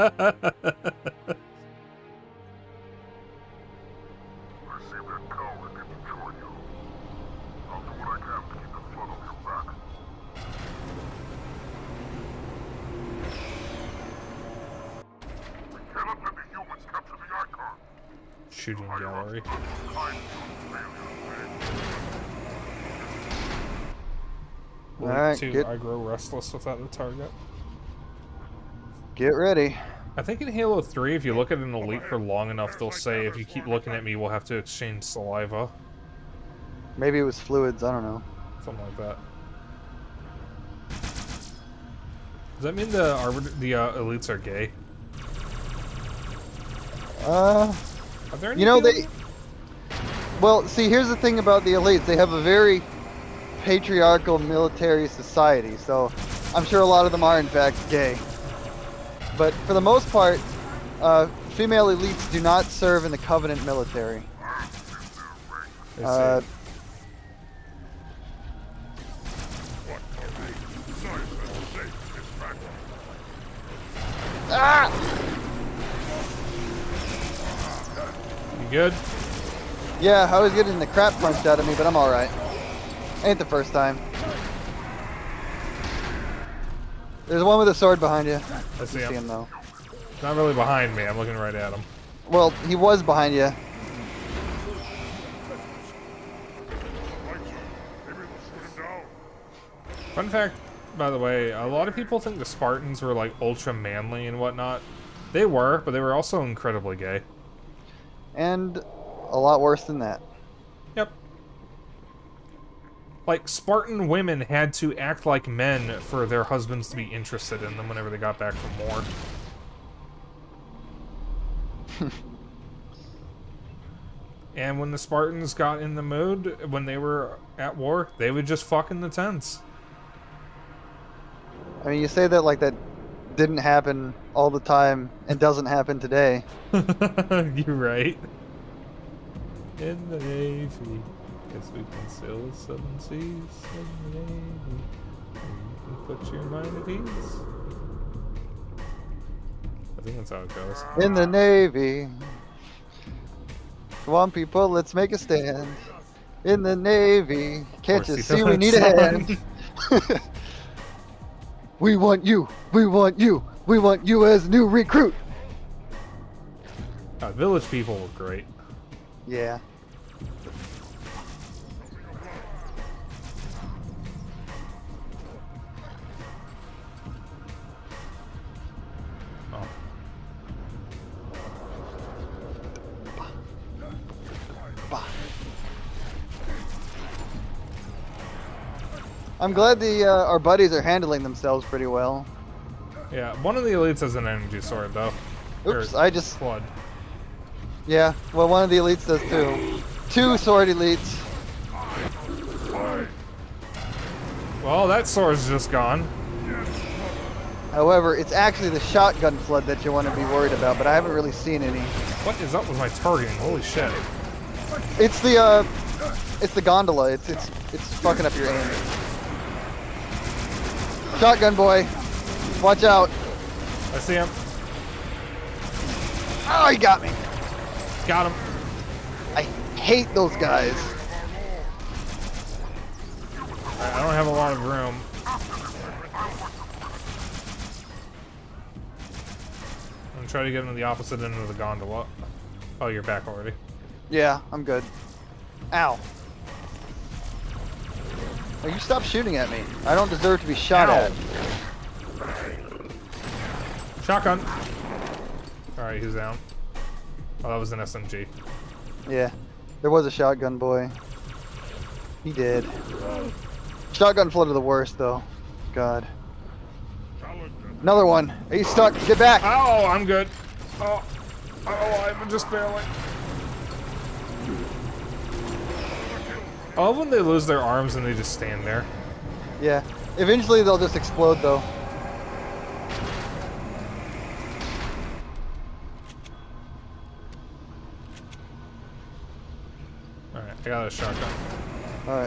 coward can join you. I'll do what I can to keep the flood off your back. We cannot let the humans capture the Icon. Shooting gallery. All right, two, get, I grow restless without a target. get ready. I think in Halo three, if you look at an elite for long enough, they'll say, if you keep looking at me, we'll have to exchange saliva. Maybe it was fluids, I don't know. Something like that. Does that mean the arbiter, the uh, elites are gay? Uh, are there any you know, feelings? they... Well, see, here's the thing about the elites. They have a very patriarchal military society, so I'm sure a lot of them are, in fact, gay. But for the most part, uh, female elites do not serve in the Covenant military. Uh, ah! You good? Yeah, I was getting the crap punched out of me, but I'm alright. Ain't the first time. There's one with a sword behind you. I see him. see him though. Not really behind me, I'm looking right at him. Well, he was behind you. Fun fact, by the way, a lot of people think the Spartans were like ultra manly and whatnot. They were, but they were also incredibly gay. And a lot worse than that. Yep. Like, Spartan women had to act like men for their husbands to be interested in them whenever they got back from war. And when the Spartans got in the mood, when they were at war, they would just fuck in the tents. I mean, you say that like that didn't happen all the time and doesn't happen today. You're right. In the Navy, guess we can sail the seven seas in the Navy. You can put your mind at ease. I think that's how it goes. In the Navy. Come on, people, let's make a stand. In the Navy. Can't you see we need a hand? We want you. We want you. We want you as a new recruit. Uh, village people were great. Yeah. Oh. I'm glad the uh, our buddies are handling themselves pretty well. Yeah, one of the elites has an energy sword, though. Oops, Or I just... Flood. Yeah, well, one of the elites does too. Two sword elites. Well, that sword's just gone. However, it's actually the shotgun flood that you want to be worried about, but I haven't really seen any. What is up with my targeting? Holy shit. It's the, uh... It's the gondola. It's, it's, it's fucking up your aim. Shotgun boy. Watch out. I see him. Oh, he got me. Got him. I hate those guys. I don't have a lot of room. I'm gonna try to get into the opposite end of the gondola. Oh, you're back already. Yeah, I'm good. Ow. Oh, you stop shooting at me. I don't deserve to be shot Ow. at. Shotgun. Alright, he's down. Oh, that was an S M G. Yeah, there was a shotgun boy. He did. Shotgun flood are the worst, though. God. Another one. He's stuck. Get back. Oh, I'm good. Oh, oh, I'm just failing. I love when they lose their arms and they just stand there. Yeah. Eventually they'll just explode, though. Alright, I got a shotgun. Alright.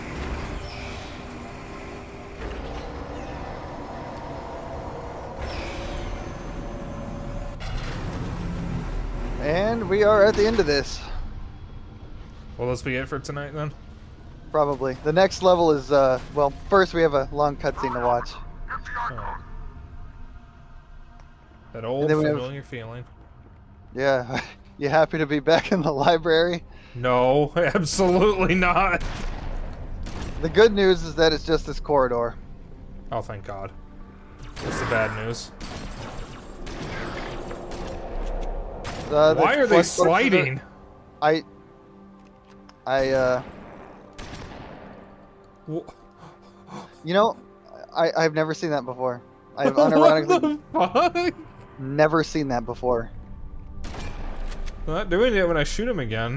And we are at the end of this. Will this be it for tonight then? Probably. The next level is, uh, well, first we have a long cutscene to watch. Right. That old then we have- familiar feeling. Yeah. You happy to be back in the library? No, absolutely not. The good news is that it's just this corridor. Oh, thank God. That's the bad news. Uh, the Why are they flood forces sliding? Are, I. I. uh... You know, I I've never seen that before. I've unironically What the fuck? never seen that before. I'm not doing it when I shoot him again.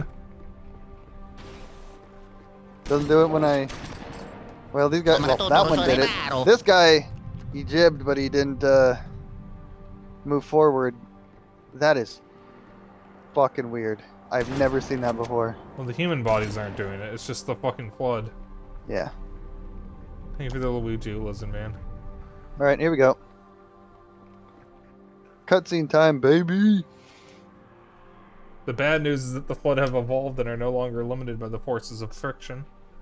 Doesn't do it when I. Well, these guys. Well, that one did it. This guy, he jibbed, but he didn't uh, move forward. That is fucking weird. I've never seen that before. Well, the human bodies aren't doing it. It's just the fucking flood. Yeah. Thank you for the Luigi, listen, man. All right, here we go. Cutscene time, baby. The bad news is that the flood have evolved and are no longer limited by the forces of friction.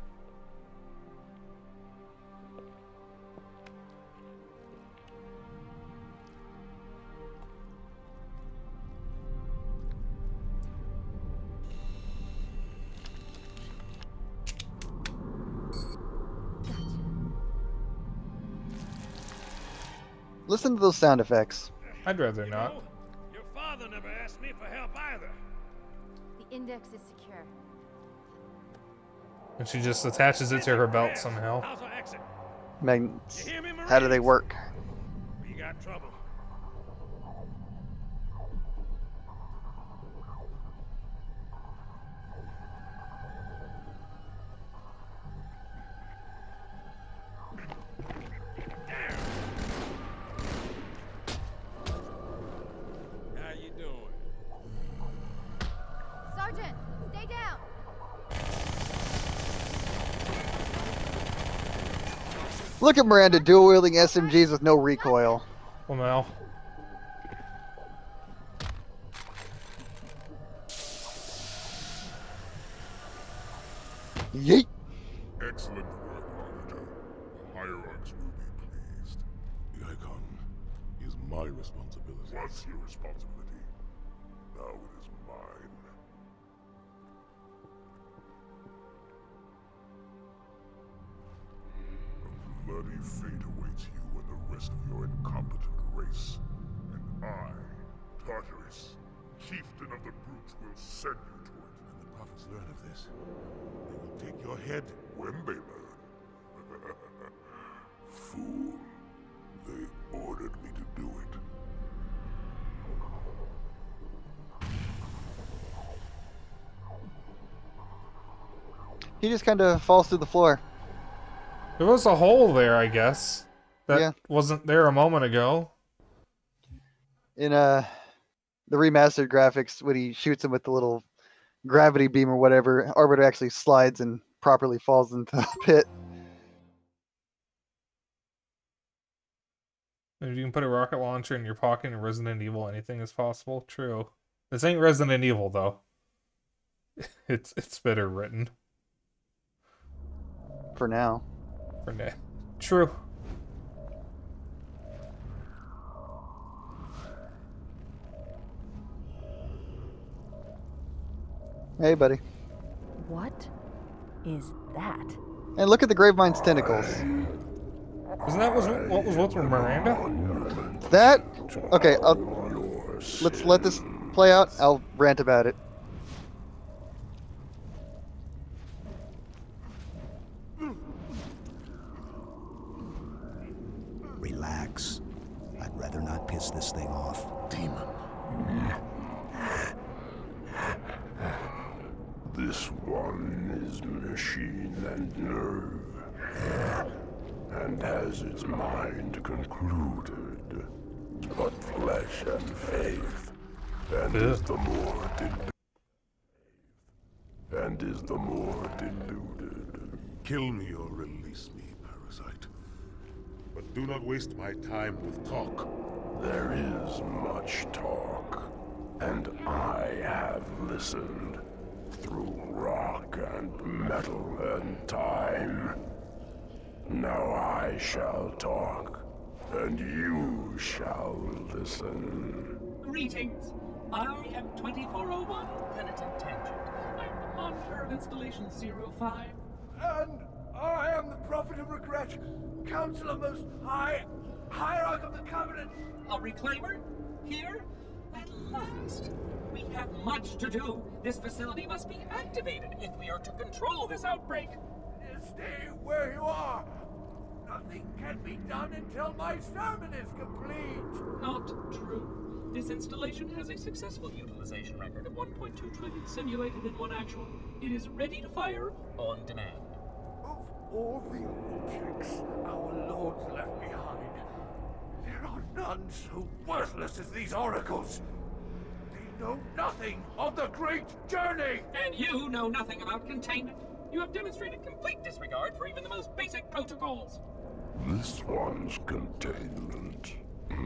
Listen to those sound effects. I'd rather not. Your father never asked me for help either. The index is secure. And she just attaches it to her belt somehow. How's our exit? Magnets. How do they work? We got trouble. How you doing? Sergeant, stay down. Look at Miranda dual wielding S M Gs with no recoil. Well, now. Yeet. Excellent work, Arbiter. The hierarchs will be pleased. The icon is my responsibility. What's your responsibility? Now it is mine. A bloody fate awaits you and the rest of your incompetent race. And I, Tartarus, chieftain of the brutes, will send you to it. When the prophets learn of this, they will take your head when they learn. Fool. They ordered me to do it. He just kind of falls through the floor. There was a hole there, I guess. That Yeah. wasn't there a moment ago. In uh, the remastered graphics, when he shoots him with the little gravity beam or whatever, Arbiter actually slides and properly falls into the pit. If you can put a rocket launcher in your pocket in Resident Evil, anything is possible. True. This ain't Resident Evil, though. It's it's better written. For now. For now. True. Hey, buddy. What is that? And look at the Gravemine's tentacles. Isn't that was what was with Miranda? That? Okay, I'll, let's let this play out. I'll rant about it. Relax. I'd rather not piss this thing off. Demon. This one is machine and nerve, and has its mind concluded, but flesh and faith, and is the more deluded. And is the more deluded. Kill me or release me, parasite. But do not waste my time with talk. There is much talk, and I have listened. Through rock and metal and time. Now I shall talk, and you shall listen. Greetings. I am twenty-four oh one, Penitent Tangent. I am the monitor of Installation zero five. And I am the Prophet of Regret, Counselor Most High, Hierarch of the Covenant. A reclaimer? Here? At last. We have much to do. This facility must be activated if we are to control this outbreak. Stay where you are. Nothing can be done until my sermon is complete. Not true. This installation has a successful utilization record of one point two trillion simulated and one actual. It is ready to fire on demand. Of all the objects our lords left behind, there are none so worthless as these oracles. They know nothing of the great journey. And you know nothing about containment. You have demonstrated complete disregard for even the most basic protocols. This one's containment.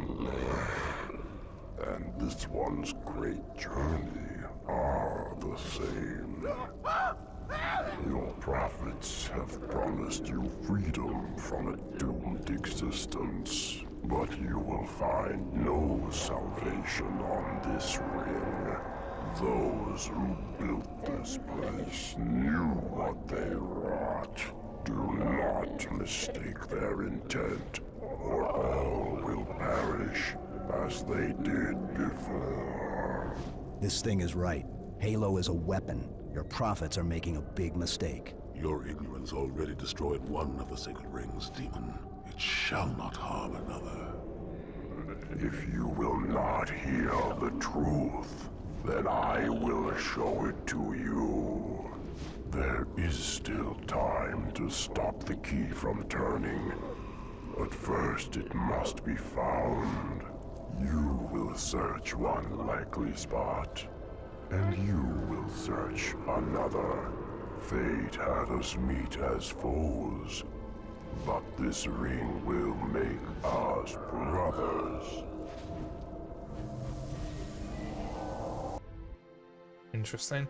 And this one's great journey are the same. Your prophets have promised you freedom from a doomed existence, but you will find no salvation on this ring. Those who built this place knew what they wrought. Do not mistake their intent, or all will perish as they did before. This thing is right. Halo is a weapon. Your prophets are making a big mistake. Your ignorance already destroyed one of the sacred rings, demon. It shall not harm another. If you will not hear the truth, then I will show it to you. There is still time to stop the key from turning, but first it must be found. You will search one likely spot, and you will search another. Fate had us meet as foes, but this ring will make us brothers. Interesting.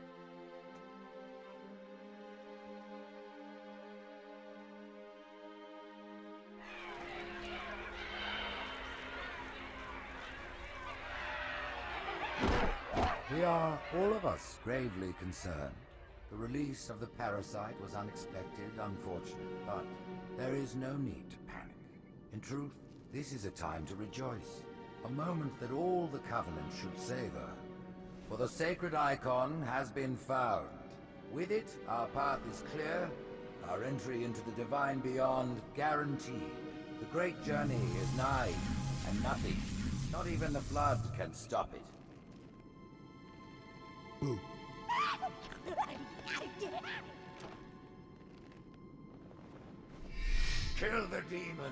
We are, all of us, gravely concerned. The release of the parasite was unexpected, unfortunate, but there is no need to panic. In truth, this is a time to rejoice. A moment that all the Covenant should savor. For the sacred icon has been found. With it, our path is clear, our entry into the divine beyond guaranteed. The great journey is nigh, and nothing, not even the flood, can stop it. Ooh. Kill the demon.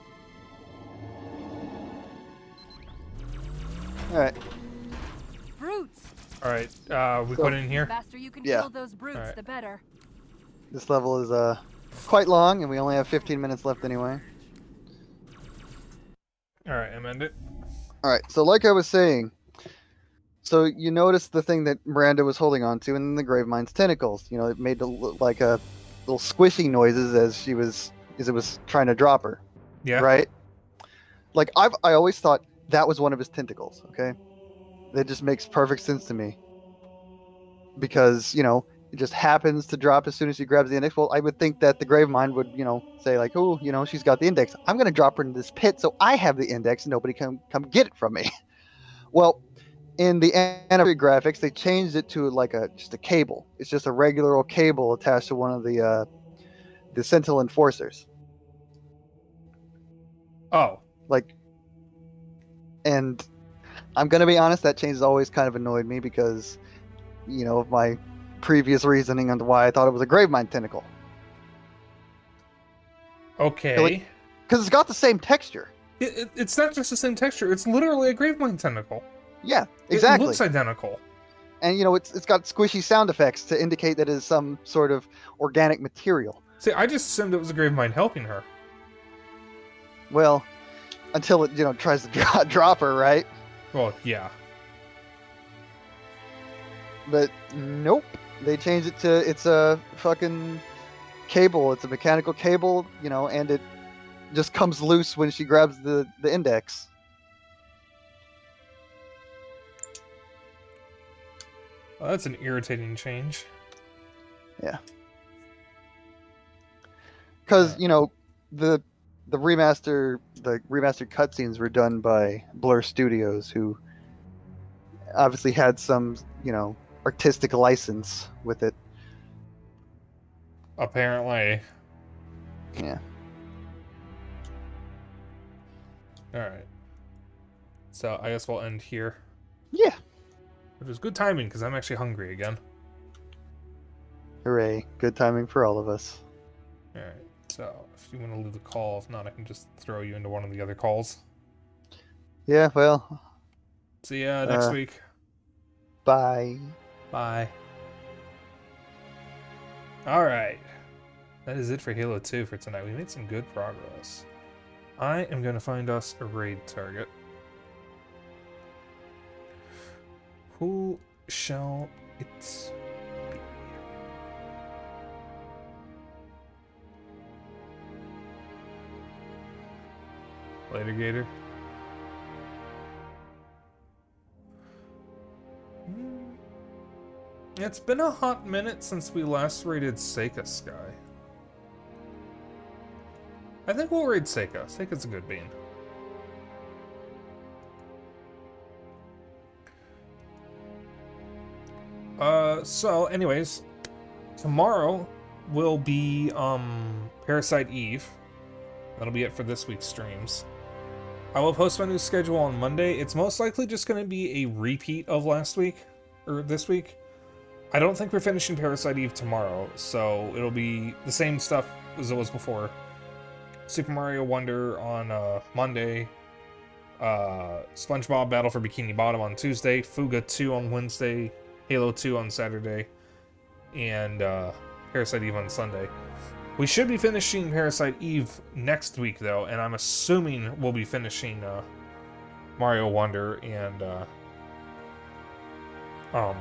Alright. Brutes! Alright, uh, we put it in here? The faster you can Yeah. kill those brutes, Alright. the better. This level is uh quite long, and we only have fifteen minutes left anyway. Alright, amend it. Alright, so like I was saying, so you noticed the thing that Miranda was holding on to, and the Gravemind's tentacles. You know, it made a, l- like a little squishy noises as she was, as it was trying to drop her. Yeah. Right? Like, I've I always thought that was one of his tentacles, okay? That just makes perfect sense to me. Because, you know, it just happens to drop as soon as she grabs the index. Well, I would think that the Gravemind would, you know, say like, oh, you know, she's got the index. I'm going to drop her into this pit so I have the index and nobody can come get it from me. Well, in the anniversary graphics, they changed it to like a just a cable. It's just a regular old cable attached to one of the uh, the Sentinel Enforcers. Oh. Like, and I'm gonna be honest, that change has always kind of annoyed me because, you know, of my previous reasoning on why I thought it was a Gravemind tentacle. Okay. Because it's got the same texture. It, it, it's not just the same texture, it's literally a Gravemind tentacle. Yeah, exactly. It looks identical. And, you know, it's it's got squishy sound effects to indicate that it is some sort of organic material. See, I just assumed it was a Gravemind helping her. Well, until it, you know, tries to dro- drop her, right? Well, yeah. But nope. They changed it to, it's a fucking cable. It's a mechanical cable, you know, and it just comes loose when she grabs the, the index. Well, that's an irritating change. Yeah. Because, you know, the the remaster, the remastered cutscenes were done by Blur Studios, who obviously had some, you know, artistic license with it. Apparently. Yeah. Alright. So I guess we'll end here. Yeah. Which is good timing, because I'm actually hungry again. Hooray. Good timing for all of us. Alright. So, if you want to leave the call, if not, I can just throw you into one of the other calls. Yeah, well. See ya next uh, week. Bye. Bye. Alright. That is it for Halo two for tonight. We made some good progress. I am going to find us a raid target. Who shall it be? Later, Gator. It's been a hot minute since we last raided Seika Sky. I think we'll raid Seika. Seika's a good bean. Uh, so, anyways, tomorrow will be, um, Parasite Eve. That'll be it for this week's streams. I will post my new schedule on Monday. It's most likely just going to be a repeat of last week, or this week. I don't think we're finishing Parasite Eve tomorrow, so it'll be the same stuff as it was before. Super Mario Wonder on uh, Monday, uh, SpongeBob Battle for Bikini Bottom on Tuesday, Fuga two on Wednesday, Halo two on Saturday, and uh, Parasite Eve on Sunday. We should be finishing Parasite Eve next week, though, and I'm assuming we'll be finishing uh, Mario Wonder and uh, um,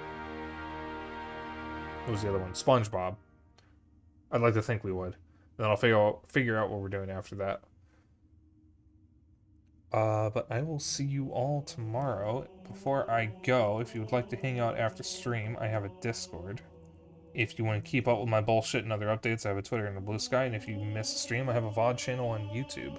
what was the other one? SpongeBob. I'd like to think we would. Then I'll figure out, figure out what we're doing after that. Uh, but I will see you all tomorrow. Before I go, if you would like to hang out after stream, I have a Discord. If you want to keep up with my bullshit and other updates, I have a Twitter and a Blue Sky. And if you miss a stream, I have a V O D channel on YouTube.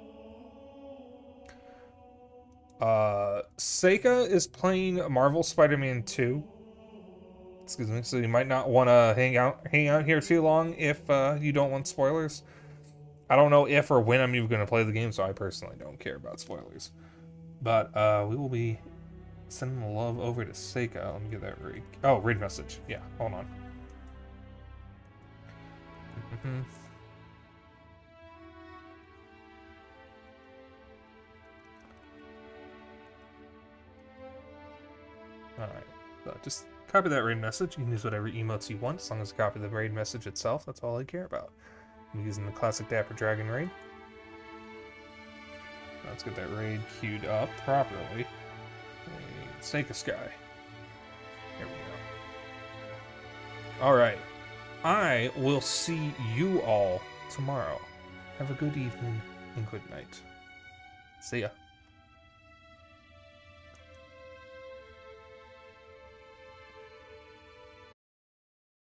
Uh, Seika is playing Marvel Spider-Man two. Excuse me, so you might not want to hang out hang out here too long if uh, you don't want spoilers. I don't know if or when I'm even going to play the game, so I personally don't care about spoilers. But uh, we will be sending the love over to Seika. Let me get that raid. Oh, raid message. Yeah, hold on. Mm-hmm. Alright, so just copy that raid message. You can use whatever emotes you want, as long as you copy the raid message itself. That's all I care about. I'm using the classic Dapper Dragon raid. Let's get that raid queued up properly. Seika Sky. There we go. Alright. I will see you all tomorrow. Have a good evening and good night. See ya.